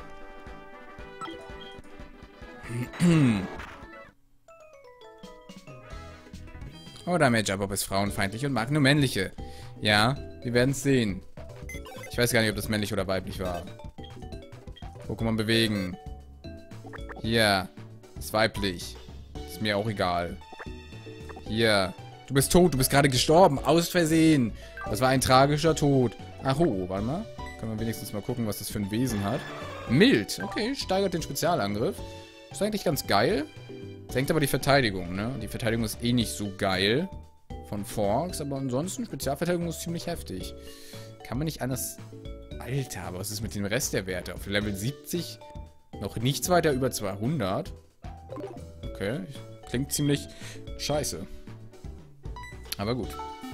Oder Major Bob ist frauenfeindlich und mag nur männliche. Ja, wir werden es sehen. Ich weiß gar nicht, ob das männlich oder weiblich war. Pokémon bewegen. Hier. Ist weiblich. Ist mir auch egal. Hier. Du bist tot, du bist gerade gestorben. Aus Versehen. Das war ein tragischer Tod. Ach, oh, warte mal. Können wir wenigstens mal gucken, was das für ein Wesen hat. Mild. Okay, steigert den Spezialangriff. Ist eigentlich ganz geil. Senkt aber die Verteidigung, ne? Die Verteidigung ist eh nicht so geil. Von Forks, aber ansonsten Spezialverteidigung ist ziemlich heftig. Kann man nicht anders... Alter, aber was ist mit dem Rest der Werte? Auf Level 70 noch nichts weiter über 200. Okay, klingt ziemlich scheiße. Aber gut.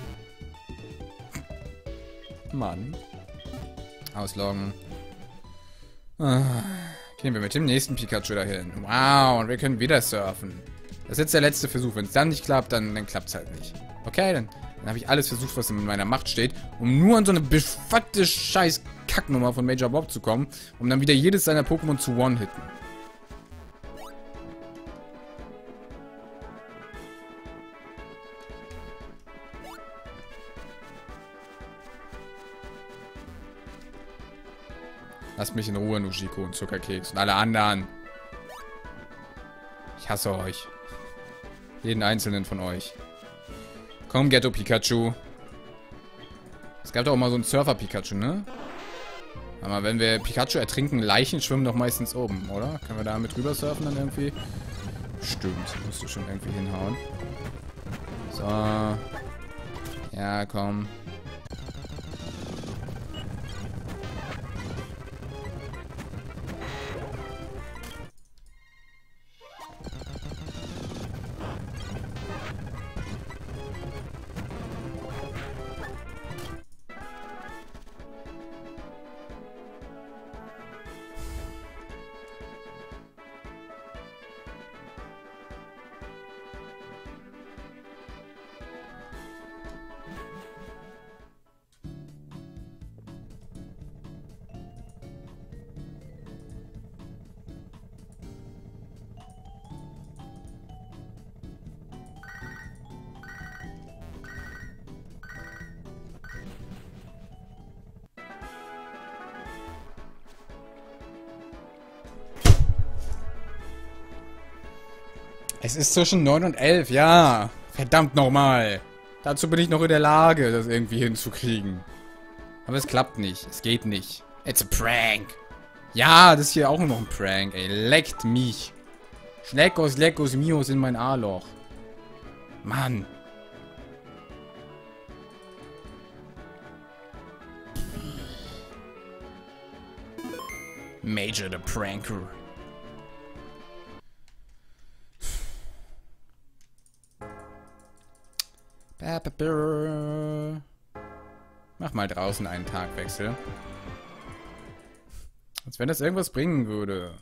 Mann. Ausloggen. Gehen wir mit dem nächsten Pikachu dahin. Wow, und wir können wieder surfen. Das ist jetzt der letzte Versuch. Wenn es dann nicht klappt, dann klappt es halt nicht. Okay, dann habe ich alles versucht, was in meiner Macht steht, um nur an so eine befuckte scheiß Kacknummer von Major Bob zu kommen, um dann wieder jedes seiner Pokémon zu one-hitten. Lasst mich in Ruhe, Nushiko und Zuckerkeks und alle anderen. Ich hasse euch. Jeden einzelnen von euch. Komm, Ghetto Pikachu. Es gab doch auch mal so einen Surfer-Pikachu, ne? Aber wenn wir Pikachu ertrinken, Leichen schwimmen doch meistens oben, oder? Können wir da mit rüber surfen dann irgendwie? Stimmt, musst du schon irgendwie hinhauen. So. Ja, komm. Es ist zwischen 9 und 11, ja. Verdammt nochmal. Dazu bin ich noch in der Lage, das irgendwie hinzukriegen. Aber es klappt nicht. Es geht nicht. It's a prank. Ja, das ist hier auch noch ein Prank, ey. Leckt mich. Schleckos, leckos, mios in mein A-Loch. Mann. Major the Pranker. Mach mal draußen einen Tagwechsel. Als wenn das irgendwas bringen würde.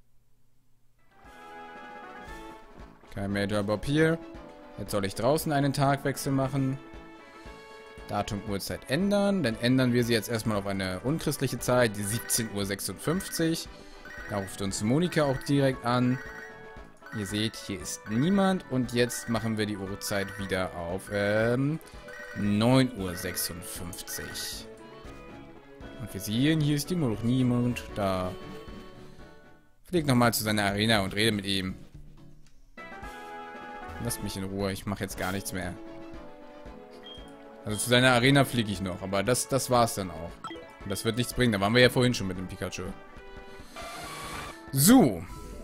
Kein Major Bob hier. Jetzt soll ich draußen einen Tagwechsel machen. Datum, Uhrzeit ändern. Dann ändern wir sie jetzt erstmal auf eine unchristliche Zeit, die 17:56 Uhr. Da ruft uns Monika auch direkt an. Ihr seht, hier ist niemand. Und jetzt machen wir die Uhrzeit wieder auf 9:56 Uhr. Und wir sehen, hier ist immer noch niemand. Da. Flieg nochmal zu seiner Arena und rede mit ihm. Lasst mich in Ruhe, ich mache jetzt gar nichts mehr. Also zu seiner Arena fliege ich noch, aber das war's dann auch. Und das wird nichts bringen, da waren wir ja vorhin schon mit dem Pikachu. So.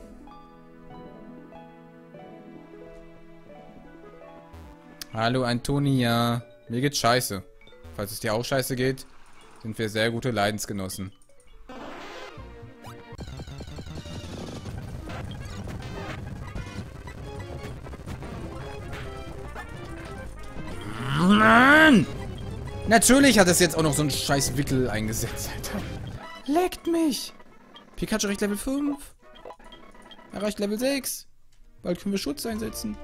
Hallo Antonia. Mir geht's scheiße. Falls es dir auch scheiße geht, sind wir sehr gute Leidensgenossen. Mann! Natürlich hat es jetzt auch noch so einen scheiß Wickel eingesetzt, Alter. Leckt mich! Pikachu reicht Level 5. Erreicht Level 6. Bald können wir Schutz einsetzen.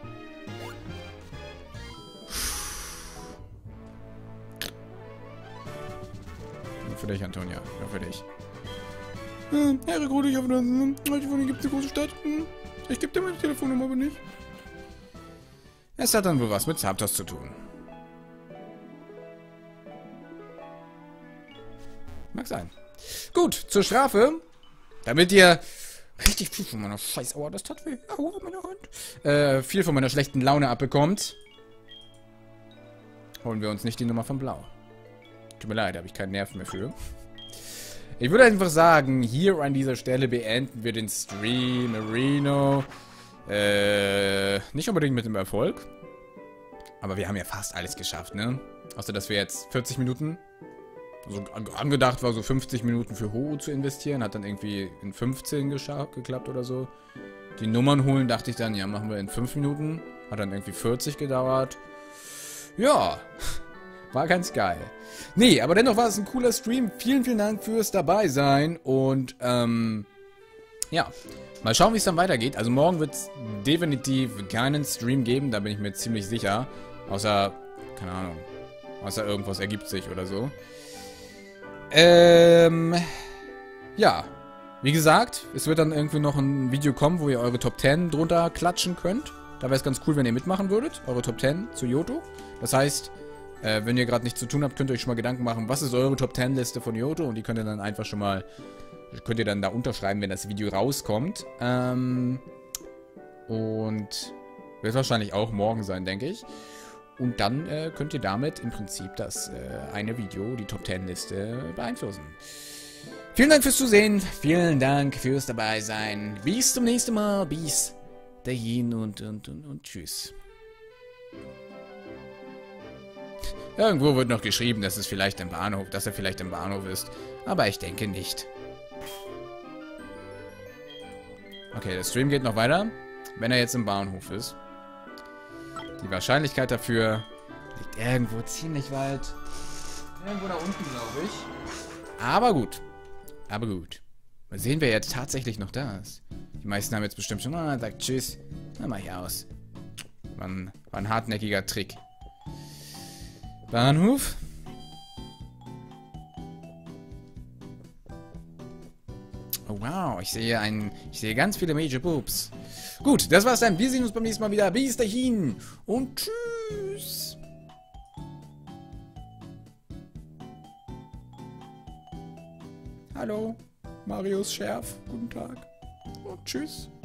Nur für dich, Antonia. Nur für dich. Herr Rekrut, ich hoffe, von gibt es eine große Stadt. Ich gebe dir meine Telefonnummer aber nicht. Es hat dann wohl was mit Zapdos zu tun. Mag sein. Gut, zur Strafe. Damit ihr richtig viel von meiner scheiß Aua, das tat weh. Aua, meine Hand. Viel von meiner schlechten Laune abbekommt. Holen wir uns nicht die Nummer von Blau. Tut mir leid, da habe ich keinen Nerv mehr für. Ich würde einfach sagen, hier an dieser Stelle beenden wir den Stream. Marino. Nicht unbedingt mit dem Erfolg. Aber wir haben ja fast alles geschafft, ne? Außer, dass wir jetzt 40 Minuten... Also angedacht war so 50 Minuten für Ho-Oh zu investieren. Hat dann irgendwie in 15 geklappt oder so. Die Nummern holen, dachte ich dann, ja, machen wir in 5 Minuten. Hat dann irgendwie 40 gedauert. Ja, war ganz geil. Nee, aber dennoch war es ein cooler Stream. Vielen, vielen Dank fürs dabei sein. Und, ja, mal schauen, wie es dann weitergeht. Also morgen wird es definitiv keinen Stream geben, da bin ich mir ziemlich sicher. Außer, keine Ahnung, außer irgendwas ergibt sich oder so. Ja, wie gesagt, es wird dann irgendwie noch ein Video kommen, wo ihr eure Top 10 drunter klatschen könnt. Da wäre es ganz cool, wenn ihr mitmachen würdet. Eure Top 10 zu Johto. Das heißt, Wenn ihr gerade nichts zu tun habt, könnt ihr euch schon mal Gedanken machen, was ist eure Top 10 Liste von Johto? Und die könnt ihr dann einfach schon mal, könnt ihr dann da unterschreiben, wenn das Video rauskommt. Und wird wahrscheinlich auch morgen sein, denke ich. Und dann könnt ihr damit im Prinzip das eine Video, die Top 10 Liste, beeinflussen. Vielen Dank fürs Zusehen, vielen Dank fürs dabei sein. Bis zum nächsten Mal, bis dahin und tschüss. Irgendwo wird noch geschrieben, dass er vielleicht im Bahnhof ist, aber ich denke nicht. Okay, der Stream geht noch weiter, wenn er jetzt im Bahnhof ist. Die Wahrscheinlichkeit dafür liegt irgendwo ziemlich weit. Irgendwo da unten, glaube ich. Aber gut. Aber gut. Mal sehen, wer jetzt tatsächlich noch da ist. Die meisten haben jetzt bestimmt schon, sagt tschüss. Na, mach ich aus. War ein hartnäckiger Trick. Bahnhof. Oh wow, ich sehe ganz viele Major Boobs. Gut, das war's dann. Wir sehen uns beim nächsten Mal wieder. Bis dahin und tschüss. Hallo, Marius Schärf. Guten Tag und tschüss.